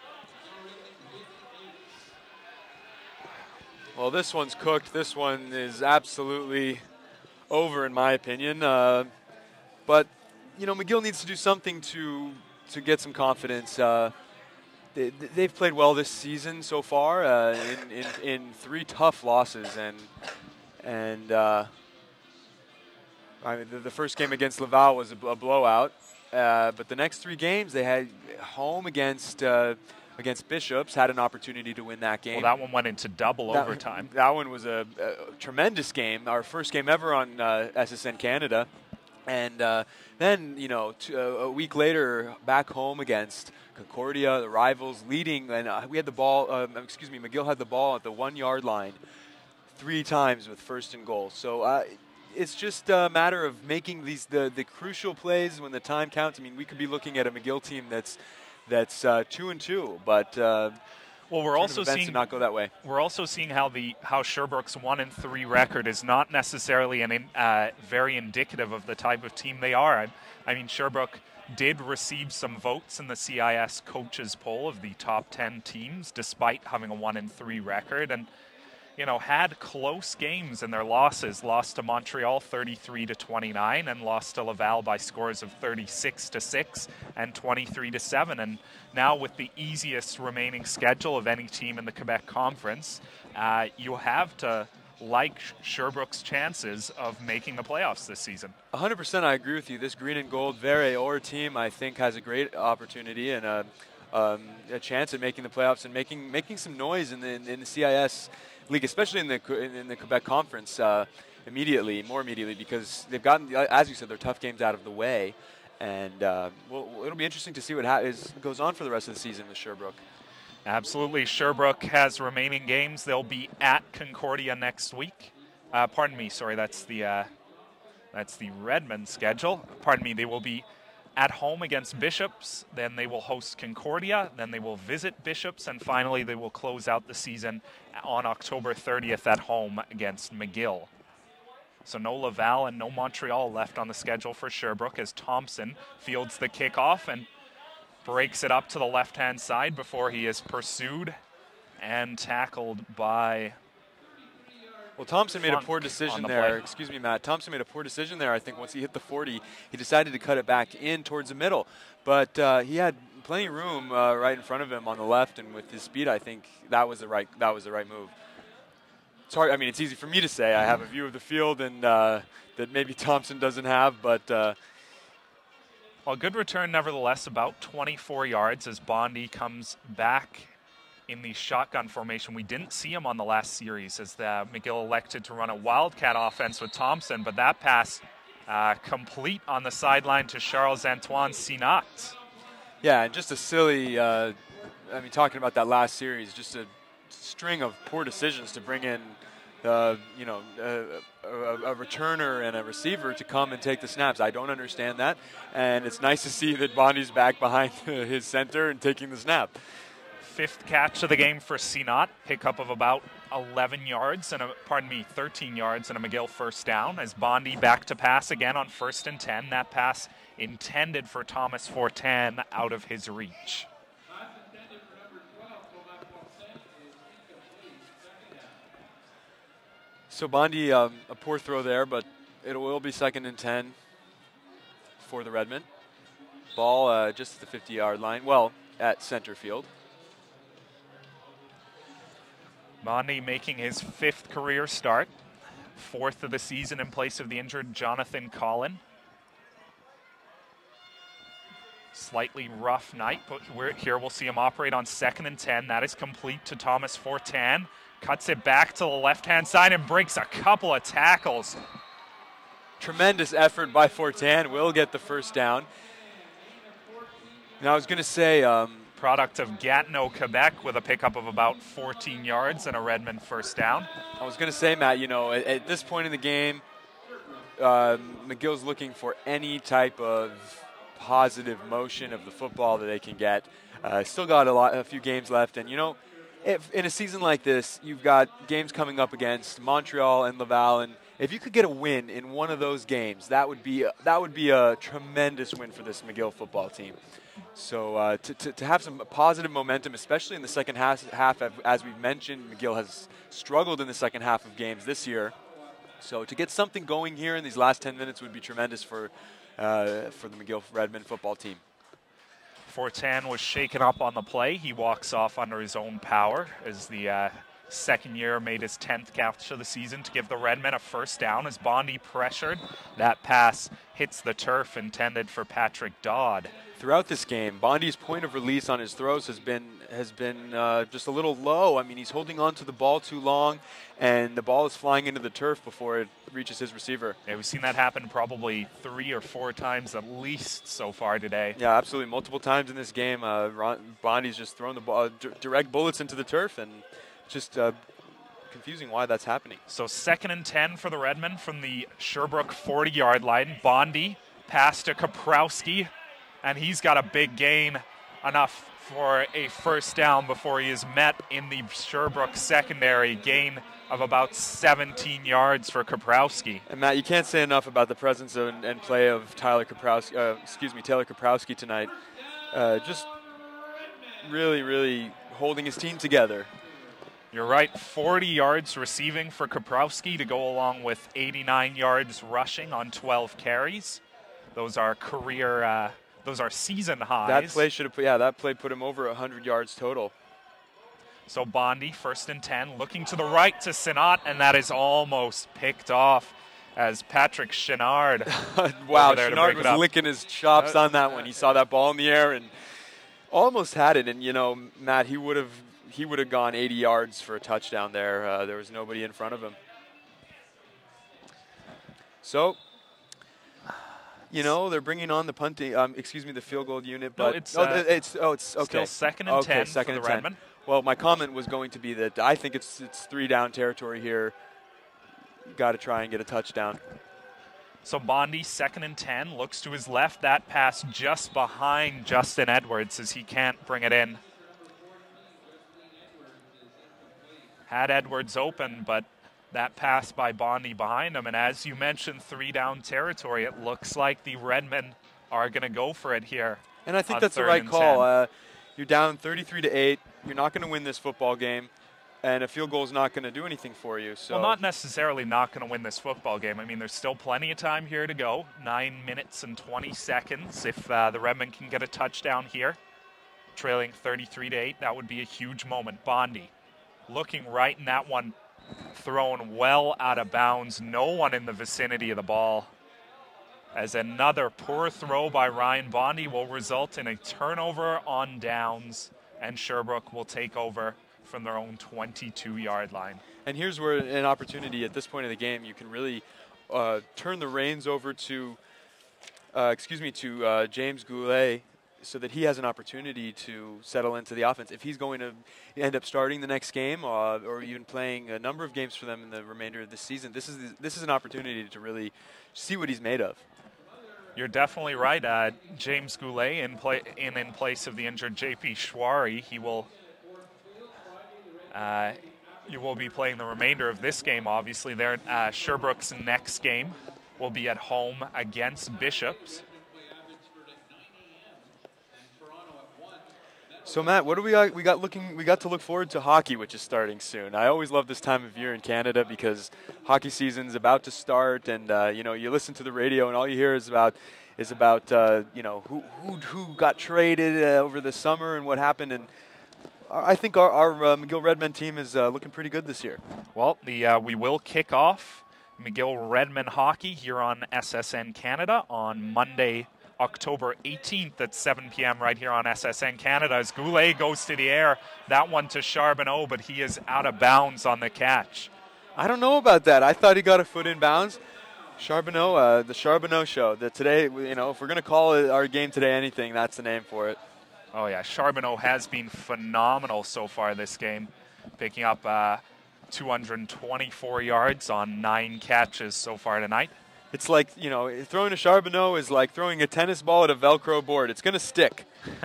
Well, this one's cooked. This one is absolutely over, in my opinion. Uh, but, you know, McGill needs to do something to to get some confidence. Uh, they, they've played well this season so far uh, in, in, in three tough losses. And, and uh, I mean, the, the first game against Laval was a, a blowout. Uh, but the next three games, they had home against uh, against Bishops, had an opportunity to win that game. Well, that one went into double that, overtime. That one was a, a tremendous game, our first game ever on uh, S S N Canada. And uh, then, you know, t- uh, a week later, back home against Concordia, the rivals, leading, and uh, we had the ball, um, excuse me, McGill had the ball at the one-yard line three times with first and goal. So uh, it's just a matter of making these the, the crucial plays when the time counts. I mean, we could be looking at a McGill team that's that's uh, two and two, but uh, well, we're also seeing not go that way. We're also seeing how the how Sherbrooke's one and three record is not necessarily an in, uh, very indicative of the type of team they are. I, I mean, Sherbrooke did receive some votes in the C I S coaches poll of the top ten teams, despite having a one and three record, and you know had close games in their losses. Lost to Montreal thirty-three to twenty-nine, and lost to Laval by scores of thirty-six to six and twenty-three to seven. And now with the easiest remaining schedule of any team in the Quebec Conference, uh, you have to like Sherbrooke's chances of making the playoffs this season. one hundred percent I agree with you. This green and gold Vere or team, I think, has a great opportunity and a, um, a chance at making the playoffs and making making some noise in the in the C I S league, especially in the in the Quebec Conference, uh, immediately, more immediately, because they've gotten, as you said, their tough games out of the way, and uh, well, it'll be interesting to see what ha- is, goes on for the rest of the season with Sherbrooke. Absolutely. Sherbrooke has remaining games. They'll be at Concordia next week. Uh, pardon me, sorry, that's the uh, that's the Redmond schedule. Pardon me, they will be at home against Bishops, then they will host Concordia, then they will visit Bishops, and finally they will close out the season on October thirtieth at home against McGill. So no Laval and no Montreal left on the schedule for Sherbrooke as Thompson fields the kickoff and breaks it up to the left-hand side before he is pursued and tackled by... Well, Thompson made a Funk poor decision the there. play. Excuse me, Matt. Thompson made a poor decision there. I think once he hit the forty, he decided to cut it back in towards the middle. But uh, he had plenty of room uh, right in front of him on the left, and with his speed, I think that was the right that was the right move. It's hard. I mean, it's easy for me to say. I have a view of the field, and uh, that maybe Thompson doesn't have, but. Uh, well, good return nevertheless, about twenty-four yards as Bondi comes back in the shotgun formation. We didn't see him on the last series as the McGill elected to run a wildcat offense with Thompson, but that pass uh, complete on the sideline to Charles-Antoine Sinat. Yeah, and just a silly, uh, I mean, talking about that last series, just a string of poor decisions to bring in, uh, you know, a, a, a returner and a receiver to come and take the snaps. I don't understand that, and it's nice to see that Bondi's back behind his center and taking the snap. Fifth catch of the game for Sinat, pickup of about eleven yards, and a, pardon me, thirteen yards and a McGill first down as Bondi back to pass again on first and ten. That pass intended for Thomas Fortin out of his reach. So Bondi, um, a poor throw there, but it will be second and ten for the Redmen. Ball uh, just at the fifty-yard line, well, at center field. Bondi making his fifth career start, fourth of the season in place of the injured Jonathan Collin. Slightly rough night, but we're, here we'll see him operate on second and ten. That is complete to Thomas Fortin. Cuts it back to the left-hand side and breaks a couple of tackles. Tremendous effort by Fortin. Will get the first down. And I was going to say, um, product of Gatineau, Quebec, with a pickup of about fourteen yards and a Redmond first down. I was going to say, Matt, you know, at, at this point in the game, uh, McGill's looking for any type of positive motion of the football that they can get. Uh, still got a lot, a few games left, and you know, if in a season like this, you've got games coming up against Montreal and Laval, and if you could get a win in one of those games, that would be a, that would be a tremendous win for this McGill football team. So uh, to, to, to have some positive momentum, especially in the second half, half, as we've mentioned, McGill has struggled in the second half of games this year. So to get something going here in these last ten minutes would be tremendous for uh, for the McGill Redmond football team. Fortin was shaken up on the play. He walks off under his own power as the uh, second year made his tenth catch of the season to give the Redmen a first down as Bondy pressured. That pass hits the turf intended for Patrick Dodd. Throughout this game, Bondy's point of release on his throws has been has been uh, just a little low. I mean, he's holding on to the ball too long, and the ball is flying into the turf before it reaches his receiver. Yeah, we've seen that happen probably three or four times at least so far today. Yeah, absolutely. Multiple times in this game, uh, Ron, Bondy's just thrown the ball, d direct bullets into the turf, and just uh, confusing why that's happening. So second and ten for the Redmen from the Sherbrooke forty-yard line. Bondy pass to Kaprowski, and he's got a big gain, enough for a first down before he is met in the Sherbrooke secondary. Gain of about seventeen yards for Kaprowski. And Matt, you can't say enough about the presence and, and play of Tyler Kaprowski, uh, excuse me, Taylor Kaprowski tonight. Uh, just really, really holding his team together. You're right, forty yards receiving for Kaprowski to go along with eighty-nine yards rushing on twelve carries. Those are career, uh, those are season highs. That play should have put, yeah, that play put him over one hundred yards total. So Bondy, first and ten, looking to the right to Sinat, and that is almost picked off as Patrick Chenard. Wow, Chenard was licking his chops uh, on that one. He saw that ball in the air and almost had it. And, you know, Matt, he would have he would have gone eighty yards for a touchdown there. Uh, there was nobody in front of him. So, you know, they're bringing on the punting, um, excuse me, the field goal unit. But no, it's, oh, uh, it's, oh, it's okay. Still second and okay, ten second for the and Redmen. ten. Well, my comment was going to be that I think it's it's three down territory here. Got to try and get a touchdown. So Bondy, second and ten, looks to his left. That pass just behind Justin Edwards as he can't bring it in. Had Edwards open, but that pass by Bondy behind him. And as you mentioned, three down territory. It looks like the Redmen are going to go for it here. And I think that's the right call. Uh, you're down thirty-three to eight. You're not going to win this football game, and a field goal is not going to do anything for you. So. Well, not necessarily not going to win this football game. I mean, there's still plenty of time here to go. Nine minutes and twenty seconds. If uh, the Redmen can get a touchdown here, trailing thirty-three to eight, that would be a huge moment. Bondy looking right in that one, thrown well out of bounds. No one in the vicinity of the ball. As another poor throw by Ryan Bondy will result in a turnover on downs, and Sherbrooke will take over from their own twenty-two yard line. And here's where an opportunity at this point of the game, you can really uh, turn the reins over to, uh, excuse me, to uh, James Goulet, so that he has an opportunity to settle into the offense. If he's going to end up starting the next game, uh, or even playing a number of games for them in the remainder of the season, this is the, this is an opportunity to really see what he's made of. You're definitely right. Uh, James Goulet in, play, in in place of the injured J P Schwari. He will uh, you will be playing the remainder of this game. Obviously, there uh, Sherbrooke's next game will be at home against Bishops. So Matt, what do we got? We got looking. We got to look forward to hockey, which is starting soon. I always love this time of year in Canada because hockey season's about to start, and uh, you know, you listen to the radio, and all you hear is about is about uh, you know who who who got traded uh, over the summer and what happened. And I think our, our uh, McGill Redmen team is uh, looking pretty good this year. Well, the uh, we will kick off McGill Redmen hockey here on S S N Canada on Monday, October eighteenth at seven p m right here on S S N Canada as Goulet goes to the air. That one to Charbonneau, but he is out of bounds on the catch. I don't know about that. I thought he got a foot in bounds. Charbonneau, uh, the Charbonneau show. The today, you know, if we're going to call it our game today anything, that's the name for it. Oh, yeah. Charbonneau has been phenomenal so far this game, picking up uh, two hundred twenty-four yards on nine catches so far tonight. It's like, you know, throwing a Charbonneau is like throwing a tennis ball at a Velcro board. It's going to stick.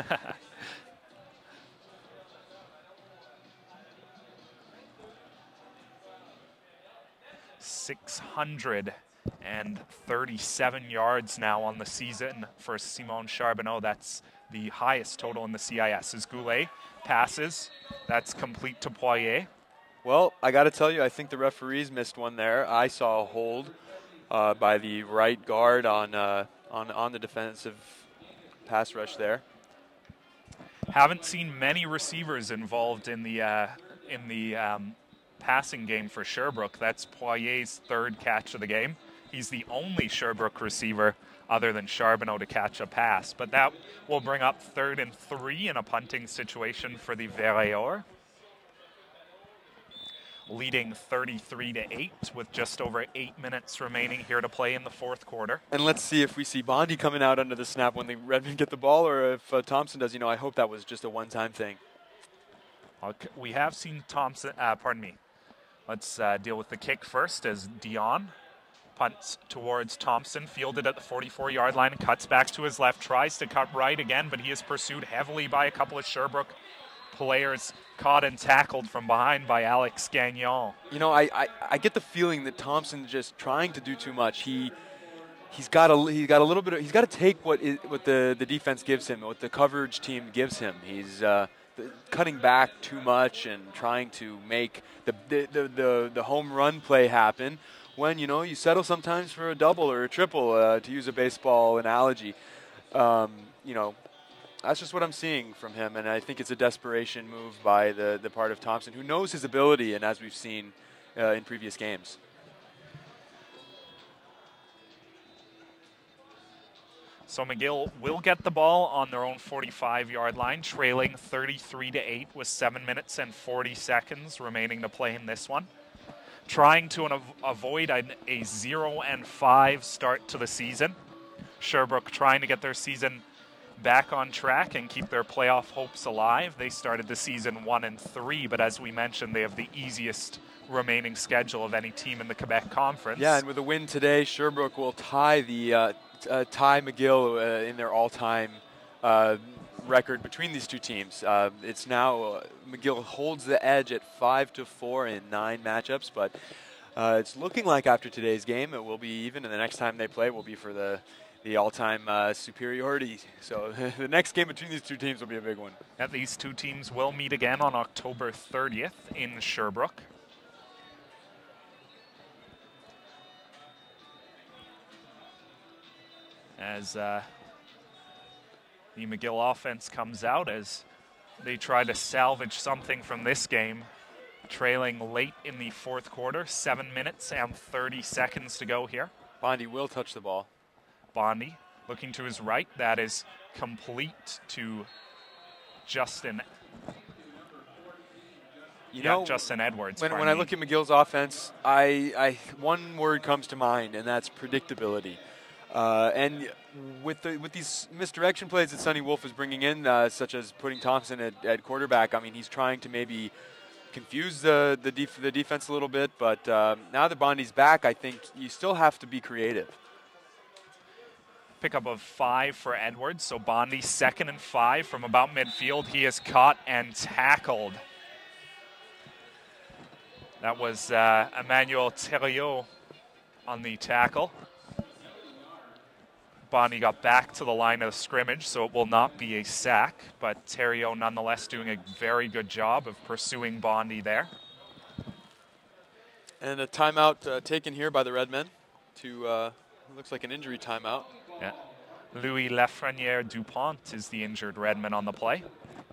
six hundred thirty-seven yards now on the season for Simon Charbonneau. That's the highest total in the C I S. As Goulet passes, that's complete to Poirier. Well, I got to tell you, I think the referees missed one there. I saw a hold uh, by the right guard on, uh, on, on the defensive pass rush there. Haven't seen many receivers involved in the, uh, in the um, passing game for Sherbrooke. That's Poirier's third catch of the game. He's the only Sherbrooke receiver other than Charbonneau to catch a pass. But that will bring up third and three in a punting situation for the Verreor, leading thirty-three to eight with just over eight minutes remaining here to play in the fourth quarter. And let's see if we see Bondi coming out under the snap when the Redmen get the ball, or if uh, Thompson does. You know, I hope that was just a one-time thing. Okay, we have seen Thompson, uh, pardon me. Let's uh, deal with the kick first as Dion punts towards Thompson, fielded at the forty-four yard line, cuts back to his left, tries to cut right again, but he is pursued heavily by a couple of Sherbrooke players, caught and tackled from behind by Alex Gagnon. You know, I, I, I get the feeling that Thompson's just trying to do too much. He he's got a he's got a little bit of, he's got to take what is, what the the defense gives him, what the coverage team gives him. He's uh, cutting back too much and trying to make the the, the the the home run play happen when, you know, you settle sometimes for a double or a triple, uh, to use a baseball analogy. Um, you know, that's just what I'm seeing from him, and I think it's a desperation move by the, the part of Thompson, who knows his ability, and as we've seen uh, in previous games. So McGill will get the ball on their own forty-five yard line, trailing thirty-three to eight with seven minutes and forty seconds remaining to play in this one. Trying to av avoid an, a zero and five start to the season. Sherbrooke trying to get their season back on track and keep their playoff hopes alive. They started the season one and three, but as we mentioned, they have the easiest remaining schedule of any team in the Quebec Conference. Yeah, and with a win today, Sherbrooke will tie the uh, uh, tie McGill uh, in their all-time uh, record between these two teams. Uh, it's now uh, McGill holds the edge at five to four in nine matchups, but uh, it's looking like after today's game it will be even, and the next time they play will be for the the all-time uh, superiority. So the next game between these two teams will be a big one. And these two teams will meet again on October thirtieth in Sherbrooke. As uh, the McGill offense comes out as they try to salvage something from this game, trailing late in the fourth quarter, seven minutes and thirty seconds to go here. Bondi will touch the ball. Bondi looking to his right. That is complete to Justin. You yeah, know, Justin Edwards. When, when I look at McGill's offense, I, I one word comes to mind, and that's predictability. Uh, and with the with these misdirection plays that Sonny Wolf is bringing in, uh, such as putting Thompson at, at quarterback, I mean, he's trying to maybe confuse the the, def the defense a little bit. But uh, now that Bondi's back, I think you still have to be creative. Pickup of five for Edwards, so Bondi second and five from about midfield. He is caught and tackled. That was uh, Emmanuel Thériault on the tackle. Bondi got back to the line of scrimmage, so it will not be a sack, but Thériault nonetheless doing a very good job of pursuing Bondi there. And a timeout uh, taken here by the Redmen to, uh, looks like an injury timeout. Yeah. Louis Lafrenière-Dupont is the injured Redman on the play.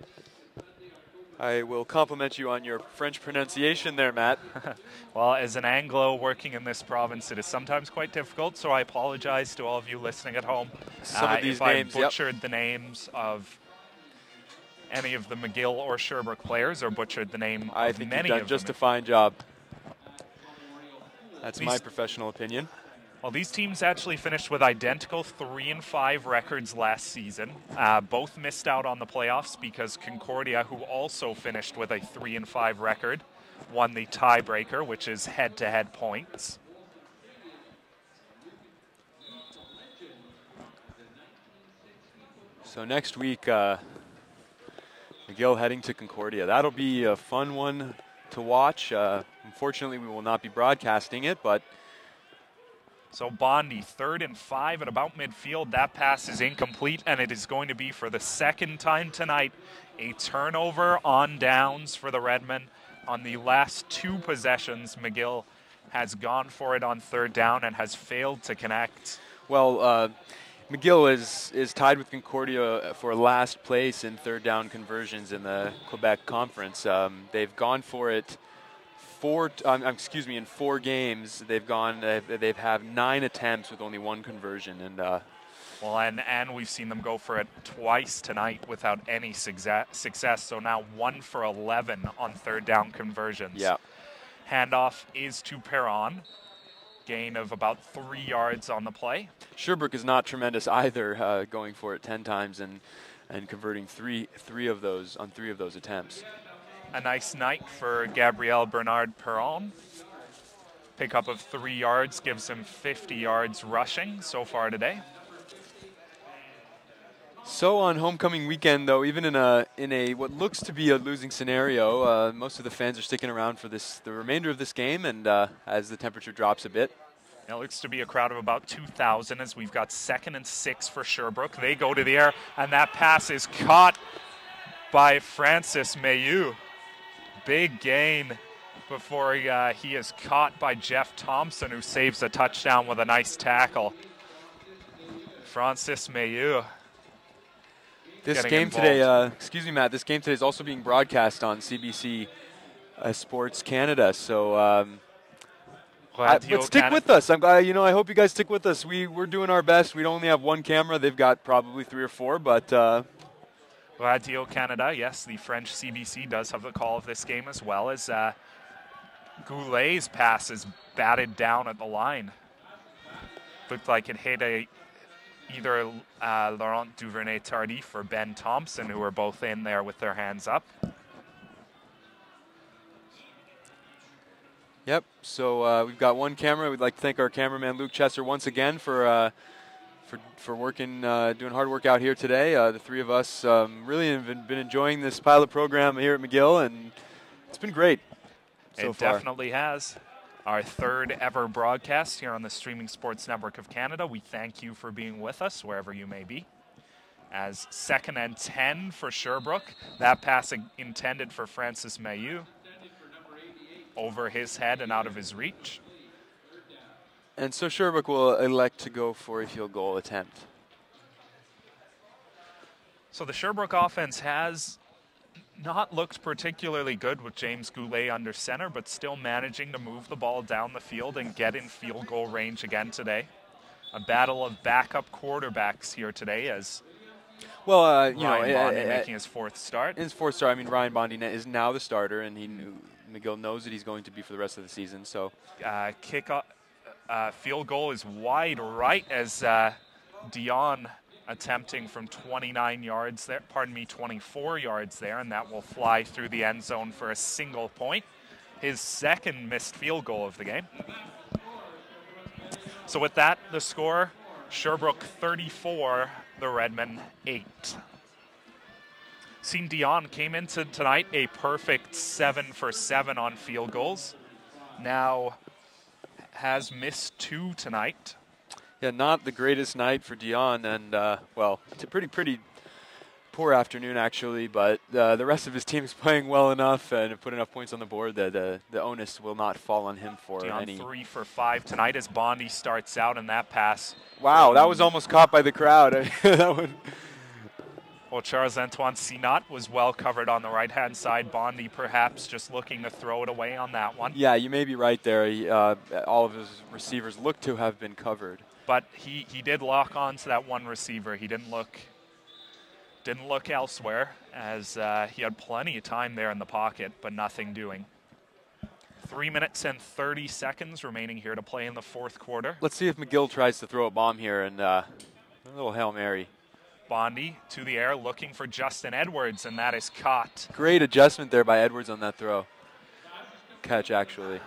I will compliment you on your French pronunciation there, Matt. Well, as an Anglo working in this province, it is sometimes quite difficult, so I apologize to all of you listening at home. Some uh, of these if names, I butchered yep. the names of any of the McGill or Sherbrooke players, or butchered the name I of think many you've done of just them. a fine job. That's These my professional opinion. Well, these teams actually finished with identical three and five records last season. Uh, both missed out on the playoffs because Concordia, who also finished with a three and five record, won the tiebreaker, which is head-to-head points. So next week, uh, McGill heading to Concordia. That'll be a fun one to watch. Uh, unfortunately, we will not be broadcasting it, but so Bondi, third and five at about midfield. That pass is incomplete, and it is going to be, for the second time tonight, a turnover on downs for the Redmen. On the last two possessions, McGill has gone for it on third down and has failed to connect. Well, uh, McGill is, is tied with Concordia for last place in third down conversions in the Quebec Conference. Um, they've gone for it four, um, excuse me, in four games. They've gone, they've, they've had nine attempts with only one conversion. And uh, well, and, and we've seen them go for it twice tonight without any success. So now one for eleven on third down conversions. Yeah. Handoff is to Perron. Gain of about three yards on the play. Sherbrooke is not tremendous either, uh, going for it ten times and and converting three three of those on three of those attempts. A nice night for Gabriel Bernard Perron. Pickup of three yards gives him fifty yards rushing so far today. So on homecoming weekend, though, even in a in a what looks to be a losing scenario, uh, most of the fans are sticking around for this the remainder of this game, and uh, as the temperature drops a bit. It looks to be a crowd of about two thousand as we've got second and six for Sherbrooke. They go to the air, and that pass is caught by Francis Mailloux. Big gain before he, uh, he is caught by Jeff Thompson, who saves a touchdown with a nice tackle. Francis Mailloux. This game today, uh, excuse me, Matt, this game today is also being broadcast on C B C uh, Sports Canada. So um, I, but stick Canada. with us. I'm, uh, you know, I hope you guys stick with us. We, we're doing our best. We only have one camera. They've got probably three or four, but... Uh, Radio Canada, yes, the French C B C does have the call of this game, as well as uh, Goulet's pass is batted down at the line. Looked like it hit a either uh, Laurent Duvernay-Tardif or Ben Thompson, who were both in there with their hands up. Yep, so uh, we've got one camera. We'd like to thank our cameraman Luke Chesser once again for uh, for, for working, uh, doing hard work out here today. Uh, the three of us um, really have been, been enjoying this pilot program here at McGill, and it's been great so it far. Definitely has. Our third ever broadcast here on the Streaming Sports Network of Canada. We thank you for being with us wherever you may be. As second and ten for Sherbrooke, that pass intended for Francis Mailloux. Over his head and out of his reach. And so Sherbrooke will elect to go for a field goal attempt. So the Sherbrooke offense has not looked particularly good with James Goulet under center, but still managing to move the ball down the field and get in field goal range again today. A battle of backup quarterbacks here today as well, uh, you Ryan know, Bondi uh, uh, making his fourth start. His fourth start. I mean, Ryan Bondi is now the starter, and he knew, McGill knows that he's going to be for the rest of the season. So, uh, kick up, uh, field goal is wide right as uh, Dion attempting from twenty-nine yards there. Pardon me, twenty-four yards there, and that will fly through the end zone for a single point. His second missed field goal of the game. So with that, the score: Sherbrooke thirty-four, the Redmen eight. Seen Dion came into tonight a perfect seven for seven on field goals. Now has missed two tonight. Yeah, not the greatest night for Dion, and uh, well, it's a pretty, pretty poor afternoon actually. But uh, the rest of his team is playing well enough and put enough points on the board that uh, the onus will not fall on him for Dion any. Three for five tonight as Bondi starts out in that pass. Wow, that was almost caught by the crowd. that one. Well, Charles-Antoine Sinat was well covered on the right-hand side. Bondi perhaps just looking to throw it away on that one. Yeah, you may be right there. He, uh, all of his receivers look to have been covered. But he, he did lock on to that one receiver. He didn't look didn't look elsewhere as uh, he had plenty of time there in the pocket, but nothing doing. Three minutes and thirty seconds remaining here to play in the fourth quarter. Let's see if McGill tries to throw a bomb here and uh, a little Hail Mary. Bondy to the air looking for Justin Edwards, and that is caught. Great adjustment there by Edwards on that throw. Catch, actually.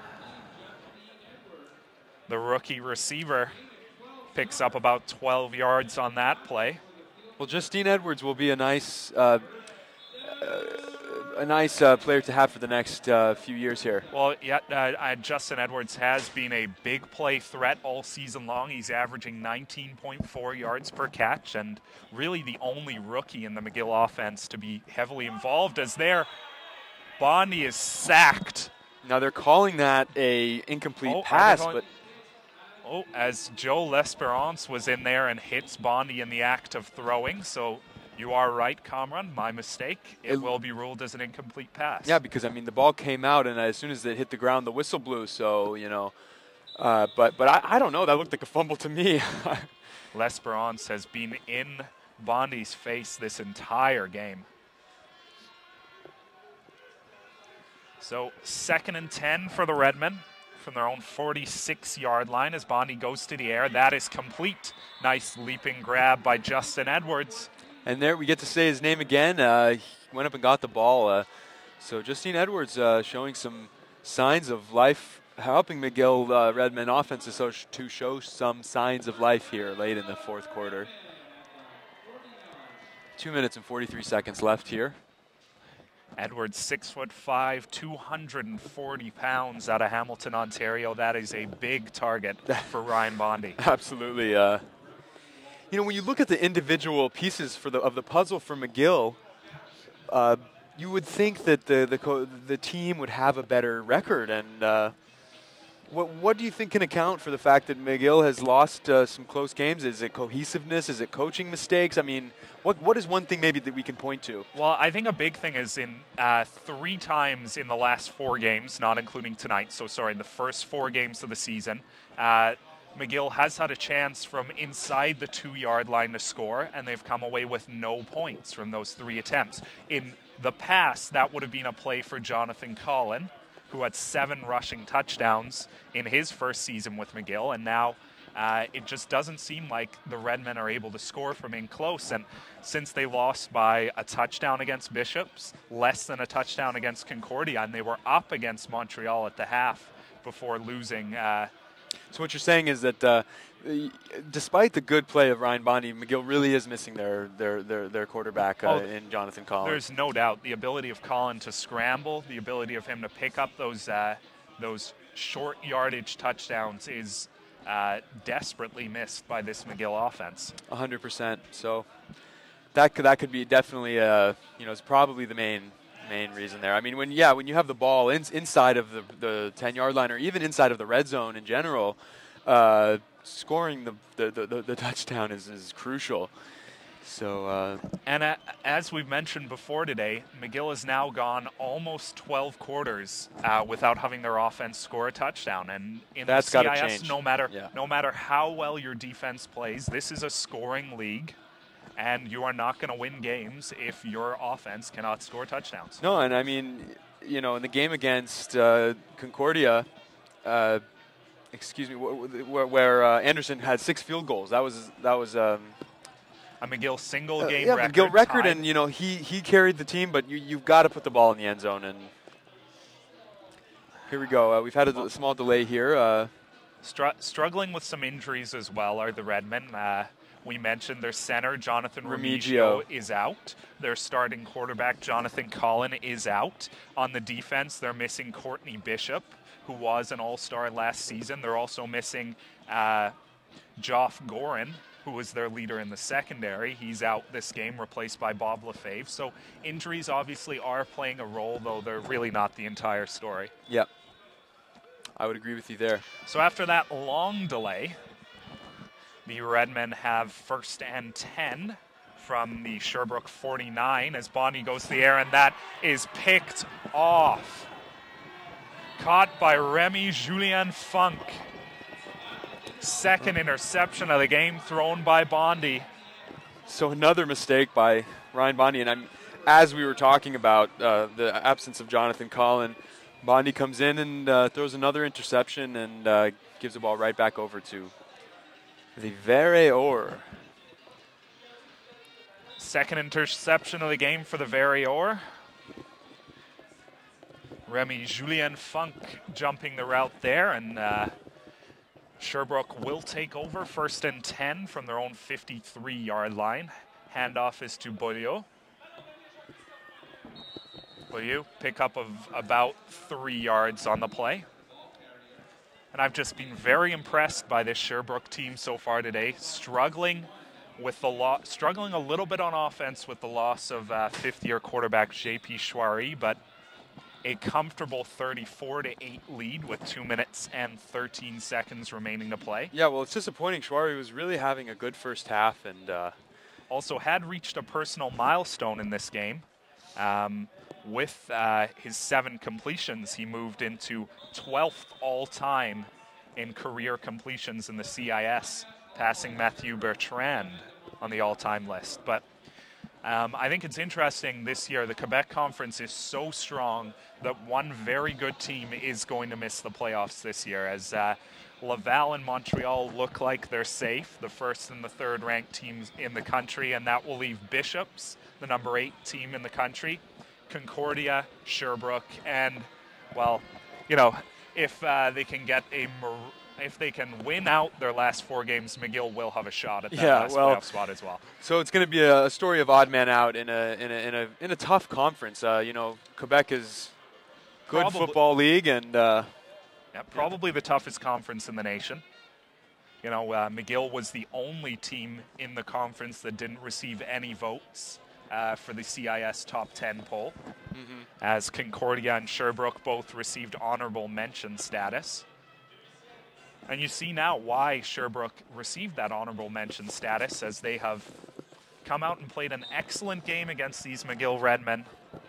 The rookie receiver picks up about twelve yards on that play. Well, Justine Edwards will be a nice uh, uh, a nice uh, player to have for the next uh, few years here. Well, yeah, uh, uh, Justin Edwards has been a big play threat all season long. He's averaging nineteen point four yards per catch, and really the only rookie in the McGill offense to be heavily involved, as there, Bondy is sacked. Now they're calling that a incomplete oh, pass, but oh, as Joe L'Esperance was in there and hits Bondy in the act of throwing, so. You are right, Kamran. My mistake. It, it will be ruled as an incomplete pass. Yeah, because I mean the ball came out, and as soon as it hit the ground, the whistle blew. So you know, uh, but but I, I don't know. That looked like a fumble to me. L'Esperance has been in Bondy's face this entire game. So second and ten for the Redmen from their own forty-six yard line as Bondy goes to the air. That is complete. Nice leaping grab by Justin Edwards. And there we get to say his name again. Uh, he went up and got the ball. Uh, so Justine Edwards uh, showing some signs of life, helping McGill uh, Redmen offense to, so sh to show some signs of life here late in the fourth quarter. Two minutes and forty-three seconds left here. Edwards, six foot five, two hundred forty pounds out of Hamilton, Ontario. That is a big target for Ryan Bondy. Absolutely. Uh, You know, when you look at the individual pieces for the of the puzzle for McGill, uh, you would think that the the co the team would have a better record. And uh, what what do you think can account for the fact that McGill has lost uh, some close games? Is it cohesiveness? Is it coaching mistakes? I mean, what what is one thing maybe that we can point to? Well, I think a big thing is in uh, three times in the last four games, not including tonight. So sorry, the first four games of the season. Uh, McGill has had a chance from inside the two-yard line to score, and they've come away with no points from those three attempts. In the past, that would have been a play for Jonathan Collin, who had seven rushing touchdowns in his first season with McGill, and now uh, it just doesn't seem like the Redmen are able to score from in close. And since they lost by a touchdown against Bishops, less than a touchdown against Concordia, and they were up against Montreal at the half before losing. Uh, So what you're saying is that uh, despite the good play of Ryan Bondy, McGill really is missing their their their, their quarterback uh, oh, in Jonathan Collin. There's no doubt the ability of Collin to scramble, the ability of him to pick up those uh, those short yardage touchdowns is uh, desperately missed by this McGill offense. one hundred percent. So that could that could be definitely uh, you know it's probably the main. main reason there. I mean, when yeah, when you have the ball in, inside of the the ten-yard line or even inside of the red zone in general, uh, scoring the the, the the touchdown is is crucial. So uh, and uh, as we've mentioned before today, McGill has now gone almost twelve quarters uh, without having their offense score a touchdown. And in that's the C I S, gotta change. no matter yeah. no matter how well your defense plays, this is a scoring league. And you are not going to win games if your offense cannot score touchdowns. No, and I mean, you know, in the game against uh, Concordia, uh, excuse me, where, where uh, Anderson had six field goals. That was that was um, a McGill single game uh, yeah, record. McGill record, time. and you know he he carried the team, but you you've got to put the ball in the end zone. And here we go. Uh, we've had a, a small delay here. Uh, Str struggling with some injuries as well are the Redmen. Uh, We mentioned their center, Jonathan Remigio, Remigio, is out. Their starting quarterback, Jonathan Collin, is out. On the defense, they're missing Courtney Bishop, who was an all-star last season. They're also missing uh, Joff Gorin, who was their leader in the secondary. He's out this game, replaced by Bob Lefebvre. So injuries obviously are playing a role, though they're really not the entire story. Yep. I would agree with you there. So after that long delay, the Redmen have first and ten from the Sherbrooke forty-nine as Bondy goes to the air, and that is picked off. Caught by Remy Julien Funk. Second interception of the game thrown by Bondy. So another mistake by Ryan Bondy, and I'm, as we were talking about uh, the absence of Jonathan Collin, Bondi comes in and uh, throws another interception and uh, gives the ball right back over to the Verreor. Second interception of the game for the Verreor. Remy Julien Funk jumping the route there, and uh, Sherbrooke will take over first and ten from their own fifty-three yard line. Handoff is to Beaulieu. Beaulieu, pickup of about three yards on the play. And I've just been very impressed by this Sherbrooke team so far today, struggling with the lo- struggling a little bit on offense with the loss of uh, fifth-year quarterback J P Chouari, but a comfortable thirty-four to eight lead with two minutes and thirteen seconds remaining to play. Yeah, well, it's disappointing. Chouari was really having a good first half, and uh, also had reached a personal milestone in this game. Um, with uh, his seven completions, he moved into twelfth all-time in career completions in the C I S, passing Matthew Bertrand on the all-time list. But Um, I think it's interesting this year. The Quebec Conference is so strong that one very good team is going to miss the playoffs this year, as uh, Laval and Montreal look like they're safe, the first and the third ranked teams in the country, and that will leave Bishops, the number eight team in the country, Concordia, Sherbrooke, and, well, you know, if uh, they can get a mar- if they can win out their last four games, McGill will have a shot at that yeah, last well, playoff spot as well. So it's going to be a, a story of odd man out in a in a in a in a tough conference. Uh, you know, Quebec is good Probably, football league, and uh, yeah, probably the toughest conference in the nation. You know, uh, McGill was the only team in the conference that didn't receive any votes uh, for the C I S top ten poll, mm-hmm. as Concordia and Sherbrooke both received honorable mention status. And you see now why Sherbrooke received that honorable mention status, as they have come out and played an excellent game against these McGill Redmen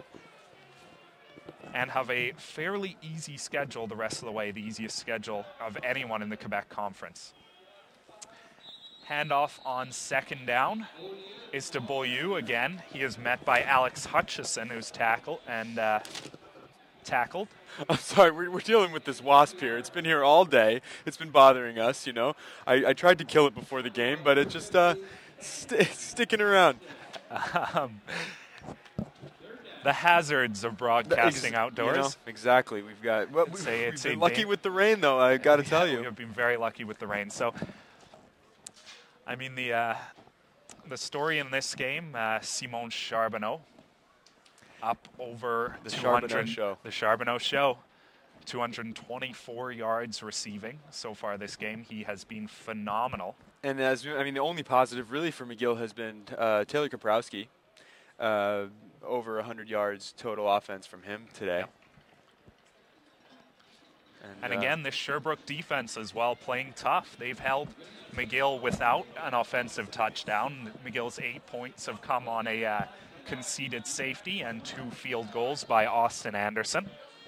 and have a fairly easy schedule the rest of the way, the easiest schedule of anyone in the Quebec Conference. Handoff on second down is to Beaulieu again. He is met by Alex Hutchison, who's tackled and uh, tackled. I'm sorry, we're, we're dealing with this wasp here. It's been here all day. It's been bothering us, you know. I, I tried to kill it before the game, but it just uh, st- sticking around. Um, the hazards of broadcasting Ex- outdoors. You know, exactly. We've got. Well, we've, a, we've been lucky with the rain, though. I got to yeah, tell you, we have been very lucky with the rain. So, I mean, the uh, the story in this game: uh, Simon Charbonneau up over the two hundred. Charbonneau show. The Charbonneau show. two hundred twenty-four yards receiving so far this game. He has been phenomenal. And as I mean, the only positive really for McGill has been uh, Taylor Kaprowski. Uh, over one hundred yards total offense from him today. Yeah. And, and uh, again, this Sherbrooke defense as well, playing tough. They've held McGill without an offensive touchdown. McGill's eight points have come on a uh, conceded safety and two field goals by Austin Anderson.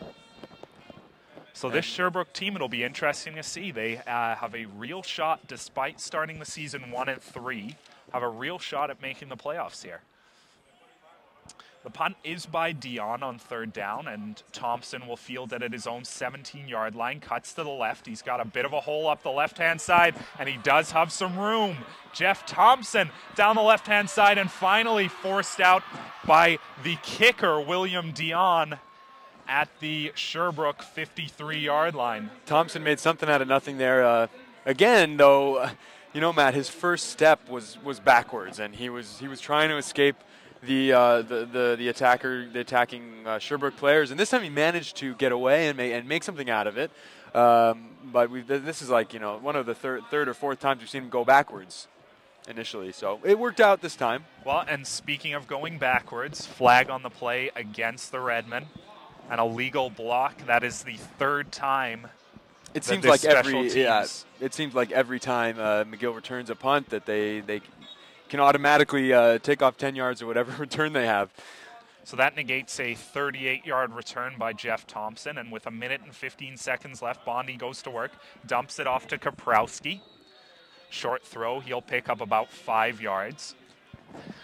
So this Sherbrooke team, it'll be interesting to see. They uh, have a real shot, despite starting the season one and three, have a real shot at making the playoffs here. The punt is by Dion on third down, and Thompson will field it at his own seventeen-yard line, cuts to the left. He's got a bit of a hole up the left-hand side, and he does have some room. Jeff Thompson down the left-hand side, and finally forced out by the kicker, William Dion, at the Sherbrooke fifty-three-yard line. Thompson made something out of nothing there. Uh, again, though, you know, Matt, his first step was was backwards, and he was he was trying to escape the uh, the, the the attacker, the attacking uh, Sherbrooke players, and this time he managed to get away and make and make something out of it. Um, but we this is like you know one of the third third or fourth times we've seen him go backwards initially, so it worked out this time. Well, and speaking of going backwards, flag on the play against the Redmen. An illegal block. That is the third time. It seems like every yeah. It seems like every time uh, McGill returns a punt that they they can automatically uh, take off ten yards or whatever return they have. So that negates a thirty-eight-yard return by Jeff Thompson, and with a minute and fifteen seconds left, Bondi goes to work, dumps it off to Kaprowski. Short throw. He'll pick up about five yards.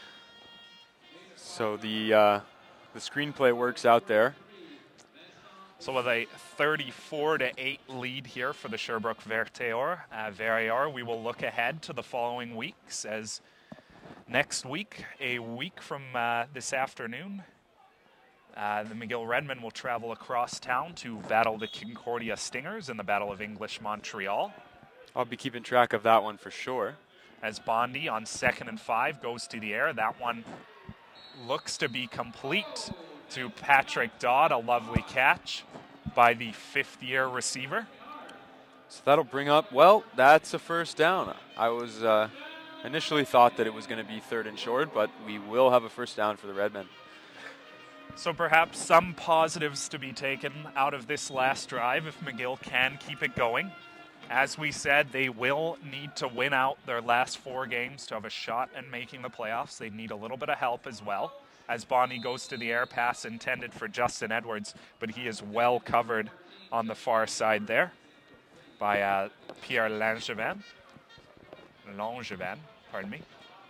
So the uh, the screenplay works out there. So with a thirty-four to eight lead here for the Sherbrooke Verteor, uh, Verreor, we will look ahead to the following weeks, as next week, a week from uh, this afternoon, uh, the McGill Redmen will travel across town to battle the Concordia Stingers in the Battle of English Montreal. I'll be keeping track of that one for sure. As Bondi on second and five goes to the air, that one looks to be complete to Patrick Dodd, a lovely catch by the fifth-year receiver. So that'll bring up, well, that's a first down. I was uh, initially thought that it was going to be third and short, but we will have a first down for the Redmen. So perhaps some positives to be taken out of this last drive if McGill can keep it going. As we said, they will need to win out their last four games to have a shot at making the playoffs. They need a little bit of help as well. As Bondi goes to the air, pass intended for Justin Edwards, but he is well covered on the far side there by uh, Pierre Langevin. Langevin, pardon me.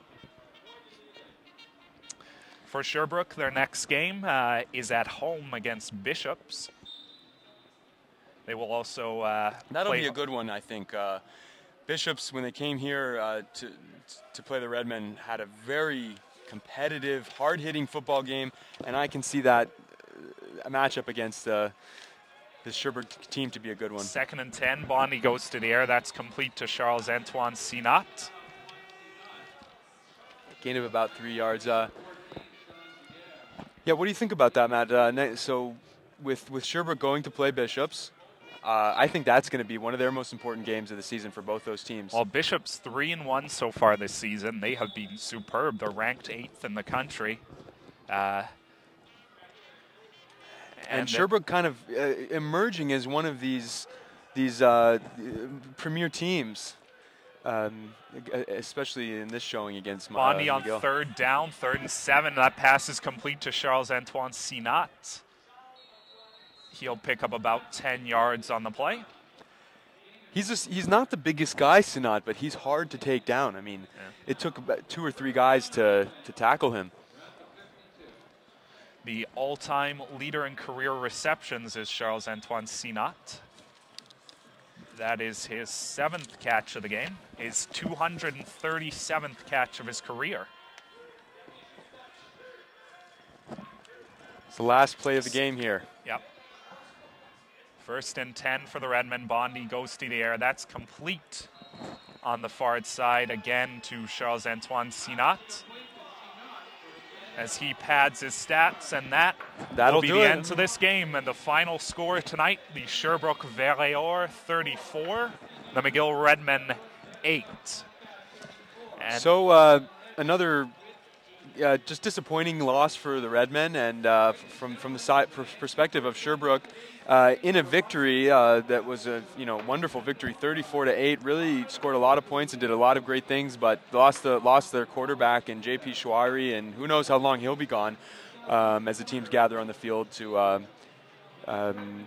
For Sherbrooke, their next game uh, is at home against Bishops. They will also uh, That'll play be a good one, I think. Uh, Bishops, when they came here uh, to to play the Redmen, had a very competitive, hard-hitting football game, and I can see that uh, a matchup against uh, the Sherbrooke team to be a good one. Second and ten, Bondi goes to the air. That's complete to Charles-Antoine Sinat. Gain of about three yards. Uh, yeah, what do you think about that, Matt? Uh, so with, with Sherbrooke going to play Bishops, Uh, I think that's going to be one of their most important games of the season for both those teams. Well, Bishop's three and one so far this season. They have been superb. They're ranked eighth in the country, uh, and, and Sherbrooke kind of uh, emerging as one of these these uh, premier teams, um, especially in this showing against Bondi uh, on McGill. third down, third and seven. That pass is complete to Charles-Antoine Sinat. He'll pick up about ten yards on the play. He's just, he's not the biggest guy, Sinat, but he's hard to take down. I mean, yeah. It took about two or three guys to, to tackle him. The all-time leader in career receptions is Charles-Antoine Sinat. That is his seventh catch of the game, his two hundred thirty-seventh catch of his career. It's the last play of the game here. Yep. First and ten for the Redmen. Bondi goes to the air. That's complete on the far side again to Charles-Antoine Sinat as he pads his stats, and that That'll will be do the it. end to this game. And the final score tonight, the Sherbrooke Verreor thirty-four, the McGill Redmen eight. And so uh, another uh, just disappointing loss for the Redmen, and uh, from from the side perspective of Sherbrooke, uh, in a victory uh, that was a you know wonderful victory, thirty-four to eight. Really scored a lot of points and did a lot of great things, but lost the lost their quarterback in J P Chouari, and who knows how long he'll be gone um, as the teams gather on the field to. Uh, um,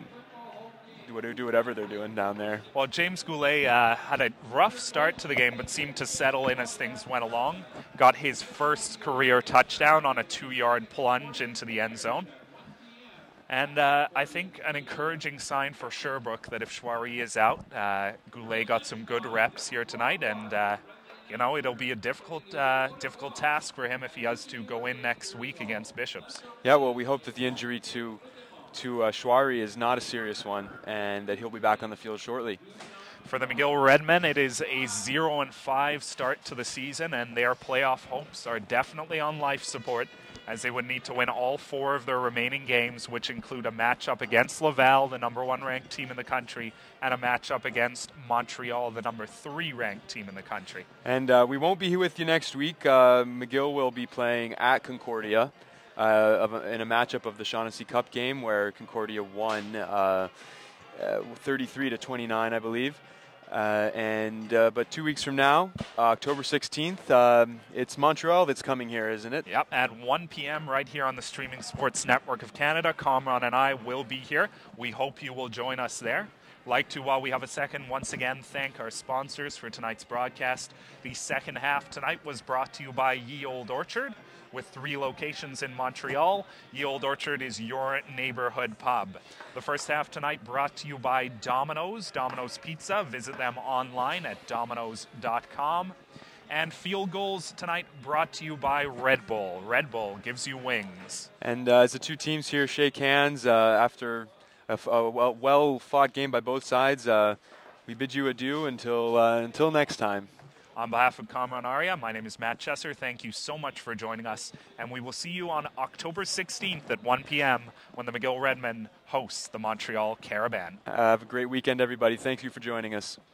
do whatever they're doing down there. Well, James Goulet uh, had a rough start to the game, but seemed to settle in as things went along. Got his first career touchdown on a two-yard plunge into the end zone. And uh, I think an encouraging sign for Sherbrooke that if Chouari is out, uh, Goulet got some good reps here tonight, and uh, you know it'll be a difficult, uh, difficult task for him if he has to go in next week against Bishops. Yeah, well, we hope that the injury to to uh, Chouari is not a serious one, and that he'll be back on the field shortly. For the McGill Redmen, it is a zero and five start to the season, and their playoff hopes are definitely on life support, as they would need to win all four of their remaining games, which include a matchup against Laval, the number one ranked team in the country, and a matchup against Montreal, the number three ranked team in the country. And uh, we won't be here with you next week. Uh, McGill will be playing at Concordia. Uh, of a, in a matchup of the Shaughnessy Cup game where Concordia won uh, uh, thirty-three to twenty-nine, I believe. Uh, and uh, but two weeks from now, uh, October sixteenth, um, it's Montreal that's coming here, isn't it? Yep, at one p m right here on the Streaming Sports Network of Canada. Comron and I will be here. We hope you will join us there. Like to, while we have a second, once again thank our sponsors for tonight's broadcast. The second half tonight was brought to you by Ye Old Orchard. With three locations in Montreal, Ye Old Orchard is your neighborhood pub. The first half tonight brought to you by Domino's, Domino's Pizza. Visit them online at domino's dot com. And field goals tonight brought to you by Red Bull. Red Bull gives you wings. And uh, as the two teams here shake hands uh, after a, f- a well-fought game by both sides, uh, we bid you adieu until uh, until next time. On behalf of Kamran Arya, my name is Matt Chesser. Thank you so much for joining us, and we will see you on October sixteenth at one p.m. when the McGill Redmen hosts the Montreal Caravan. Uh, have a great weekend, everybody. Thank you for joining us.